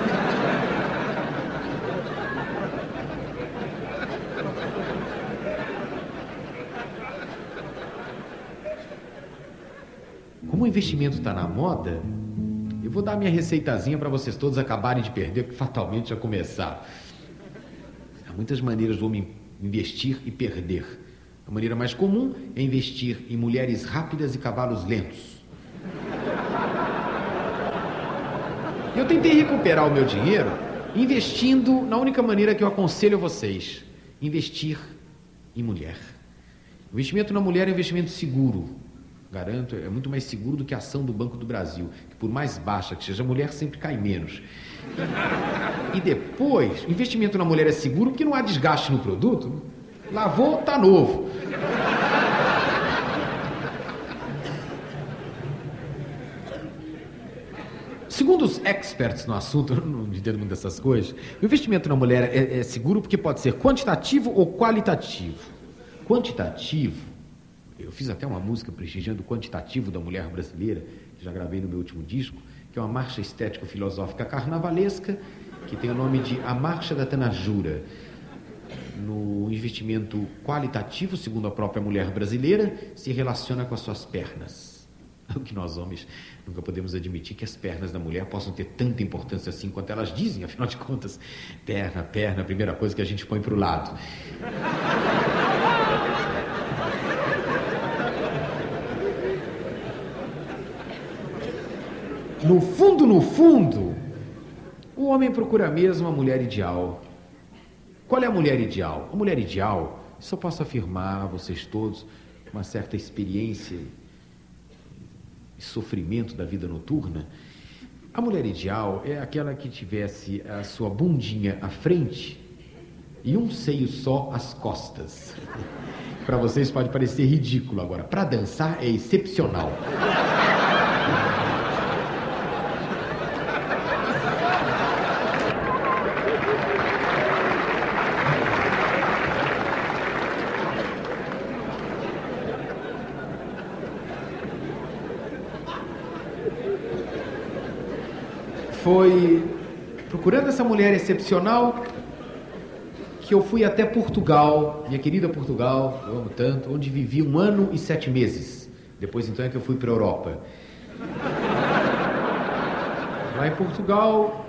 Como o investimento está na moda, eu vou dar minha receitazinha para vocês todos acabarem de perder, porque fatalmente já começaram. Há muitas maneiras do homem investir e perder. A maneira mais comum é investir em mulheres rápidas e cavalos lentos. Eu tentei recuperar o meu dinheiro investindo na única maneira que eu aconselho a vocês: investir em mulher. O investimento na mulher é um investimento seguro. Garanto, é muito mais seguro do que a ação do Banco do Brasil, que por mais baixa que seja a mulher, sempre cai menos. E depois, o investimento na mulher é seguro porque não há desgaste no produto. Lavou, tá novo. Segundo os experts no assunto, eu não entendo muito dessas coisas, o investimento na mulher é, é seguro porque pode ser quantitativo ou qualitativo. Quantitativo, eu fiz até uma música prestigiando o quantitativo da mulher brasileira, que já gravei no meu último disco, que é uma marcha estético-filosófica carnavalesca, que tem o nome de A Marcha da Tanajura. No investimento qualitativo, segundo a própria mulher brasileira, se relaciona com as suas pernas. O que nós homens nunca podemos admitir que as pernas da mulher possam ter tanta importância assim quanto elas dizem, afinal de contas, perna, perna, a primeira coisa que a gente põe para o lado. No fundo, no fundo, o homem procura mesmo a mulher ideal. Qual é a mulher ideal? A mulher ideal, isso eu posso afirmar a vocês todos, uma certa experiência e sofrimento da vida noturna. A mulher ideal é aquela que tivesse a sua bundinha à frente e um seio só às costas. Para vocês pode parecer ridículo agora. Para dançar é excepcional. Foi procurando essa mulher excepcional que eu fui até Portugal, minha querida Portugal, eu amo tanto, onde vivi um ano e sete meses. Depois então é que eu fui para a Europa. Lá em Portugal,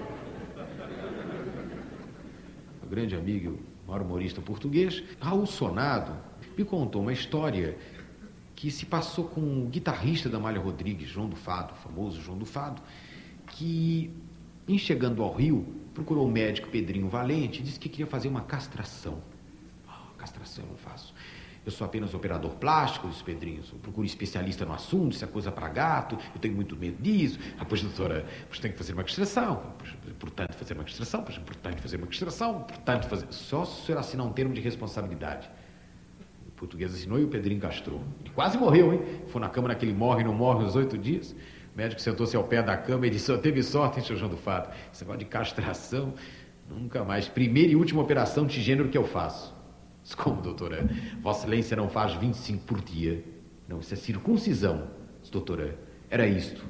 meu grande amigo, o maior humorista português, Raul Sonado, me contou uma história que se passou com o guitarrista da Amália Rodrigues, João do Fado, o famoso João do Fado, que, em chegando ao Rio, procurou o médico Pedrinho Valente e disse que queria fazer uma castração. Oh, castração eu não faço. Eu sou apenas operador plástico, disse Pedrinho. Eu procuro especialista no assunto, isso é coisa para gato, eu tenho muito medo disso. Ah, pois, doutora, pois tem que fazer uma castração. Pois, é importante fazer uma castração, pois é importante fazer uma castração, importante fazer... Só se o senhor assinar um termo de responsabilidade. O português assinou e o Pedrinho castrou. Ele quase morreu, hein? Foi na cama naquele morre, não morre, uns oito dias. O médico sentou-se ao pé da cama e disse, só teve sorte, hein, seu João do Fado? Esse negócio de castração, nunca mais. Primeira e última operação de gênero que eu faço. Mas como, doutora? Vossa Excelência não faz vinte e cinco por dia. Não, isso é circuncisão. Mas, doutora, era isto.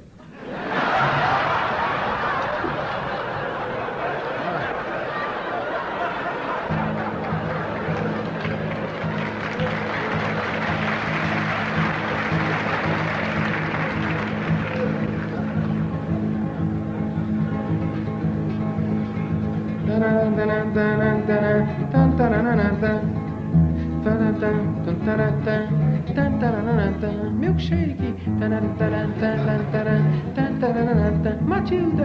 Milkshake, Matilda,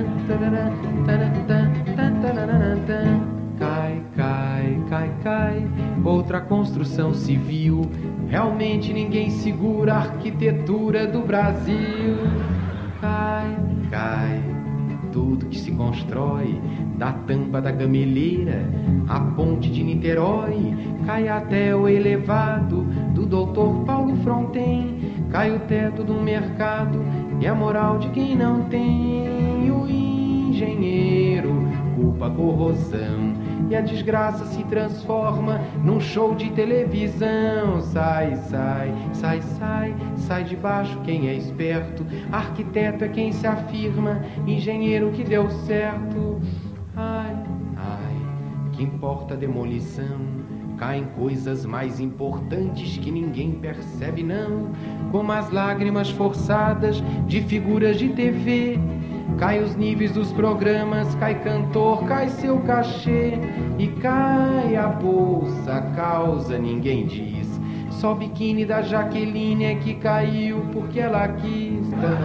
cai, cai, cai, cai, outra construção civil. Realmente ninguém segura a arquitetura do Brasil. Cai, cai, tudo que se constrói, da tampa da gameleira, a ponte de Niterói, cai até o elevado do doutor Paulo Fronten, cai o teto do mercado e a moral de quem não tem. O engenheiro culpa a corrosão e a desgraça se transforma num show de televisão. Sai, sai, sai, sai, sai de baixo quem é esperto. Arquiteto é quem se afirma, engenheiro que deu certo. Ai, ai, que importa a demolição? Caem coisas mais importantes que ninguém percebe não, como as lágrimas forçadas de figuras de T V. Cai os níveis dos programas, cai cantor, cai seu cachê. E cai a bolsa, a causa ninguém diz. Só o biquíni da Jaqueline é que caiu porque ela quis.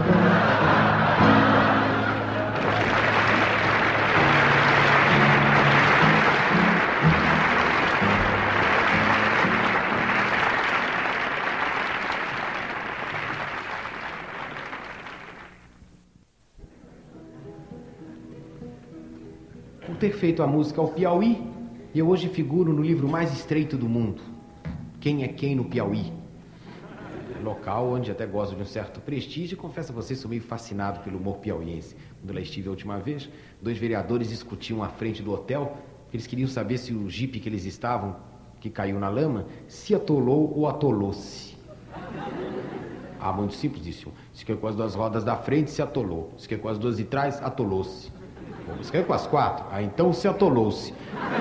Por ter feito a música ao Piauí, eu hoje figuro no livro mais estreito do mundo. Quem é quem no Piauí? local onde até gosto de um certo prestígio e confesso a vocês, sou meio fascinado pelo humor piauiense. Quando lá estive a última vez, dois vereadores discutiam à frente do hotel, eles queriam saber se o jipe que eles estavam, que caiu na lama, se atolou ou atolou-se. Ah, muito simples, disse um. Se caiu com as duas rodas da frente, se atolou. Se caiu com as duas de trás, atolou-se. Se caiu com as quatro, ah, então se atolou-se.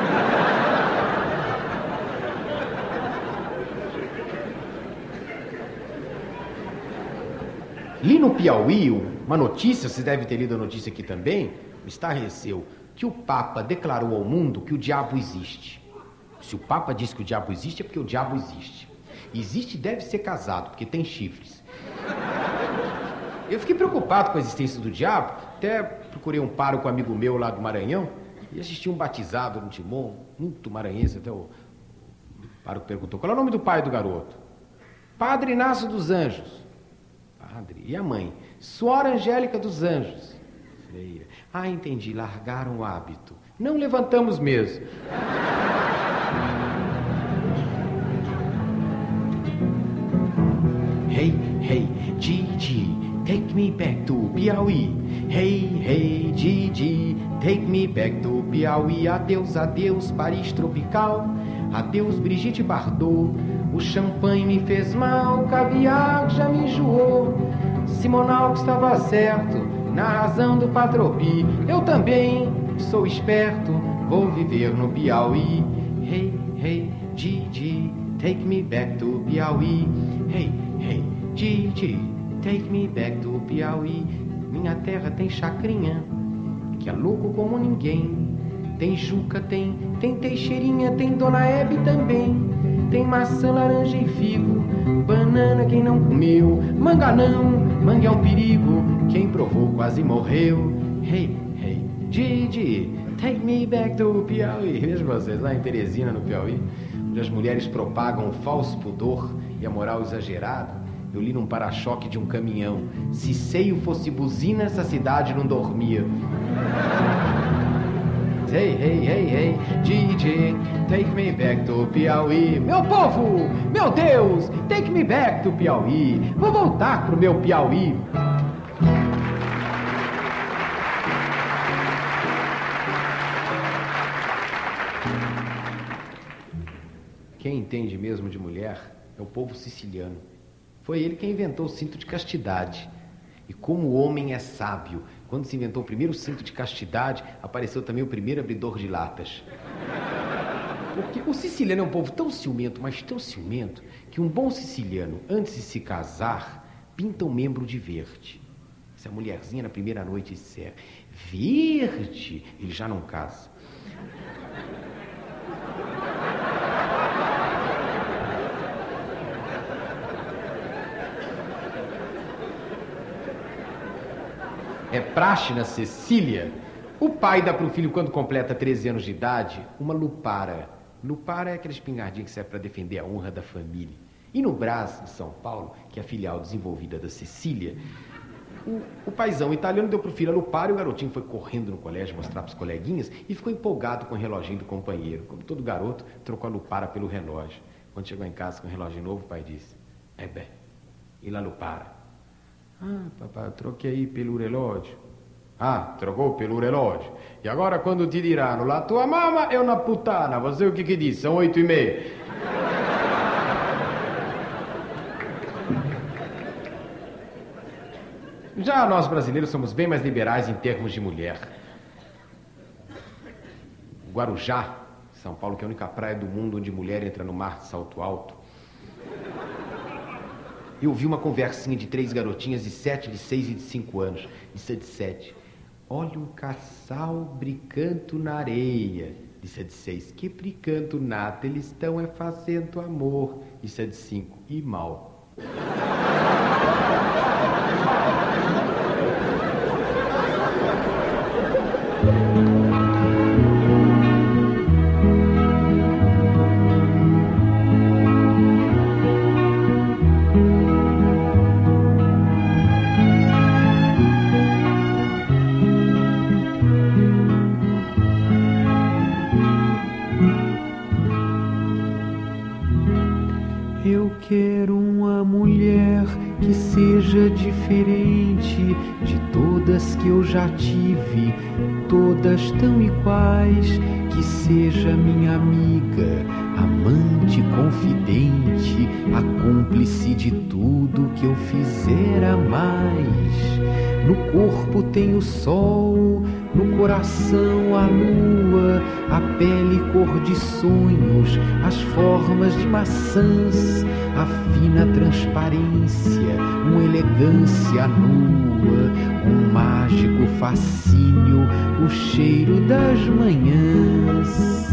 Li no Piauí uma notícia, vocês devem ter lido a notícia aqui também, me estarreceu, que o Papa declarou ao mundo que o diabo existe. Se o Papa diz que o diabo existe, é porque o diabo existe. Existe e deve ser casado, porque tem chifres. Eu fiquei preocupado com a existência do diabo, até procurei um pároco amigo meu lá do Maranhão e assisti um batizado no Timon, muito maranhense, até o pároco perguntou, qual é o nome do pai do garoto? Padre Inácio dos Anjos. Padre. E a mãe? Suora Angélica dos Anjos. Freira. Ah, entendi, largaram o hábito. Não levantamos mesmo. Hey, hey, Gigi, take me back to Piauí. Hey, hey, Gigi, take me back to Piauí. Adeus, adeus, Paris tropical. Adeus, Brigitte Bardot. O champanhe me fez mal, o caviar já me enjoou. Simonal que estava certo, na razão do Patropi. Eu também sou esperto, vou viver no Piauí. Hey, hey, Gigi, take me back to Piauí. Hey, hey, Gigi, take me back to Piauí. Minha terra tem chacrinha, que é louco como ninguém. Tem Juca, tem, tem Teixeirinha, tem Dona Hebe também. Tem maçã, laranja e figo, banana quem não comeu. Manga não, manga é um perigo, quem provou quase morreu. Hey, hey, Gigi, take me back to Piauí. Vejam vocês, lá em Teresina, no Piauí, onde as mulheres propagam o falso pudor e a moral exagerada, eu li num para-choque de um caminhão, se seio fosse buzina, essa cidade não dormia. Hey, hey, hey, hey, Gigi, take me back to Piauí. Meu povo, meu Deus, take me back to Piauí. Vou voltar pro meu Piauí. Quem entende mesmo de mulher é o povo siciliano. Foi ele quem inventou o cinto de castidade. E como o homem é sábio, quando se inventou o primeiro cinto de castidade, apareceu também o primeiro abridor de latas. Porque o siciliano é um povo tão ciumento, mas tão ciumento, que um bom siciliano, antes de se casar, pinta um membro de verde. Se a mulherzinha na primeira noite disser verde, ele já não casa. É praxe na Sicília, o pai dá para o filho, quando completa treze anos de idade, uma lupara. Lupara é aquela espingardinha que serve para defender a honra da família. E no Brás, em São Paulo, que é a filial desenvolvida da Sicília, o, o paizão italiano deu para o filho a lupara e o garotinho foi correndo no colégio mostrar para os coleguinhas e ficou empolgado com o reloginho do companheiro. Como todo garoto, trocou a lupara pelo relógio. Quando chegou em casa com o relógio novo, o pai disse, é bem, e la lupara? Ah, papai, eu troquei pelo relógio. Ah, trocou pelo relógio. E agora quando ti diranno, la tua mamma è una puttana, você o que que diz? São oito e meia. Já nós brasileiros somos bem mais liberais em termos de mulher. Guarujá, São Paulo, que é a única praia do mundo onde mulher entra no mar de salto alto. Eu vi uma conversinha de três garotinhas de sete, de seis e de cinco anos. Disse a de sete. Olha um casal brincando na areia. Disse a de seis. Que brincando nada, eles estão é fazendo amor. Disse a de cinco. E mal. Eu quero uma mulher que seja diferente de todas que eu já tive, todas tão iguais, que seja minha amiga, amante, confidente, a cúmplice de tudo que eu fizer a mais. No corpo tem o sol, no coração a lua, a pele cor de sonhos, as formas de maçãs, a fina transparência, uma elegância nua, um mágico fascínio, o cheiro das manhãs.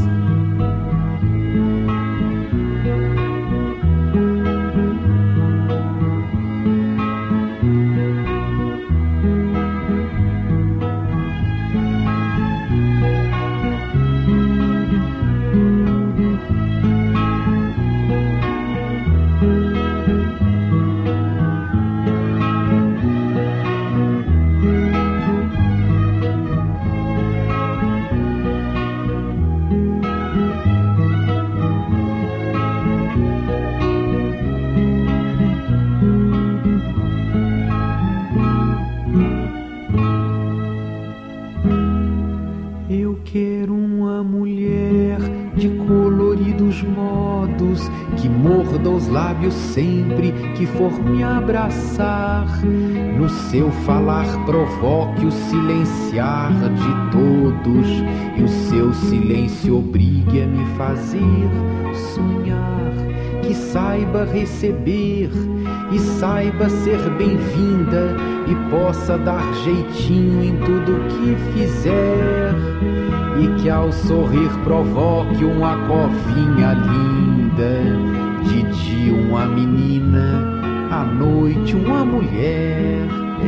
Sempre que for me abraçar, no seu falar provoque o silenciar de todos, e o seu silêncio obrigue a me fazer sonhar, que saiba receber e saiba ser bem-vinda e possa dar jeitinho em tudo que fizer, e que ao sorrir provoque uma covinha linda. De dia uma menina, à noite uma mulher.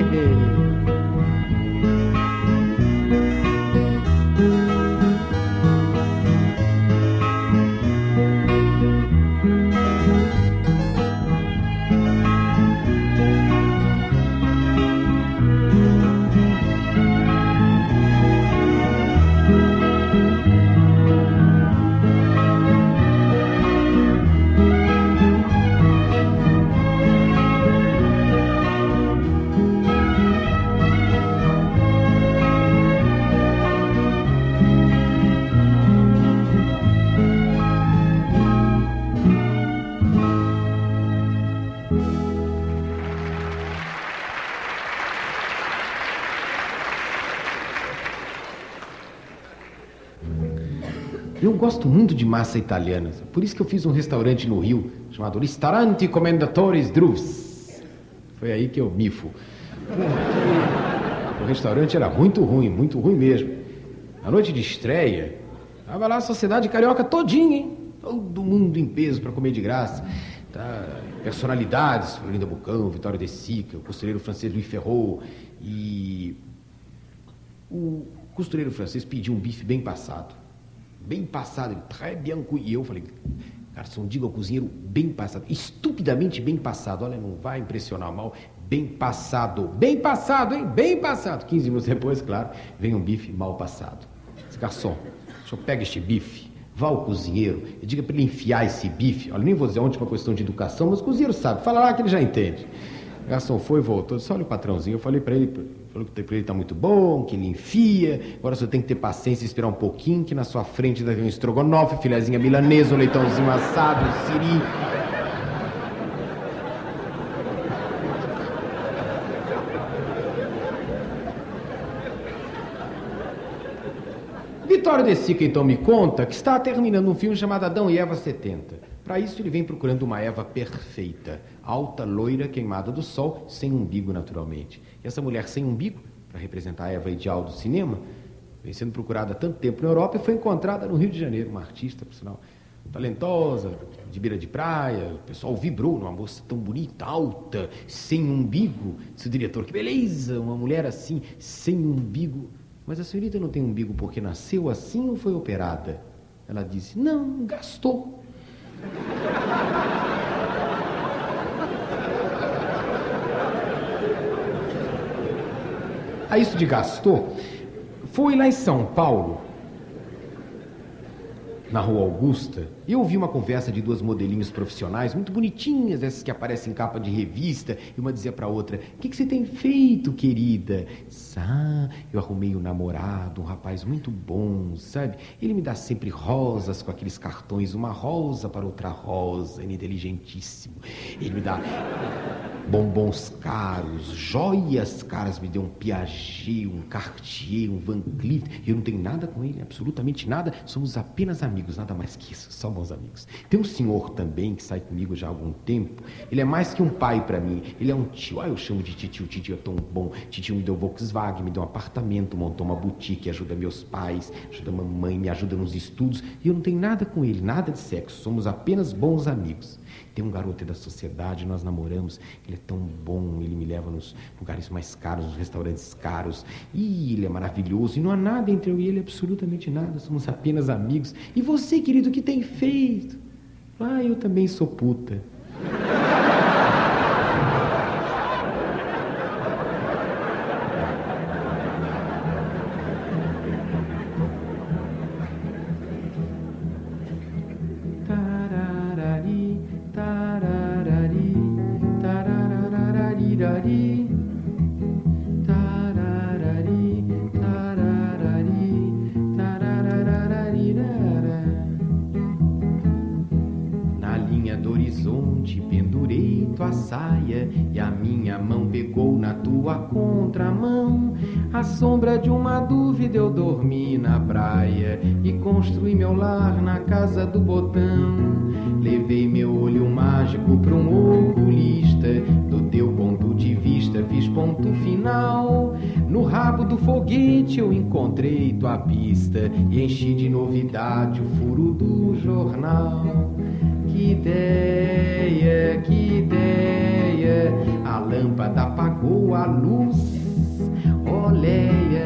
Eu gosto muito de massa italiana, por isso que eu fiz um restaurante no Rio chamado Ristorante Commendatores Drus. Foi aí que eu mifo. O restaurante era muito ruim, muito ruim mesmo. Na noite de estreia, tava lá a sociedade carioca todinha, hein? Todo mundo em peso para comer de graça. Tá? Personalidades, Florinda Bocão, Vitório De Sica, o costureiro francês Louis Ferrot. E o costureiro francês pediu um bife bem passado. Bem passado, ele, très bien cuit. E eu falei, garçom, diga ao cozinheiro bem passado, estupidamente bem passado. Olha, não vai impressionar mal, bem passado, bem passado, hein, bem passado. quinze minutos depois, claro, vem um bife mal passado. Diz, garçom, o senhor pega este bife, vá ao cozinheiro e diga para ele enfiar esse bife. Olha, nem vou dizer ontem uma questão de educação, mas o cozinheiro sabe, fala lá que ele já entende. O garçom foi e voltou, disse, olha o patrãozinho, eu falei para ele, falou que para ele está muito bom, que ele enfia, agora o senhor tem que ter paciência e esperar um pouquinho, que na sua frente deve ter um estrogonofe, filezinha milanesa, um leitãozinho assado, um siri. Vitório De Sica, então, me conta que está terminando um filme chamado Adão e Eva setenta. Para isso, ele vem procurando uma Eva perfeita, alta, loira, queimada do sol, sem umbigo, naturalmente. E essa mulher sem umbigo, para representar a Eva ideal do cinema, vem sendo procurada há tanto tempo na Europa e foi encontrada no Rio de Janeiro, uma artista, por sinal, talentosa, de beira de praia. O pessoal vibrou numa moça tão bonita, alta, sem umbigo. Disse o diretor, que beleza, uma mulher assim, sem umbigo. Mas a senhorita não tem umbigo porque nasceu assim ou foi operada? Ela disse, não, gastou. A isso de gastou, foi lá em São Paulo na Rua Augusta e ouvi uma conversa de duas modelinhos profissionais muito bonitinhas, essas que aparecem em capa de revista, e uma dizia para a outra: o que, que você tem feito, querida? Ah, eu arrumei um namorado, um rapaz muito bom, sabe? Ele me dá sempre rosas com aqueles cartões, uma rosa para outra rosa, ele é inteligentíssimo. Ele me dá bombons caros, joias caras, me deu um Piaget, um Cartier, um Van Cleef. Eu não tenho nada com ele, absolutamente nada, somos apenas amigos, nada mais que isso, só bons amigos. Tem um senhor também que sai comigo já há algum tempo, ele é mais que um pai para mim, ele é um tio. Ah, eu chamo de titio, titio é tão bom. Titio me deu Volkswagen, me deu um apartamento, montou uma boutique, ajuda meus pais, ajuda a mamãe, me ajuda nos estudos, e eu não tenho nada com ele, nada de sexo, somos apenas bons amigos. Tem um garoto da sociedade, nós namoramos, ele é tão bom, ele me leva nos lugares mais caros, nos restaurantes caros, e ele é maravilhoso, e não há nada entre eu e ele, absolutamente nada, somos apenas amigos. E você, querido, o que tem feito? Ah, eu também sou puta. Na linha do horizonte pendurei tua saia e a minha mão pegou na tua contramão. À sombra de uma dúvida eu dormi na praia e construí meu lar na casa do botão. Levei meu olho mágico pra um oculista, do teu ponto de vista fiz ponto final. No rabo do foguete eu encontrei tua pista e enchi de novidade o furo do jornal. Que ideia, que ideia, a lâmpada apagou a luz. Oleia,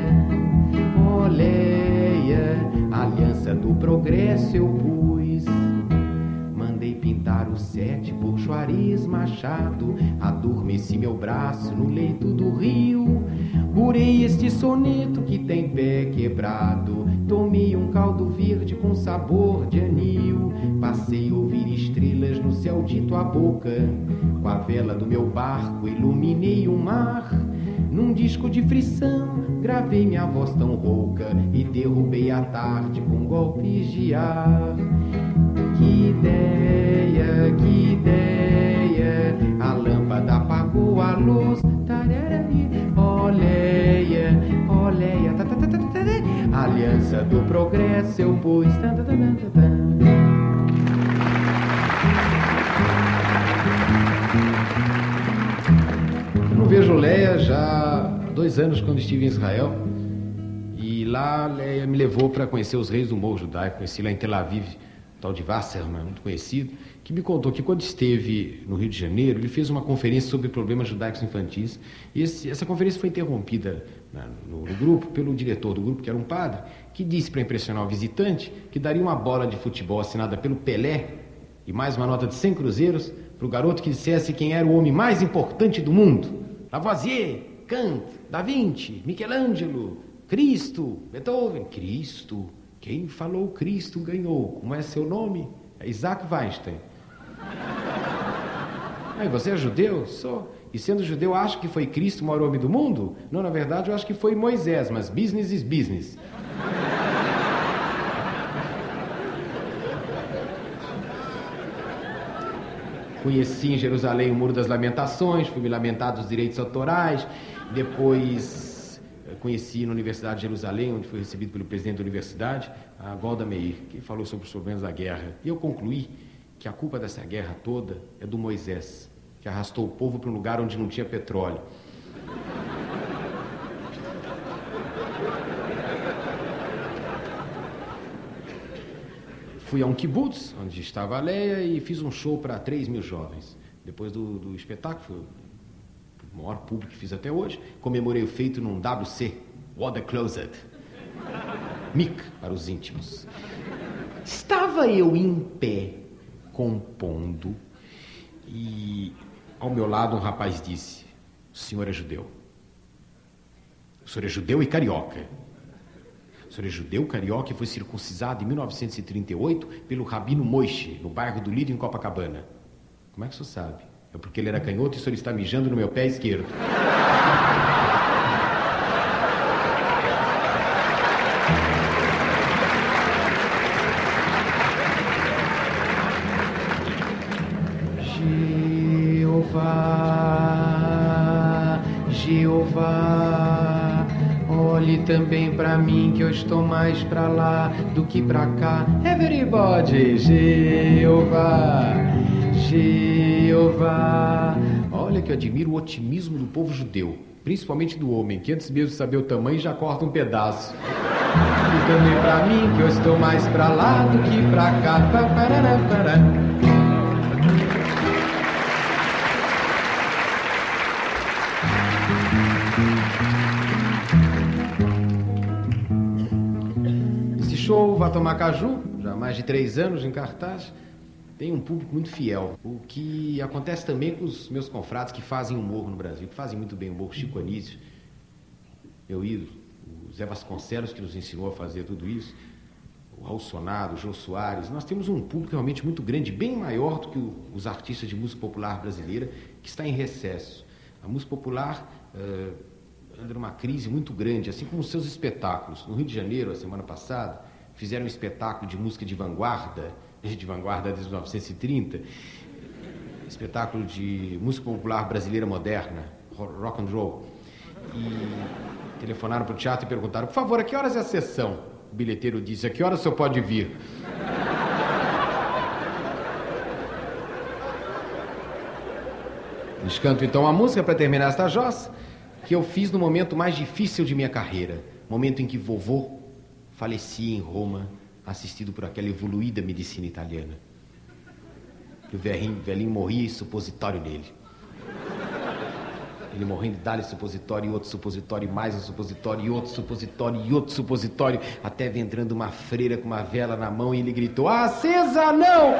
oleia, a aliança do progresso eu pus. Mandei pintar o sete por Juarez Machado, adormeci meu braço no leito do rio. Curei este soneto que tem pé quebrado, tomei um caldo verde com sabor de anil. Passei a ouvir estrelas no céu de tua boca, com a vela do meu barco iluminei o mar. Num disco de frição gravei minha voz tão rouca e derrubei a tarde com golpes de ar. Que ideia, que ideia, a lâmpada apagou a luz. Tararari, oleia, oleia, ta, ta, ta, ta, ta, ta, aliança do progresso eu pus. Ta, ta, ta, ta, ta, ta. Eu não vejo Leia já há dois anos, quando estive em Israel. E lá Leia me levou para conhecer os reis do morro judaico. Conheci lá em Tel Aviv tal de Wasserman, muito conhecido, que me contou que quando esteve no Rio de Janeiro, ele fez uma conferência sobre problemas judaicos infantis, e esse, essa conferência foi interrompida na, no, no grupo pelo diretor do grupo, que era um padre, que disse para impressionar o visitante que daria uma bola de futebol assinada pelo Pelé e mais uma nota de cem cruzeiros para o garoto que dissesse quem era o homem mais importante do mundo. Lavoisier, Kant, Da Vinci, Michelangelo, Cristo, Beethoven. Cristo? Quem falou Cristo ganhou. Como é seu nome? É Isaac Weinstein. Aí, você é judeu? Sou. E sendo judeu, acho que foi Cristo o maior homem do mundo? Não, na verdade, eu acho que foi Moisés, mas business is business. Conheci em Jerusalém o Muro das Lamentações, fui me lamentar dos direitos autorais, depois conheci na Universidade de Jerusalém, onde fui recebido pelo presidente da universidade, a Golda Meir, que falou sobre os problemas da guerra. E eu concluí que a culpa dessa guerra toda é do Moisés, que arrastou o povo para um lugar onde não tinha petróleo. Fui a um kibbutz, onde estava a Leia, e fiz um show para três mil jovens. Depois do, do espetáculo, o maior público que fiz até hoje, comemorei o feito num W C, Water Closet. Mic para os íntimos. Estava eu em pé, compondo, e ao meu lado um rapaz disse: o senhor é judeu. O senhor é judeu e carioca. O senhor é judeu, carioca e foi circuncisado em mil novecentos e trinta e oito pelo Rabino Moishe, no bairro do Lírio, em Copacabana. Como é que o senhor sabe? É porque ele era canhoto e o senhor está mijando no meu pé esquerdo. Jeová, Jeová, olhe também pra mim que eu estou mais pra lá do que pra cá. Everybody, Jeová, Jeová. Olha que eu admiro o otimismo do povo judeu, principalmente do homem, que antes mesmo de saber o tamanho já corta um pedaço. E também pra mim que eu estou mais pra lá do que pra cá. Parará, parará. Esse show Vá Tomar Caju, já há mais de três anos em cartaz, tem um público muito fiel. O que acontece também com os meus confrades que fazem humor no Brasil, que fazem muito bem humor. Chico Anísio, meu ídolo, o Zé Vasconcelos, que nos ensinou a fazer tudo isso, o Raul Sonado, o Jô Soares. Nós temos um público realmente muito grande, bem maior do que o, os artistas de música popular brasileira, que está em recesso. A música popular uh, anda numa crise muito grande, assim como os seus espetáculos. No Rio de Janeiro, a semana passada, fizeram um espetáculo de música de vanguarda, de vanguarda desde mil novecentos e trinta, espetáculo de música popular brasileira moderna, rock and roll. E telefonaram para o teatro e perguntaram: por favor, a que horas é a sessão? O bilheteiro disse: a que horas o senhor pode vir? Eles cantam então a música para terminar esta jossa, que eu fiz no momento mais difícil de minha carreira, momento em que vovô falecia em Roma, assistido por aquela evoluída medicina italiana. E o velhinho, velhinho morria e supositório nele. Ele morrendo, dá-lhe supositório, e outro supositório, e mais um supositório, e outro supositório, e outro supositório, até vem entrando uma freira com uma vela na mão e ele gritou: acesa não!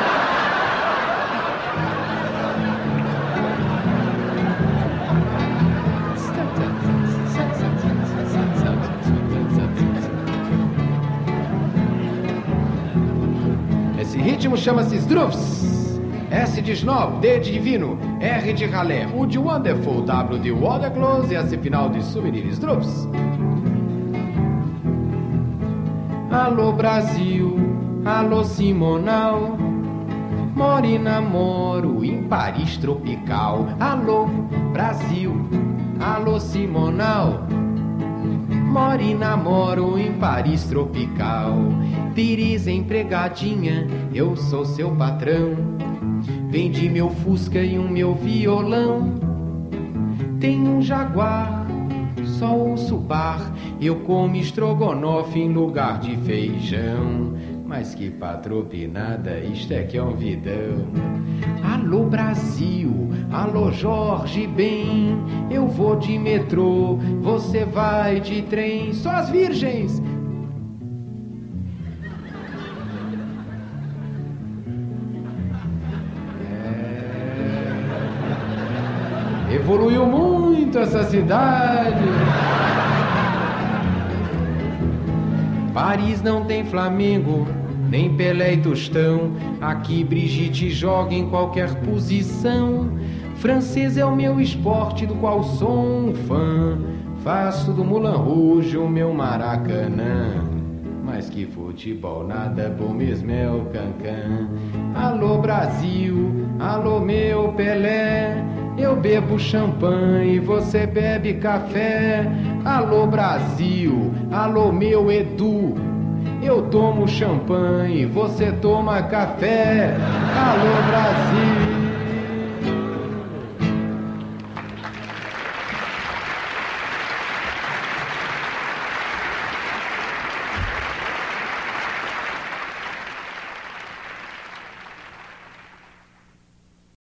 Esse ritmo chama-se Strufs. S de Snob, D de Divino, R de Ralé, U de Wonderful, W de Waterclose e S final de Souvenir. Strufs. Alô Brasil, alô Simonal, moro e namoro em Paris tropical. Alô Brasil, alô Simonal, moro e namoro em Paris tropical. Pires empregadinha, eu sou seu patrão. Vendi meu Fusca e um meu violão. Tem um Jaguar, só ouço bar. Eu como estrogonofe em lugar de feijão. Mas que patropinada, isto é que é um vidão. Alô Brasil, alô Jorge Ben, eu vou de metrô, você vai de trem. Só as virgens. É... Evoluiu muito essa cidade. Paris não tem Flamengo, nem Pelé e Tostão. Aqui Brigitte joga em qualquer posição. Francês é o meu esporte, do qual sou um fã. Faço do Moulin Rouge o meu Maracanã. Mas que futebol, nada bom mesmo é o Cancan. Alô Brasil, alô meu Pelé, eu bebo champanhe, você bebe café. Alô Brasil, alô meu Edu, eu tomo champanhe, você toma café. Alô Brasil.